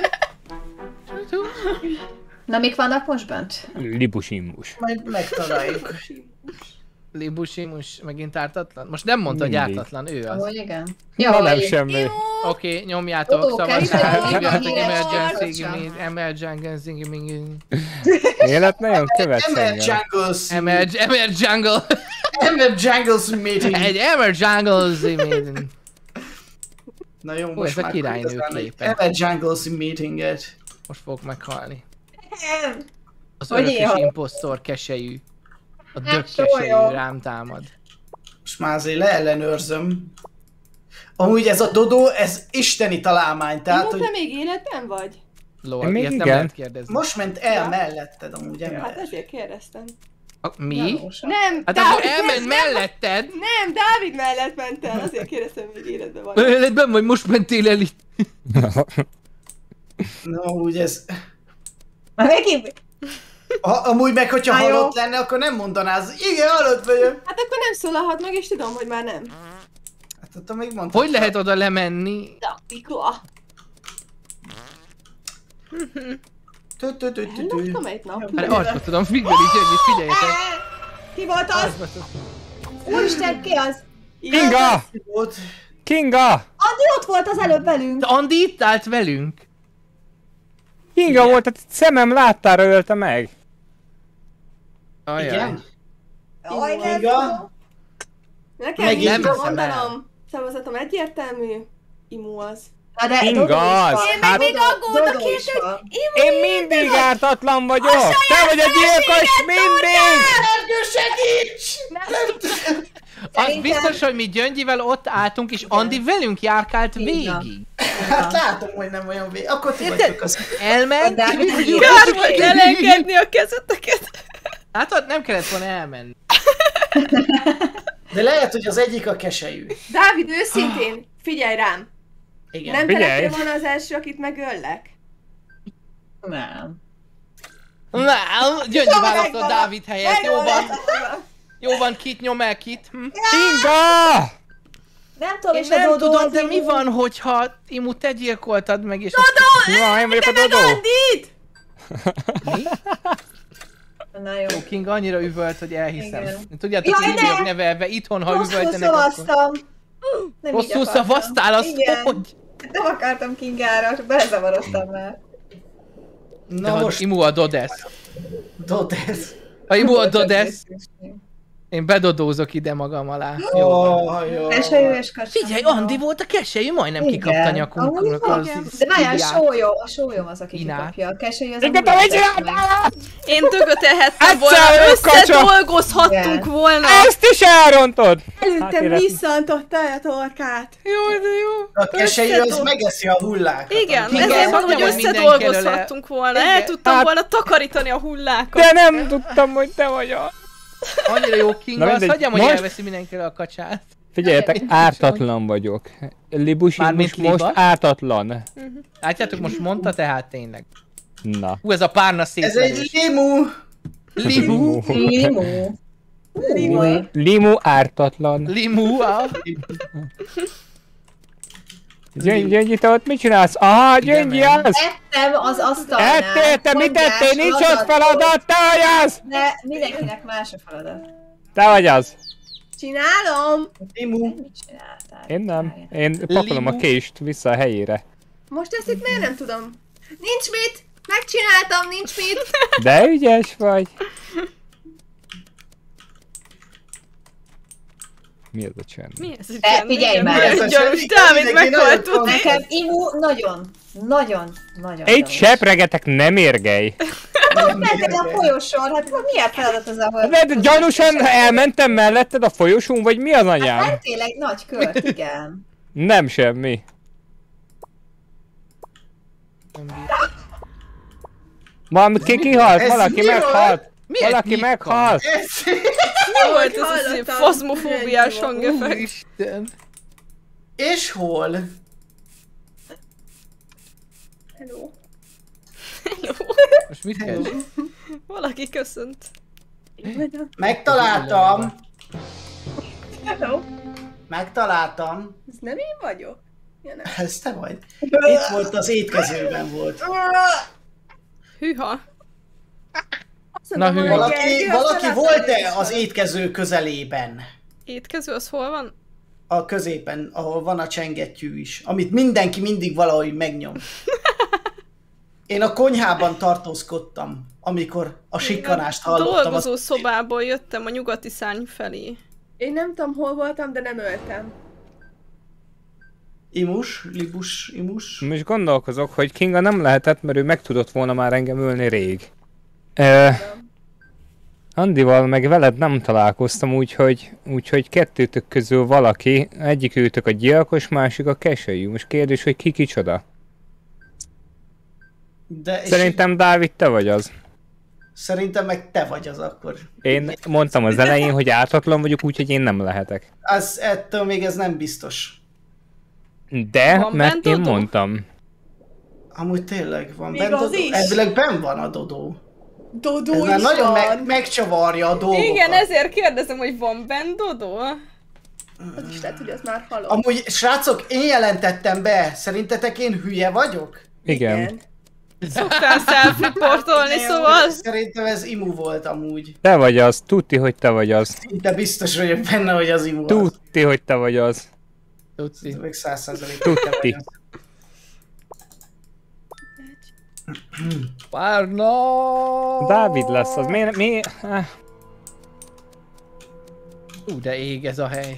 Na, mik vannak most bent? Libusimus. Majd megtaláljuk. Libusimus megint ártatlan? Most nem mondta, hogy Mindig. ártatlan, ő az. Ahogy igen. Ja, nem hogy- semmi. Oké, nyomjátok, Ó, szavazást, kezdjük. hívjátok Híres emergency, harcsa. emergency, Élet nagyon követ Emer engem. Jungles. Emer jungle. Emer Jungles meeting. Egy Emer jungle. Na jó, ez most a már királynő igazán egy képe. Emer Jungles meetinget. Most fogok meghalni. Az Hogy örökös éjjel? imposztor keselyű. A dökkesejű rám támad. Most már azért leellenőrzöm. Amúgy ez a Dodó, ez isteni találmány, tehát Imó, hogy... te még életben vagy? Lol, Még ilyet nem igen. lehet kérdezni. Most ment el melletted amúgy ember. Hát ezért kérdeztem. Mi? Nem, Hát akkor Dávid, elment melletted! Nem, Dávid mellett ment el, azért kérdeztem, hogy életben van. Életben vagy most mentél el itt? Na, úgy ez... Megint? Amúgy meg, hogyha Á, jó. halott lenne, akkor nem mondanád, igen, halott vagyok. Hát akkor nem szólalhat meg, és tudom, hogy már nem. Hát ott még mondtam. Hogy lehet oda lemenni? Taktika. Elloptam egy nap. Hát azt tudom, figyeljetek. Ki volt az? Úristen, ki az? Kinga! Volt. Kinga! Andi ott volt az előbb velünk. De Andi itt állt velünk. Kinga volt, a szemem láttára ölte meg. Ajaj. Igen? Aj, nem Kinga? tudom. Nekem Megint így nem mondanom. Szavazatom egyértelmű. Imó az. Na de Kinga Dodó is az. van. Hát Dodó is van. én mindig ártatlan vagyok! Te vagy a gyilkos mindig! Gergő, segíts! Az Szerintem- biztos, hogy mi Gyöngyivel ott álltunk, és Andi velünk járkált Így van. végig. Hát látom, hogy nem olyan vég. Akkor ti vagytok az... Elment, De mi vagyunk. Kár volt elengedni a kezeteket. Hát ott nem kellett volna elmenni. De lehet, hogy az egyik a keselyű. Dávid, őszintén, figyelj rám. Igen. Nem te Figyelj. lettél volna az első, akit megöllek? Nem. Na, Gyöngyi választott megvan. Dávid helyett, jó van. Jó van, kit nyom el, kit. Kinga! Nem tudom, Én és a nem Dodó tudom, az de Imó. mi van, hogyha Imu te gyilkoltad meg, és... Na, én vagyok a Dodó. Andit! Na jó. Jó, Kinga annyira üvölt, hogy elhiszem. Igen. Tudjátok, Jaj, hogy így ne! vagyok nevelve, itthon, ha Rosszul üvöltenek, akkor... szavaztam. Nem így Rosszul akartam. szavaztál, azt Igen. hogy? Nem akartam Kingára, csak belezavarodtam már. De Na most... most, Imu a Dodes. Dodesz. Ha Imu a Dodes, én bedodózok ide magam alá. Jó. Jó. Keselyű és kacsa. Figyelj, Andi volt a keselyű, majdnem kikapta Igen. nyakunknak Amúgy az De várjál, szíviát. a sólyom az, aki Inát. kikapja. A keselyű az Kinga, te mit csináltál? Én tökötelhettem volna, Egyszer, kacsa! összedolgozhattunk Igen. volna. Ezt is elrontod! Előttem élet- visszantotta a torkát. Jó, de jó. A keselyű az megeszi a hullákat. Igen, Igen, ezért van, mondjam, hogy hogy mindenki összedolgozhattunk volna. Igen. El tudtam Hát- volna takarítani a hullákat. De nem tudtam, hogy te vagy a... Annyira jó Kinga, Na azt mindegy, hagyjam, hogy most- elveszi mindenkire a kacsát. Figyeljetek, ártatlan vagyok. Libusi Mármint most Liba? ártatlan. Látjátok, most mondta tehát tényleg. Na. Hú, ez a párna Ez szétverés. egy limu. Limu. Limó. Limó. Limu ártatlan. Limu. Gyöngyi, te ott mit csinálsz? Aha, Gyöngyi nem. az! Ettem az asztalnál. Ettél, te mit Fogás, ettél? Nincs ott lazatot. feladat, te vagy az! De mindenkinek más a feladat. Te vagy az. Csinálom. Limu. Mit csináltál? Én nem. Én pakolom a Limu. kést vissza a helyére. Most ezt itt miért nem tudom? Nincs mit! Megcsináltam, nincs mit! De ügyes vagy. Mi az a csend? Mi ez a Te csend? figyelj Igen, már! milyen gyanús, Dávid meghalt tudni. Nekem Imó nagyon. Egy sepregetek, nem érgelj. Mented a folyosón, hát akkor milyen feladat az, ahol... De gyanúsan elmentem melletted a folyosón, vagy mi az Hát anyám? mentél egy nagy kört, igen. Nem semmi. Valami kihalt, Ez valaki mi meghalt. Miért Valaki nyitva? meghalt. Mi volt ez a szép Hallottam. fazmofóbiás hangeffekt? Úristen. És hol? Hello. Most mit kell? Valaki köszönt. Megtaláltam. Hello. Megtaláltam. Ez nem én vagyok? Ja, nem. Ez te vagy. Itt volt az étkezőben volt. Hűha. Azt mondom, Na, hű. hogy Valaki, Gergő, valaki aztán volt-e azt az étkező közelében? Étkező, az hol van? A középen, ahol van a csengettyű is, amit mindenki mindig valahogy megnyom. Én a konyhában tartózkodtam, amikor a sikkanást A hallottam. dolgozó szobából jöttem a nyugati szárny felé. Én nem tudom, hol voltam, de nem öltem. Imus, libus, imus. Most gondolkozok, hogy Kinga nem lehetett, mert ő meg tudott volna már engem ölni rég. Andival meg veled nem találkoztam, úgyhogy kettőtök közül valaki, egyik őtök a gyilkos, másik a keselyű. Most kérdés, hogy ki kicsoda? De Szerintem Dávid, te vagy az. Szerintem meg te vagy az akkor. Én mondtam az elején, hogy ártatlan vagyok, úgyhogy én nem lehetek. Ettől még ez nem biztos. De, Van mert bent én Dodó? mondtam. Amúgy tényleg van Még bent az Dodó. is? Elvileg benn van a Dodó. Dodó Ez már is nagyon van. megcsavarja a dolgokat. Igen, ezért kérdezem, hogy van bent Dodó? Az is lehet, hogy az már halott. Amúgy, srácok, én jelentettem be. Szerintetek én hülye vagyok? Igen. Szoktál self-reportolni, szóval... Szerintem ez Imu volt amúgy. Te vagy az, tudti, hogy te vagy az. Szinte biztos vagyok benne, hogy az Imu az. Tudti, hogy te vagy az. Tudsz. Meg 100%. Tudti. Párna! Dávid lesz az. Mi? De ég ez a hely.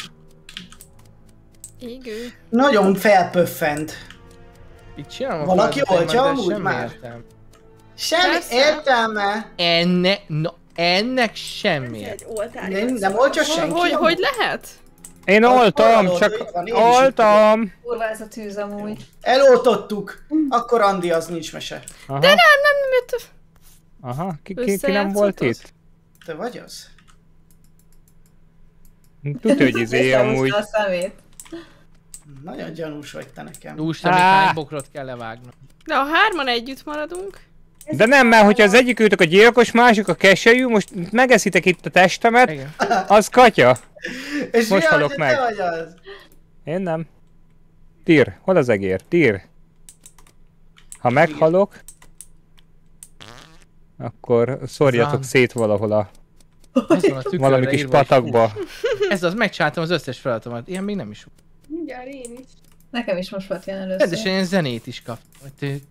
Égő. Nagyon felpöffent. Itt csinálom a Valaki feladatomat, oltja de amúgy semmi már? értelme. Semmi Persze. értelme. Ennek semmi Ez értelme. egy oltár. Nem oltja senki. Hogy lehet? Én Ott oltom, hallod, csak itt van, én is oltom. Kurva ez a tűz amúgy. Eloltottuk. Akkor Andi az nincs mese. Aha, Nem jött. aha. Ki nem volt Összejátszottad? itt? Te vagy az? Tudja, hogy izé amúgy. A szemét. Nagyon gyanús vagy te nekem. Úristen, még hány bokrot kell levágnom. De ha hárman együtt maradunk... De nem, mert hogyha az egyik őtök a gyilkos, másik a keselyű, most megeszitek itt a testemet, Igen. az katya. És Most mi az, halok hogy meg. Te vagy az? Én nem. Tír, hol az egér? Tír. Ha meghalok, akkor szórjatok Rám. szét valahol a Azon a tükörre valami kis írva, hogy patakba. Ez az, megcsináltam az összes feladatomat. Ilyen még nem is volt. Mindjárt én is. Nekem is most volt ilyen először. Rendesen én zenét is kaptam.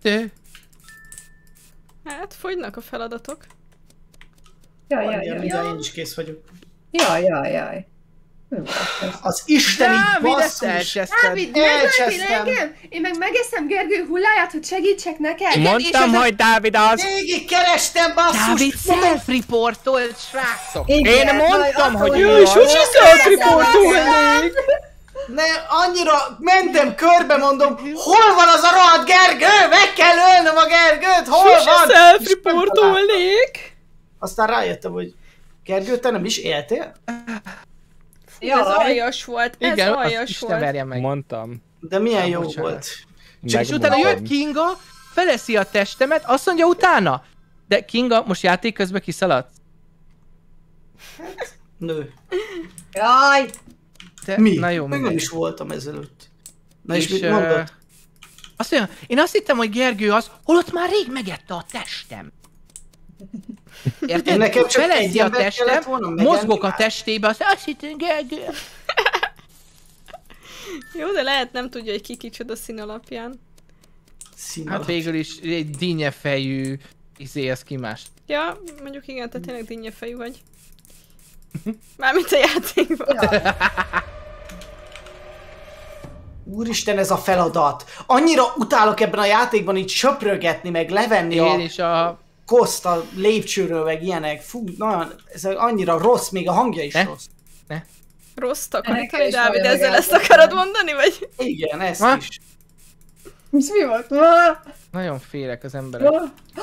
Hát, fogynak a feladatok. Jaj, Andi, jaj, jaj. mindjárt én is kész vagyok. Jaj, jaj, jaj. Mi volt ez? Az isteni Dávid, ezt basszus! elcseszted. Dávid, megöltél Elcsesztem. engem? Én meg megeszem Gergő hulláját, hogy segítsek neked? Mondtam, hogy Dávid az! Végig kerestem, basszus! Dávid self-reportolt, srácok! Igen, Én mondtam, majd hogy attól, ő az. Sose self-reportolnék! Ne, annyira mentem körbe, mondom, hol van az a rohadt Gergő? Meg kell ölnöm a Gergőt, hol Sose van? self-reportolnék! Aztán rájöttem, hogy Gergő, te nem is éltél? Ez Jaj. aljas volt, ez Igen, azt aljas Isten volt. verje meg. Mondtam. De milyen jó bocsánat. volt. Csak és utána jött Kinga, feleszi a testemet, azt mondja utána. De Kinga, most játék közben kiszaladt. Nő. Jaj! Te, Mi? Na jó, Még nem mindegy. is voltam ezelőtt. Na és mit ö, mondod? Azt mondja, én azt hittem, hogy Gergő az, holott már rég megette a testem. Érted? Nekem csak egy Feleszi a ember kellett testem, volna megenni mozgok a már. testébe, azt hittem Gergő. Jó, de lehet nem tudja, hogy ki kicsoda szín alapján. Színal. Hát végül is egy dinnyefejű az ki más. Ja, mondjuk igen, te tényleg dinnyefejű vagy. Mármint a játékban. Úristen, ez a feladat! Annyira utálok ebben a játékban így söprögetni, meg levenni Én a is a... koszt a lépcsőről, meg ilyenek. Fú, nagyon, ez annyira rossz, még a hangja is Ne? rossz. Rossz Nekem takarítani, is Dávid, nagyon ezzel ezt megállapodtam. akarod mondani, vagy? Igen, ezt Ha? is. Ez mi volt? Nagyon félek az emberek.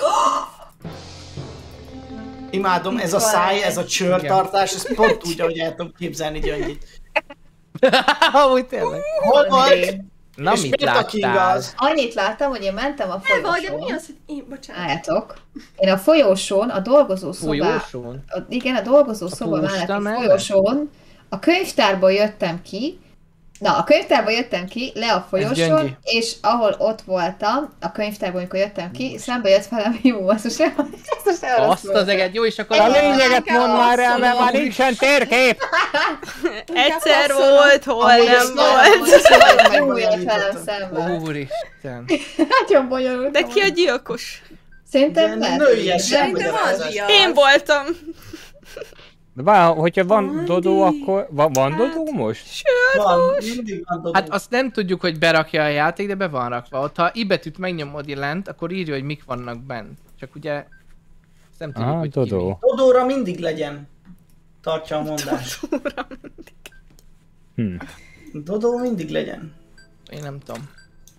Imádom, ez a száj, ez a csőrtartás, ez pont úgy, ahogy el tudom képzelni Gyöngyit. Úgy tényleg. Hol vagy? Na És mit miért a King láttál? az? Annyit láttam, hogy én mentem a Eva, de mi folyosón. az, hogy én, bocsánat. Álljátok. Én a folyosón, a dolgozó szobá... Folyósón? Igen, a dolgozó szoba posta melletti mellett? folyosón. A könyvtárból jöttem ki. Na, a könyvtárból jöttem ki, le a folyosón, gyöngy. és ahol ott voltam, a könyvtárból, amikor jöttem ki, szembe jött velem jó, azt most nem Azt az eget, jó, és akkor A a lényeget mondd már el, mert már nincsen térkép! Egyszer passzolom. volt, hol Amúgy nem ezt nagyon- volt. Jó jött velem szembe. Úristen. Nagyon bonyolult. De ki a gyilkos? Szerintem De lehet. nőiesen Szerintem magyarázás. Andi az. Én voltam. De várj, hogyha van Dodó, akkor... Van Dodó most? Van, mindig van Dodó. Hát azt nem tudjuk, hogy berakja a játék, de be van rakva. Ott ha i betűt megnyomod lent, akkor írja, hogy mik vannak bent. Csak ugye Ezt nem tudjuk, hogy Dodó. ki mi. Dodóra mindig legyen. Tartja a mondás. Dodó mindig legyen. Én nem tudom.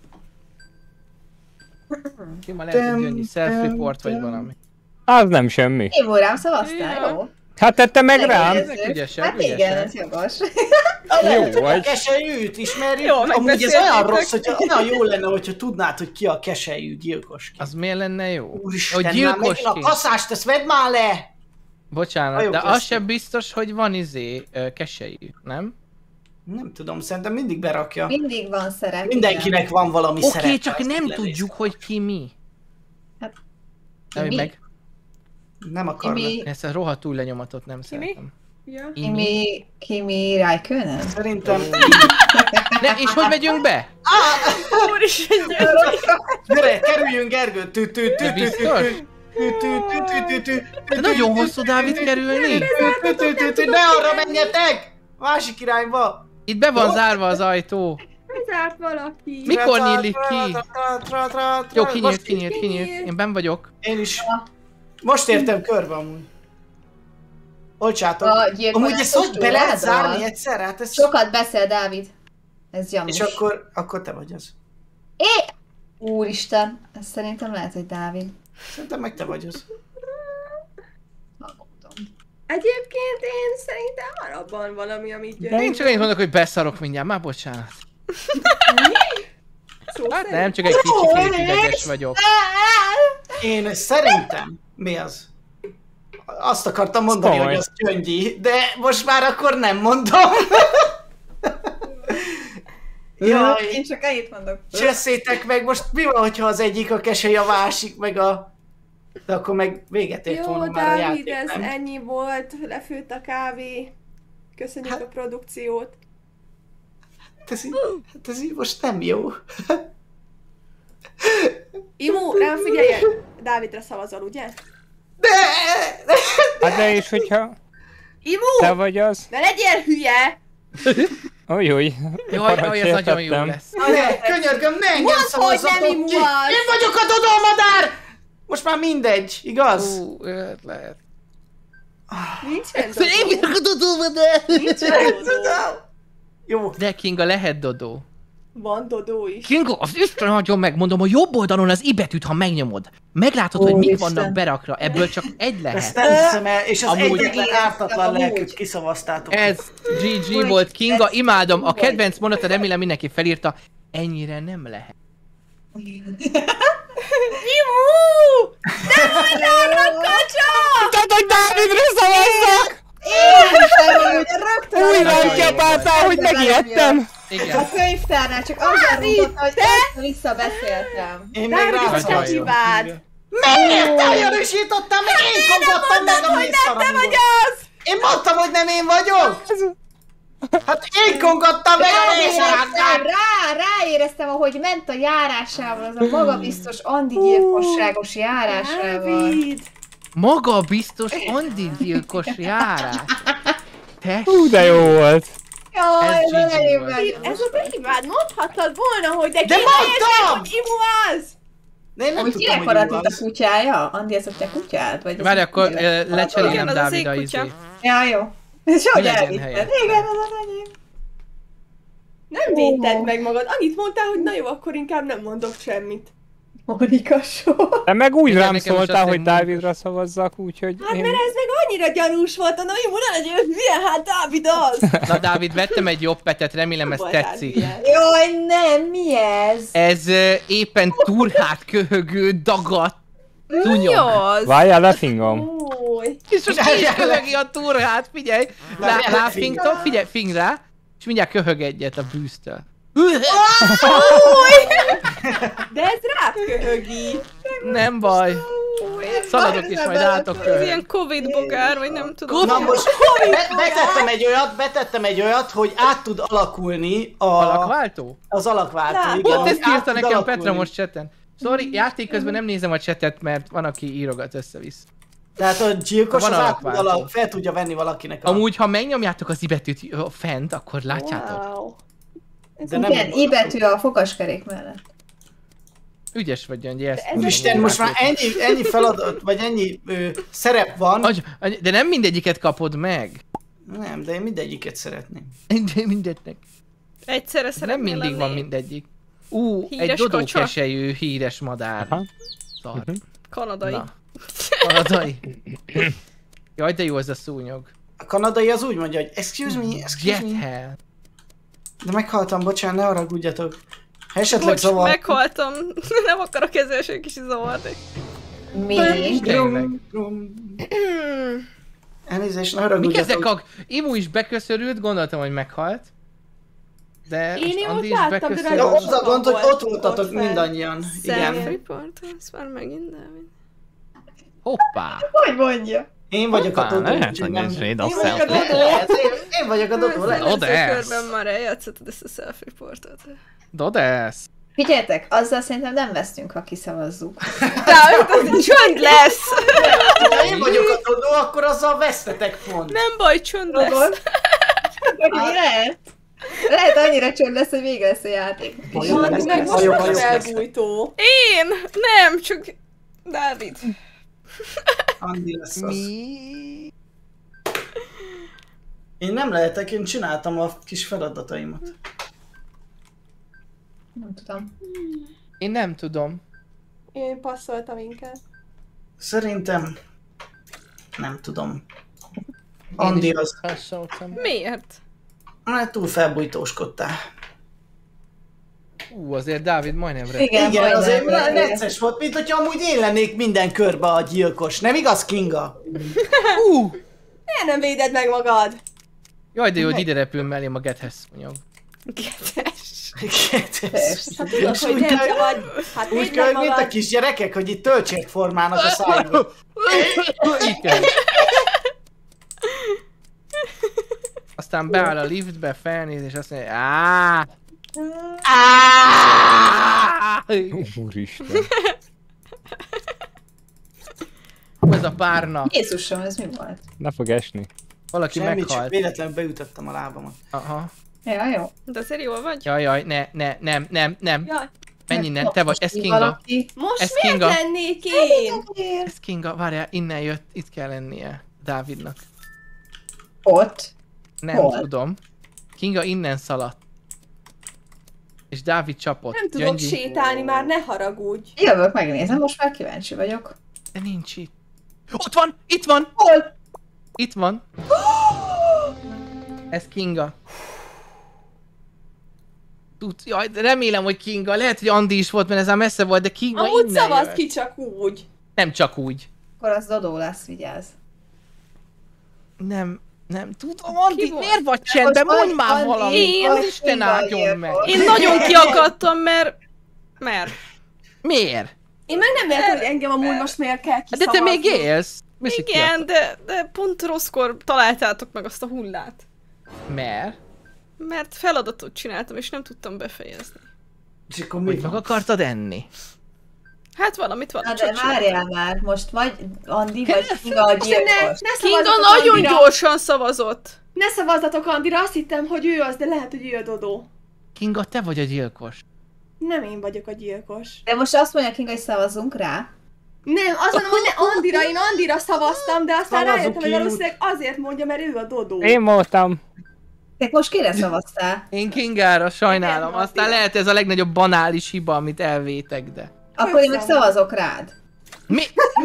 Sima lehet, hogy jönni self-report vagy valami. Az nem semmi. Évo, rám szavaztál, jó? Hát tette meg rám. Ezek ügyesek, Hát igen, ügyesek. ez jogos. Jó vagy. A keselyűt ismerjük? Jó, Amúgy ez megbeszéltétek. olyan rossz, hogy olyan jó lenne, hogyha tudnád, hogy ki a keselyű gyilkosként. Az miért lenne jó? Úristen, Hogy már megint a gyilkosként. kaszást, ezt vedd már le! Bocsánat, Nagyon de az köszönöm. sem biztos, hogy van keselyű, nem? Nem tudom, szerintem mindig berakja. Mindig van szerep. Mindenkinek van valami szerep. Oké, csak ezt nem lenéztem. tudjuk, hogy ki mi. Hát, Nem, mi? meg. Nem akarnak. Kimi, Ezt a rohadtul lenyomatot nem szeretem. Ja. Kimi Räikkönen? Szerintem... Ne, és hogy megyünk be? Úristen, Gyere, kerüljünk, Gergő! De biztos? De nagyon hosszú, Dávid, kerülni. Ne arra menjetek! Másik irányba! Itt be van zárva az ajtó. Bezárt valaki. Mikor nyílik ki? Jó, Most kinyílt. Én benn vagyok. Én is. Most értem körbe amúgy. Olcsátok. A gyilkolás Amúgy ezt hogy be lehet túládról. zárni egyszer? Hát ez... Sokat beszél, Dávid. Ez gyanús. És akkor te vagy az. Úristen, ez szerintem lehet, hogy Dávid. Szerintem meg te vagy az. Egyébként én szerintem van abban valami, amit gyönyörű. Én csak annyit mondok, hogy beszarok mindjárt, már bocsánat. Szó Hát szerint. nem, csak egy kicsikét ideges vagyok. Én szerintem... Mi az? Azt akartam mondani, Szólj. hogy az Gyöngyi, de most már akkor nem mondom. Jaj, Én csak ennyit mondok. cseszétek meg, most mi van, hogyha az egyik a kesely, a másik, meg a... De akkor meg véget ért Jó, volna már a Dávid, játék, ez nem? ennyi volt. Lefőtt a kávé. Köszönjük a produkciót. Hát ez így most nem jó. Imó, rám figyelj! Dávidra szavazol, ugye? De! Hát de és hogyha Imó! te vagy az? Ne legyél hülye! Új, Jaj, ez nagyon jó lesz. Ne, könyörgöm, ne engem Mondd, hogy szavazzatok nem Imó ki! az! Én vagyok a Dodómadár! Most már mindegy, igaz? Lehet. Nincsen Én Dodó. vagyok a Dodómadár! Nincsen Dodó. Jó. De Kinga, lehet Dodó. Van Dodó is. Kinga, az Isten nagyon megmondom, a jobb oldalon az I betűt, ha megnyomod. Meglátod, hogy mik Isten. vannak berakra, ebből csak egy Ezt lehet. nem hiszem el, és az Amúgy- egyetlen ártatlan Amúgy. lelkűt kiszavaztátok. Ez GG volt, Kinga, imádom. A kedvenc mondat, remélem mindenki felírta. Ennyire nem lehet. Imó! Nem vagy arra, kacsa! Tehát, hogy Dávidra szavazzak! Rögtön Újra Nagyon jó kiabáltál, hogy megijedtem! Igen. A könyvtárnál csak azért rúgott, hogy visszabeszéltem. Én még Dávid, rá ezt te Nagyon jó. hibád! Miért eljarosítottam meg? Én kongattam meg a Hogy nem te vagy az! Én mondtam, hogy nem én vagyok! Hát én kongattam meg a mészárkát! Ráéreztem, ahogy ment a járásával, az a magabiztos andigyilkosságos járásával. Dávid! Maga biztos Andi gyilkos járás. Hú, de jó volt! Jaj, Ez ez GG elég volt. meg. Ez a te hibád, mondhattad volna, hogy de De mondtam! hogy Imó az! De én nem Hogy tudtam, kinek hogy maradt ő itt a az. kutyája? Andi, ez a te kutyád? Vagy ez Várj, a akkor tényleg? lecserélem Igen, az az Dávid a ég kutya. izé. Ja, jó. És hogy Legyen elvitted? helyette. Igen, az az enyém. Nem védted meg magad. Annyit mondtál, hogy na jó, akkor inkább nem mondok semmit. Monika sor. De meg úgy Igen, rám nekem is szóltál, azt hogy mondjuk. Dávidra szavazzak, úgyhogy Hát én... mert ez meg annyira gyanús volt, a Imó, ne legyél hülye, hát Dávid az! Na Dávid, vettem egy jobb petet, remélem ez Voltál tetszik. hülye. Jaj, nem, mi ez? Ez éppen turhát köhögő, dagadt Mi tunyog. az? Várjál, lefingom. Új. És most ki is köhögi a turhát, figyelj! Ráfingtom, figyelj, fing rá, és mindjárt köhög egyet a bűztől. De ez rád köhögi. Nem baj. Szaladok is, majd álltok Ez köhög. ilyen Covid bogár, vagy nem tudom. Na most betettem egy olyat, hogy át tud alakulni Alakváltó? az alakváltó. Lát, igen, Pont ezt át írta tud nekem alakulni. Petra most chaten. Sorry, játék közben nem nézem a chatet, mert van, aki írogat össze-vissza. Tehát a gyilkos Van az át tud alakváltó. fel tudja venni valakinek a... Amúgy, ha megnyomjátok az ibetűt fent, akkor látjátok. Wow. De nem Igen, I betű a fokaskerék mellett. Ügyes vagy, Gyöngyi, ezt Ez mondom, Isten, hogy most már látod. ennyi feladat, vagy ennyi szerep van. De nem mindegyiket kapod meg. Nem, de én mindegyiket szeretném. Mindegynek. Egyszerre Nem szeretnél mindig van lenni. mindegyik. Híres Egy kacsa? dodókeselyű híres madár. Aha. Szar. Kanadai. Na. Kanadai. Jaj, de jó ez a szúnyog. A kanadai az úgy mondja, hogy excuse me. Get hell. De meghaltam, bocsánat, ne haragudjatok. Ha esetleg Bocs, zavar... meghaltam. Nem akarok ezzel se kicsit zavarni. Mi? Tényleg. Elnézést, ne Mik ezek haragudjatok. Imu is beköszörült, gondoltam, hogy meghalt. De Én most ott Andi is láttam, de beköszörült. Ja, nagyon az a gond, hogy volt ott voltatok ott fenn. mindannyian. Igen. Self-report, ez már megint Dávid. Hoppá! Hogy mondja? Én vagyok a Hoppá, Dodó, lehet, úgyhogy hogy nem... ez véd a Én vagyok a selfie. Dodó, lehet, én vagyok a Dodó, lehet. Oda Előző ez. körben már eljátszottad ezt a self-reportot. Dodesz! Figyeljetek, azzal szerintem nem vesztünk, ha kiszavazzuk. Dávid, csönd lesz! Ha én vagyok a Dodó, akkor azzal vesztetek pont. Nem baj, csönd lesz. Lehet. Lehet annyira csönd lesz, hogy vége lesz a játék. Andi meg most Hajó, az hajó. elbújtó. Én? Nem, csak Dávid. Andi lesz az. Mi? Én nem lehetek, én csináltam a kis feladataimat. Nem tudom. Én nem tudom. Én passzoltam inkább. Szerintem... Nem tudom. Én Andi is az... hasonlítom. Miért? Hát túl felbújtóskodtál. Azért Dávid majdnem rá. Igen, Igen, majdnem, azért igen. necces volt, mint hogyha amúgy én lennék minden körbe a gyilkos. Nem igaz, Kinga? Miért nem véded meg magad? Jaj, de jó, hogy ide repül mellém a Gethes szúnyog. Getes. Hát tudod, És hogy úgy nem kell- vagy. Hát Úgy védd kell, meg mint a magad. kisgyerekek, hogy itt töltsért formálnak a szájba. Igen. Aztán beáll a liftbe, felnéz és azt mondja, áááá! Úristen. Ez a párna. Jézusom, ez mi volt? Ne fog esni. Valaki Semmit, csak meghalt. véletlenül beütöttem a lábamat. Aha. Ja, jó. De azért jól vagy? Jaj, nem. Jaj, Menj innen, te vagy, ez Mi Kinga. valaki? most Ez miért Kinga. lennék én? Ez Kinga, várjál, innen jött, itt kell lennie Dávidnak. Ott. Nem Hol? tudom. Kinga innen szaladt. És Dávid csapott. Nem tudok Gyöngyi. sétálni már, ne haragudj. Jövök, megnézem, most már kíváncsi vagyok. De nincs itt. Ott van! Itt van! Hol? Itt van. Ez Kinga. Jaj, de remélem, hogy Kinga. Lehet, hogy Andi is volt, mert ez már messze volt, de Kinga Amúgy innen szavazd jött. ki csak úgy. Nem csak úgy. Akkor az Dodó lesz, vigyázz. Nem tudom, Andi, volt? miért vagy csendben? Most Mondj már Andi, valamit! én- Isten Kinga áldjon meg! gyilkos. Én nagyon kiakadtam, mert... Miért? Én meg nem értem, hogy engem amúgy most miért kell De kiszavazni. te még élsz! Miszik ki Igen, de pont rosszkor találtátok meg azt a hullát. Mert? Mert feladatot csináltam, és nem tudtam befejezni. És akkor mi Hogy meg van? akartad enni? Hát valamit Na valamit de csak várjál csináltam. már, most vagy Andi, vagy Kinga a Ne gyilkos. Kinga szavazzatok nagyon Andira. gyorsan szavazott. Ne szavazzatok Andira, azt hittem, hogy ő az, de lehet, hogy ő a Dodó. Kinga, te vagy a gyilkos. Nem én vagyok a gyilkos. De most azt mondja Kinga, hogy szavazzunk rá. Nem, azt mondom, hogy ne Andira, én Andira szavaztam, de aztán Szavazzuk rájöttem, hogy ki. valószínűleg azért mondja, mert ő a Dodó. Én voltam. Te most kire szavaztál? Én Kingára sajnálom. Igen, Aztán Attila. lehet ez a legnagyobb banális hiba, amit elvétek, de... Akkor én meg szavazok rád. Mi?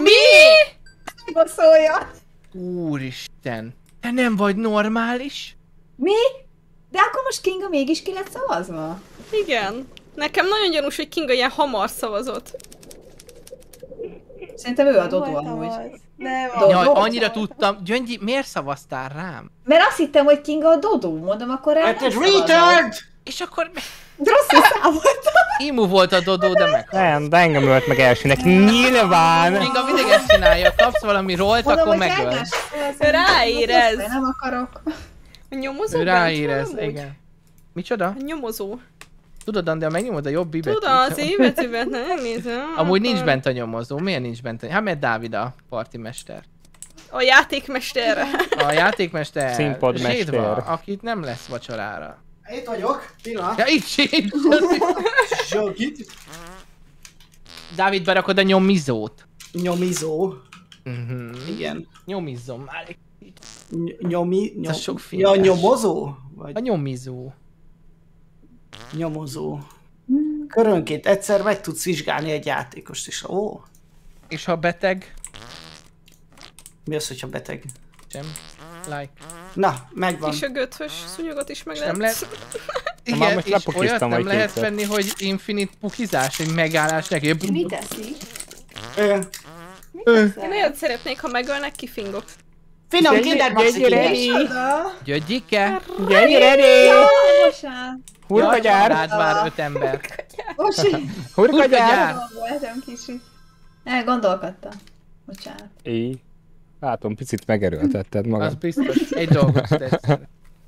Szólja. Úristen! Te nem vagy normális? Mi? De akkor most Kinga mégis ki lett szavazva? Igen. Nekem nagyon gyanús, hogy Kinga ilyen hamar szavazott. Szerintem ő a Dodó Voltam amúgy. az. Nem, Dodó. Jaj, az. annyira tudtam. Gyöngyi, miért szavaztál rám? Mert azt hittem, hogy Kinga a Dodó, mondom, akkor rá Hát nem egy szavazok. retard! És akkor... Rosszul számoltam. Imu volt a Dodó, de meg. Nem, de engem ölt meg elsőnek. Nyilván! Kinga mindig ezt csinálja. Kapsz valami rolt, Mondom, akkor hogy megöl. egymás szavazunk. Ráérez. Nem akarok. A nyomozó Ő bent ráérez, van amúgy? igen. Micsoda? A nyomozó. Tudod, Andi, ha megnyomod a jobb betűt. Tudom, az én betűben nem nézem. Amúgy nincs bent a nyomozó. Miért nincs bent? Hát mert Dávid a partimester. A játékmesterre. A játékmester. Színpadmester. Zsédva, akit nem lesz vacsorára. Itt vagyok, pillanat. Ja, itt sincs. Zsogit. Dávid, berakod a nyomizót. Nyomizó. Igen. Nyomizom már egy... Ez sok Ja, filmes. nyomozó? A Vagy nyomizó. nyomozó. Körönként egyszer meg tudsz vizsgálni egy játékost is. Ó, És ha beteg? mi az, hogyha beteg? Sem. Like. Na, megvan. És a göthös szúnyogot is meg Nem lehet. lehet... Már Igen, most és olyat lepukiztam nem egy lehet kétszer. venni, hogy infinite pukizás, egy megállás neki. Mi teszik? Ö, Én nagyon szeretnék, ha megölnek, kifingok. Finom Kinder Maxi kígyós. Gyögyike? Gyere, Bocsánat. Hurkagyár! Rád vár 5 ember. Bocsi. Hurkagyár! Voltam kicsit. Elgondolkodtam. Bocsánat. Így. Látom, picit megerőltetted Az magad. biztos. Egy dolgot tetsz.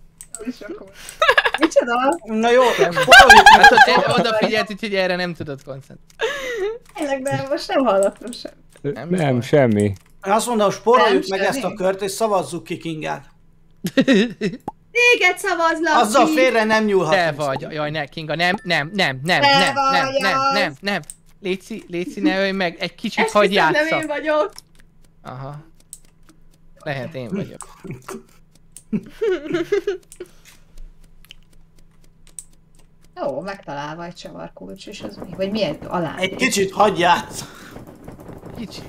Micsoda? Na jó, Hát ott odafigyelt, úgyhogy erre nem tudod koncentrálni. Tényleg, de most nem hallottam sem. Nem, semmi. azt mondom, spóroljuk Nem, meg ezt a semmi. kört, és szavazzuk ki Kingát. Téged szavazlak Azzal ki! félre nem nyúlhatunk. Te vagy, jaj ne, Kinga, nem. Léci, ne ölj meg, egy kicsit Ezt hagyj hiszem, nem játsszak. én vagyok. Aha. Lehet én vagyok. Jó, megtalálva egy csavarkulcs, és az mi? Vagy milyen alá? Egy kicsit hagyj játsz. Kicsi.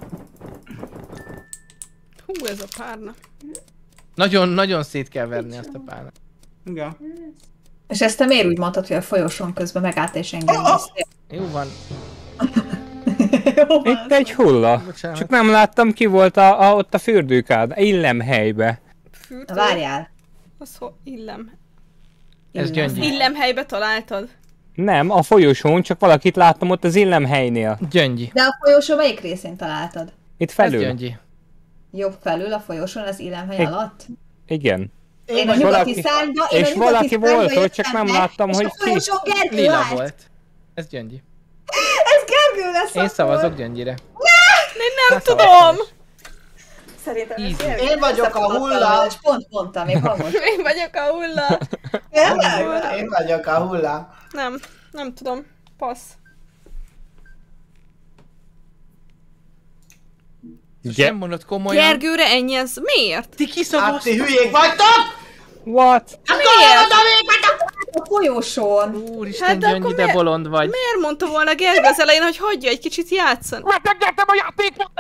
Hú, ez a párna. Nagyon szét kell verni azt a párnát. Igen. És ezt te miért úgy mondtad, hogy a folyosón közben megállt és engem néztél? Jó van. Jó, Itt egy hulla. Bocsánat. Csak nem láttam, ki volt ott a fürdőkád. Illemhelybe. Fürtő. Na, várjál. Az illem. Ez gyöngyű. Illemhelybe találtad? Nem, a folyosón, csak valakit láttam ott az illemhelynél. Gyöngyi. De a folyosó melyik részén találtad? Itt Ez felül. gyöngyi. Jobb felül a folyosón, az illemhely Egy- alatt? Igen. Én a és nyugati valaki- szárnyba, és valaki volt ott, csak nem láttam, hogy ki. ki. És a folyosón Gergő Lila állt. volt. Ez gyöngyi. Ez Gergő lesz Én akkor. szavazok gyöngyire. Nem tudom! Szerintem Easy. ez Én vagyok a hulla. És pont mondtam, még hangos. Én vagyok a hulla. Én vagyok a hulla. Nem tudom. Passz. Nem mondod komolyan. Gergőre ennyi ez. Miért? Ti Hát kiszavaztok? ti hülyék vagytok! What? Miért? A folyosón. Úristen, Hát de akkor Gyöngyi, de miért- bolond vagy. Miért mondta volna Gergő az elején, hogy hagyja egy kicsit játszani? Megengedtem a játékot!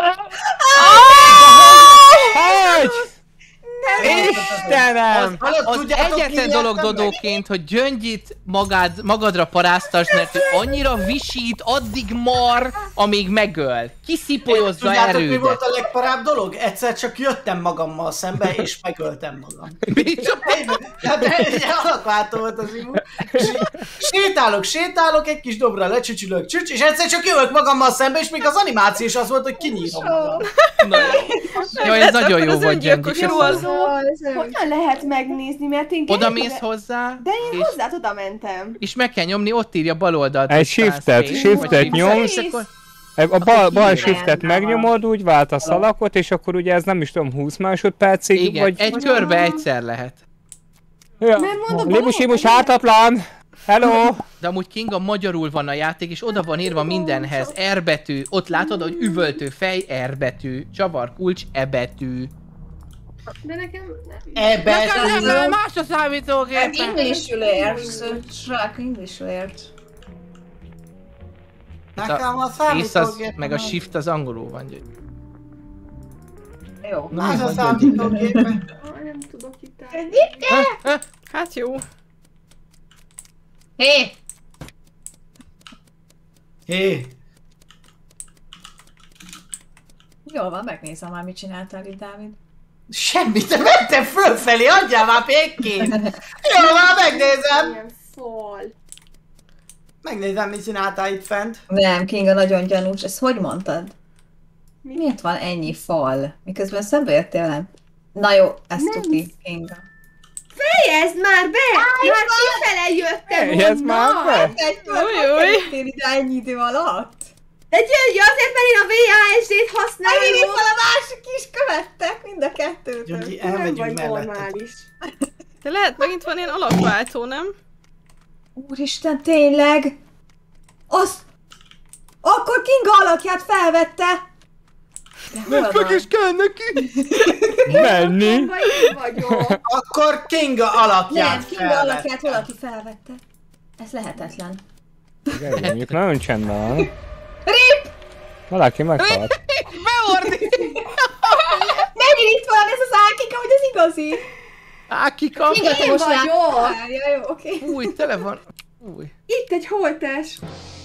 Hogy? Istenem! Hallod, Az tudjátok, egyetlen ki dolog nyertem meg? Dodóként, hogy Gyöngyit magadra paráztasd, mert ő annyira visít, addig mar, amíg megöl. Kiszipolyozza Tudjátok, mi erődet. volt a legparább dolog? Egyszer csak jöttem magammal szembe, és megöltem magam. Hát egy alakváltó volt az imú. És így sétálok, egy kis dobra lecsücsülök, és egyszer csak jövök magammal szembe, és még az animáció is az volt, hogy kinyírom magam. Jaj, ez nagyon jó Az volt, Gyöngyi. öngyilkos köszönöm. ruhazó. Hogyan lehet megnézni, mert én Oda Gergőre- mész hozzá, De én és, hozzád oda mentem. és meg kell nyomni, ott írja bal oldalt. Egy hogy shiftet, space, shiftet vagy nyomsz. és akkor- A bal Igen, shiftet van. megnyomod, úgy vált a szalakot, és akkor ugye ez nem is tudom, 20 másodpercig, Igen, vagy... egy körbe egyszer lehet. Ja. Mert mondom, Limus hártatlan! Hello! De amúgy Kinga magyarul van a játék, és oda van írva mindenhez. R betű. Ott látod, hogy üvöltő fej, R betű. Csavar kulcs, E betű. De nekem nem. Ebben más a számítógép. English alert. Csak English alert. nekem a Ész az, számítógép. meg a shift az angolul van. Gyöngyi. Jó. Na, Az mi a van, Gyöngyi? számítógépen. Nem tudok itt állni. Hát jó. Hé! Hé, Jól van, megnézem már, mit csináltál itt, Dávid. semmit, te mentem fölfelé, adjál már pékkét! Jó, már megnézem! Ilyen fal. Megnézem, mit csináltál itt fent. Nem, Kinga nagyon gyanús. Ezt hogy mondtad? Mi? Miért van ennyi fal? Miközben szembe jöttél velem? Na jó, ezt Nem. tuti, Kinga. Fejezd már be! Már kifele jöttem Fejezd már be! Egy Új. ide ennyi idő alatt? De Gyöngy, azért, mert én a VHSD-t használom. Megint itt van a másik is, követtek mind a kettőt. Gyöngyi, Nem vagy elmegyünk mellette. normális. De lehet megint van ilyen alakváltó, nem? Úristen, tényleg? Az Akkor Kinga alakját felvette! De hol van? Meg is kell neki! Menni! Én vagyok. Akkor Kinga alakját Nem, Kinga alakját valaki felvette. Ez lehetetlen. Igen, mondjuk nagyon csendben van. RIP! Valaki meghalt. Beordít! Megint itt van ez az Ákika, hogy ez igazi. Ákika! Kinga, te Én most vagyok. láttál. Ja, jó, oké. Új, tele van. Új. Itt egy holtes.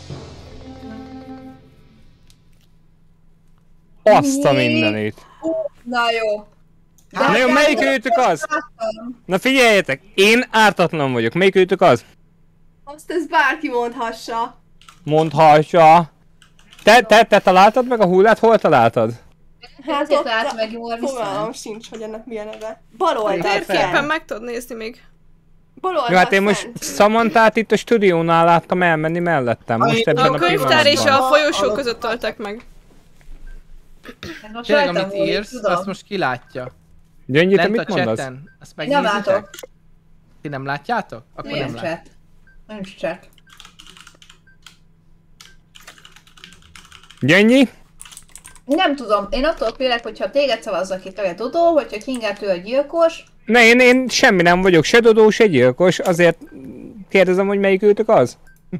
Azt a mindenit. Na jó. Na jó, melyik őtök az? Na figyeljetek, én ártatlan vagyok. Melyik őtök az? Azt ez bárki mondhassa. Mondhassa. Te találtad meg a hullát? Hol találtad? Hát Ezért ott lát meg jól fogalmam viszont. sincs, hogy ennek milyen neve. Bal oldalt Térképen kell. meg tudod nézni még. Bal oldalt Jó, hát én most fent. Samantát itt a stúdiónál láttam elmenni mellettem. Most ebben A a könyvtár és pillanatban. a folyosó között töltek meg. Most Tényleg, rajtam amit múlik, írsz, tudom. azt most ki látja. Gyöngyi, te Lent a mit mondasz? chatten. Azt Nem megnézitek? látok. Ti nem látjátok? Akkor nem Nincs lát. chat. Nincs chat. Gyöngyi? Nem tudom, én attól félek, hogyha téged szavazzak itt a Dodó, hogyha Kingát ő a gyilkos. Ne, én semmi nem vagyok, se Dodó, se gyilkos, azért kérdezem, hogy melyik őtök az?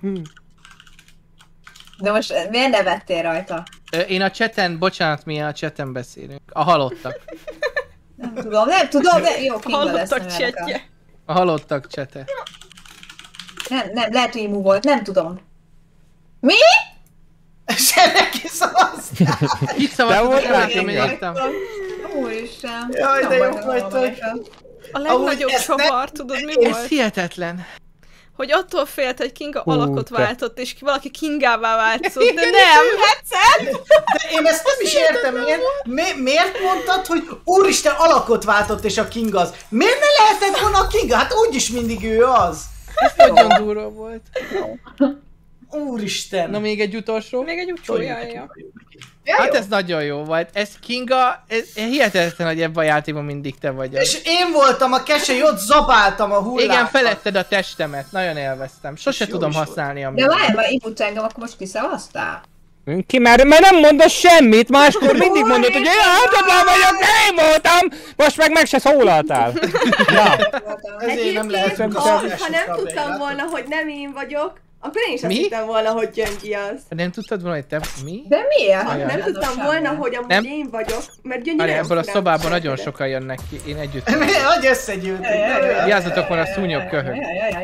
De most miért nevettél rajta? Én a chatten, bocsánat, mi a chatten beszélünk. A halottak. Nem tudom, de jó, Kinga lesz. Hallottak nem csetje. A halottak csete. Nem, lehet, hogy imu volt, nem tudom. Mi? Senki szavaztál! Itt szavaztatok, voltál, láttam, én Kinga? írtam. Úristen. Jaj, de Nem jók vagyok vagytok. normálisan. A legnagyobb ezt nem- csavar, tudod mi Ez volt? hihetetlen. Hogy attól félt, hogy Kinga Hú, alakot te. váltott, és valaki Kingává változott, de nem! De én ezt nem is értem, miért mondtad, hogy úristen alakot váltott és a King az? Miért ne lehetett volna a King? Hát úgyis mindig ő az. Nagyon durva volt. Úristen. Na még egy utolsó. Még egy utoljája. Hát ez nagyon jó volt. Ez Kinga, ez hihetetlen, hogy ebben a játékban mindig te vagy. És én voltam a kesely, ott zabáltam a hullákat. Igen, feletted a testemet. Nagyon élveztem. Sose jó tudom is volt. használni a De várj, már imut engem, akkor most kiszavaztál? Ki mert nem mondasz semmit, máskor mindig mondod, hogy én ártatlan vagyok, én voltam, most meg se szólaltál. Ja. Ezért nem lehet Egyébként, a ha nem tudtam volna, hogy nem én vagyok, akkor én is azt Mi? hittem volna, hogy Gyöngyi az. Nem tudtad volna, hogy te mi? De miért? Ha Ajaj. nem tudtam volna, hogy amúgy Nem? én vagyok, mert Gyöngyi Várj, nem ebből a tudám, szobában hogy nagyon senki. sokan jönnek ki. Én együtt. Hogy összegyűltünk. Vigyázzatok, van a szúnyog köhög.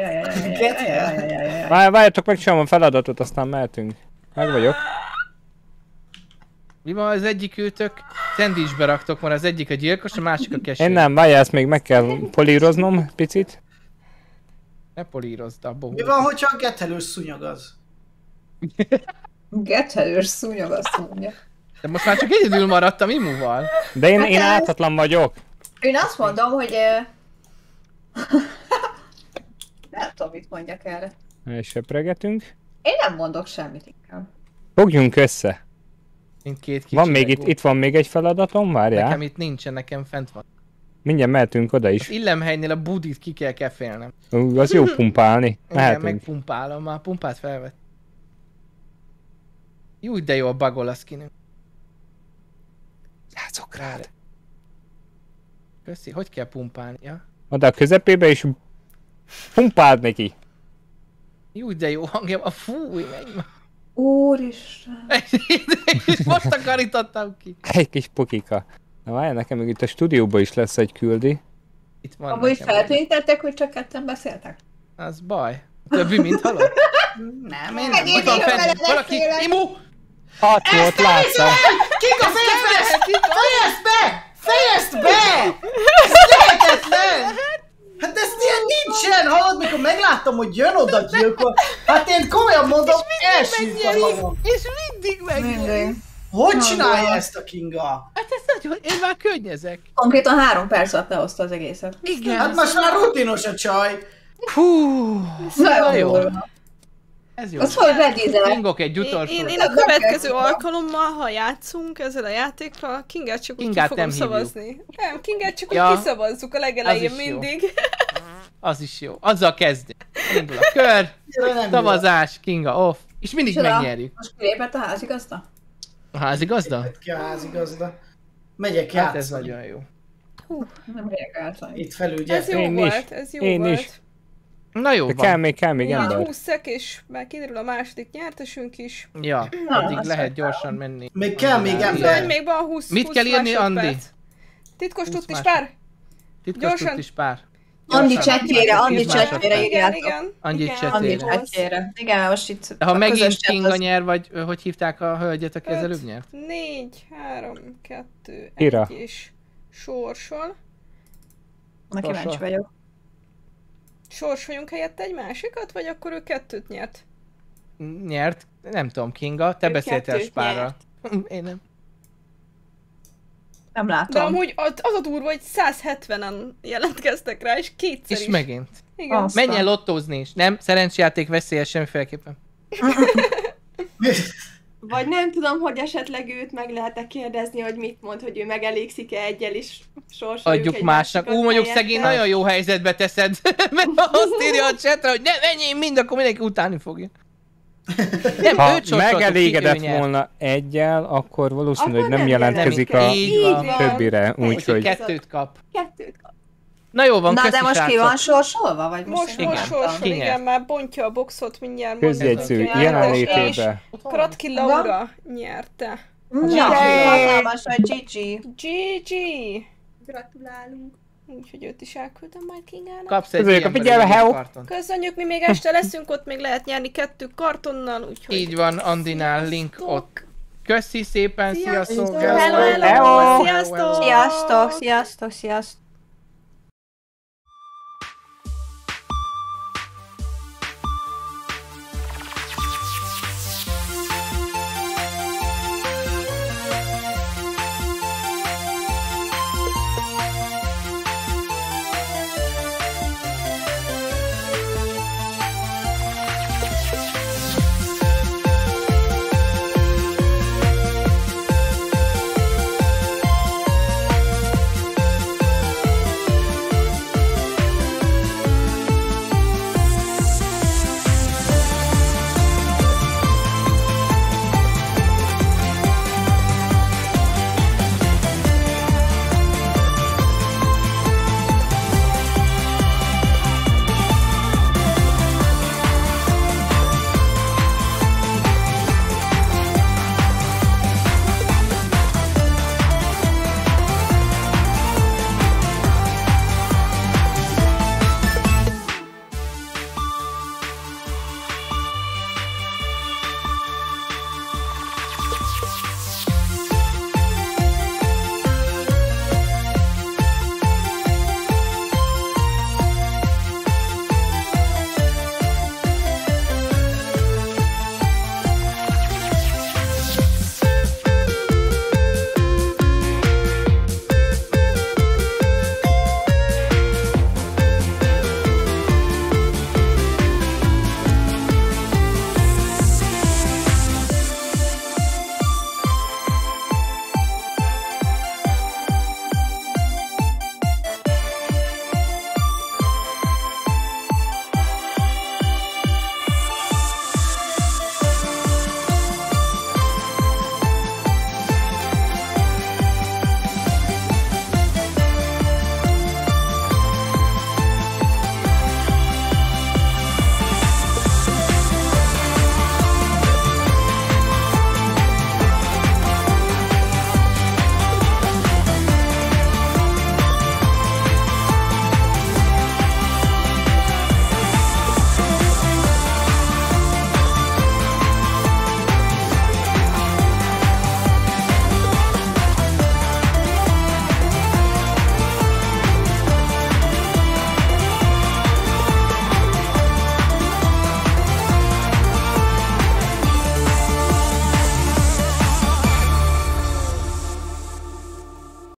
Várjatok meg, csinálom a feladatot, aztán mehetünk. Meg vagyok. Mi van az egyik őtök? Szendvicsbe raktok, van az egyik a gyilkos, a másik a keső. Én nem, várjál, ezt még meg kell políroznom picit. Ne polírozd a bohót. Mi van, hogyha a gethelős szúnyog az? Gethelős szúnyog azt mondja. De most már csak egyedül maradtam Imuval. De én ártatlan vagyok. Én azt mondom, hogy... nem tudom, mit mondjak erre. Söpregetünk. Én nem mondok semmit inkább. Fogjunk össze. Mint két kicsi Van még Lego. itt van még egy feladatom, várjál. Nekem itt nincsen, nekem fent van. Mindjárt mehetünk oda Az is. illemhelynél a budit ki kell kefélnem. Az jó pumpálni. Igen, Mehetünk. megpumpálom, már pumpát felvett. Jó, de jó a bagol a skinünk. Játszok rád. Köszi, hogy kell pumpálnia? Oda a közepébe és pumpáld neki. Jó, de jó hangja, a fúj, menj már. Úristen. Most takarítottam ki. Egy kis pokika. Na várj, nekem még itt a stúdióban is lesz egy küldi. Itt van Amúgy nekem. feltűntettek, hogy csak ketten beszéltek? Az baj. Többi, mint halott. Nem, én nem. Megint Ott van én fent, veled valaki, beszélek. Imu! 6 volt, láttam. Kika, fejezd be! Fejezd be! Fejezd be! Ez lehetetlen! Hát ezt ilyen nincsen! Hallod, mikor megláttam, hogy jön oda gyilkol, hát én komolyan mondom, elsírtam magam. És mindig megnyeri. Mindig. Hogy csinálja ezt a Kinga? Hát ez nagyon, én már könnyezek. Konkrétan 3 perc alatt lehozta az egészet. Igen. Hát most már rutinos a csaj. Hú, Nagyon jó. jó. ez jó. Az hogy redízelek? Kingok egy utolsó. Én a következő alkalommal, ha játszunk ezzel a játékkal, Kingát csak úgy ki Kingát fogom nem hívjuk. szavazni. Nem, Kingát csak úgy Ja. kiszavazzuk a legelején Az is jó. mindig. Az is jó. Azzal kezdni. Indul a kör. Nem jó. Szavazás, Kinga off. És mindig Csoda. megnyerjük. Most kilépett a házigazda? A házigazda? Ki a házigazda. Megyek Hát ez játszani. nagyon jó. Nem megyek át. Itt felül, Ez jó Én is. volt, ez jó Én volt. is. Na jó De van. kell még Így ember. 20 szek, és már kiderül a második nyertesünk is. Ja, Na, addig azt lehet vettem. gyorsan menni. Még kell még Andinál. ember. Bizony, még van 20 Mit 20 kell írni, másodperc. Andi? Titkos 20 tudtis másodperc. pár? Titkos Gyorsan. tudtis pár. Andi Gyorsan. csetjére, Andi 10 csetjére másodperc. Igen, írjátok. igen. Andi igen. Andi csetjére. csetjére. Igen, most itt De ha a megint közös chat Kinga az- nyer, vagy hogy hívták a hölgyet, aki az előbb nyert? 4, 3, 2, Ira. 1 és sorsol. Na kíváncsi vagyok. Sorsoljunk helyett egy másikat, vagy akkor ő 2-t nyert? Nyert? Nem tudom, Kinga, te Ő beszéltél 2-t Spárral. Én nem. Nem De látom. amúgy az a durva, hogy 170-en jelentkeztek rá, és kétszer És is. megint. Igen. Az. Menj el lottózni is. Nem, szerencsejáték veszélyes semmiféleképpen. Vagy nem tudom, hogy esetleg őt meg lehet-e kérdezni, hogy mit mond, hogy ő megelégszik-e egyel is sorsoljuk Adjuk egy másnak. másikat Mondjuk helyette. szegény nagyon jó helyzetbe teszed. Mert ha azt írja a chatre, hogy nem, ennyi mind, akkor mindenki utálni fogja. Nem, Ha őt sorsoltuk, megelégedett ki, ő nyert. volna egyel, akkor valószínű, Akkor hogy nem nem jelentkezik Nem, a így van. Így van. többire, Úgyhogy úgyhogy... 2-t kap. 2 kap. Na jó van, Na köszi de most ki srácok. van sorsolva? Vagy most Most, én most nem sorsol, tudom. Ki igen, nyert? már bontja a boxot, mindjárt Közjegyző mondjuk. jelenlétébe. Kratki Laura nyerte. Na, hatalmas vagy Gigi. GG! Gratulálunk. Úgyhogy őt is elküldöm majd Kingának. Kapsz egy Köszönjük, ilyen figyelme, belőle hello. karton. Köszönjük, mi még este leszünk, ott még lehet nyerni 2 kartonnal, úgyhogy... Így van, Andinál link ott. Köszi szépen, sziasztok! Hello, hello! Hello! Sziasztok! Sziasztok, sziasztok, sziasztok.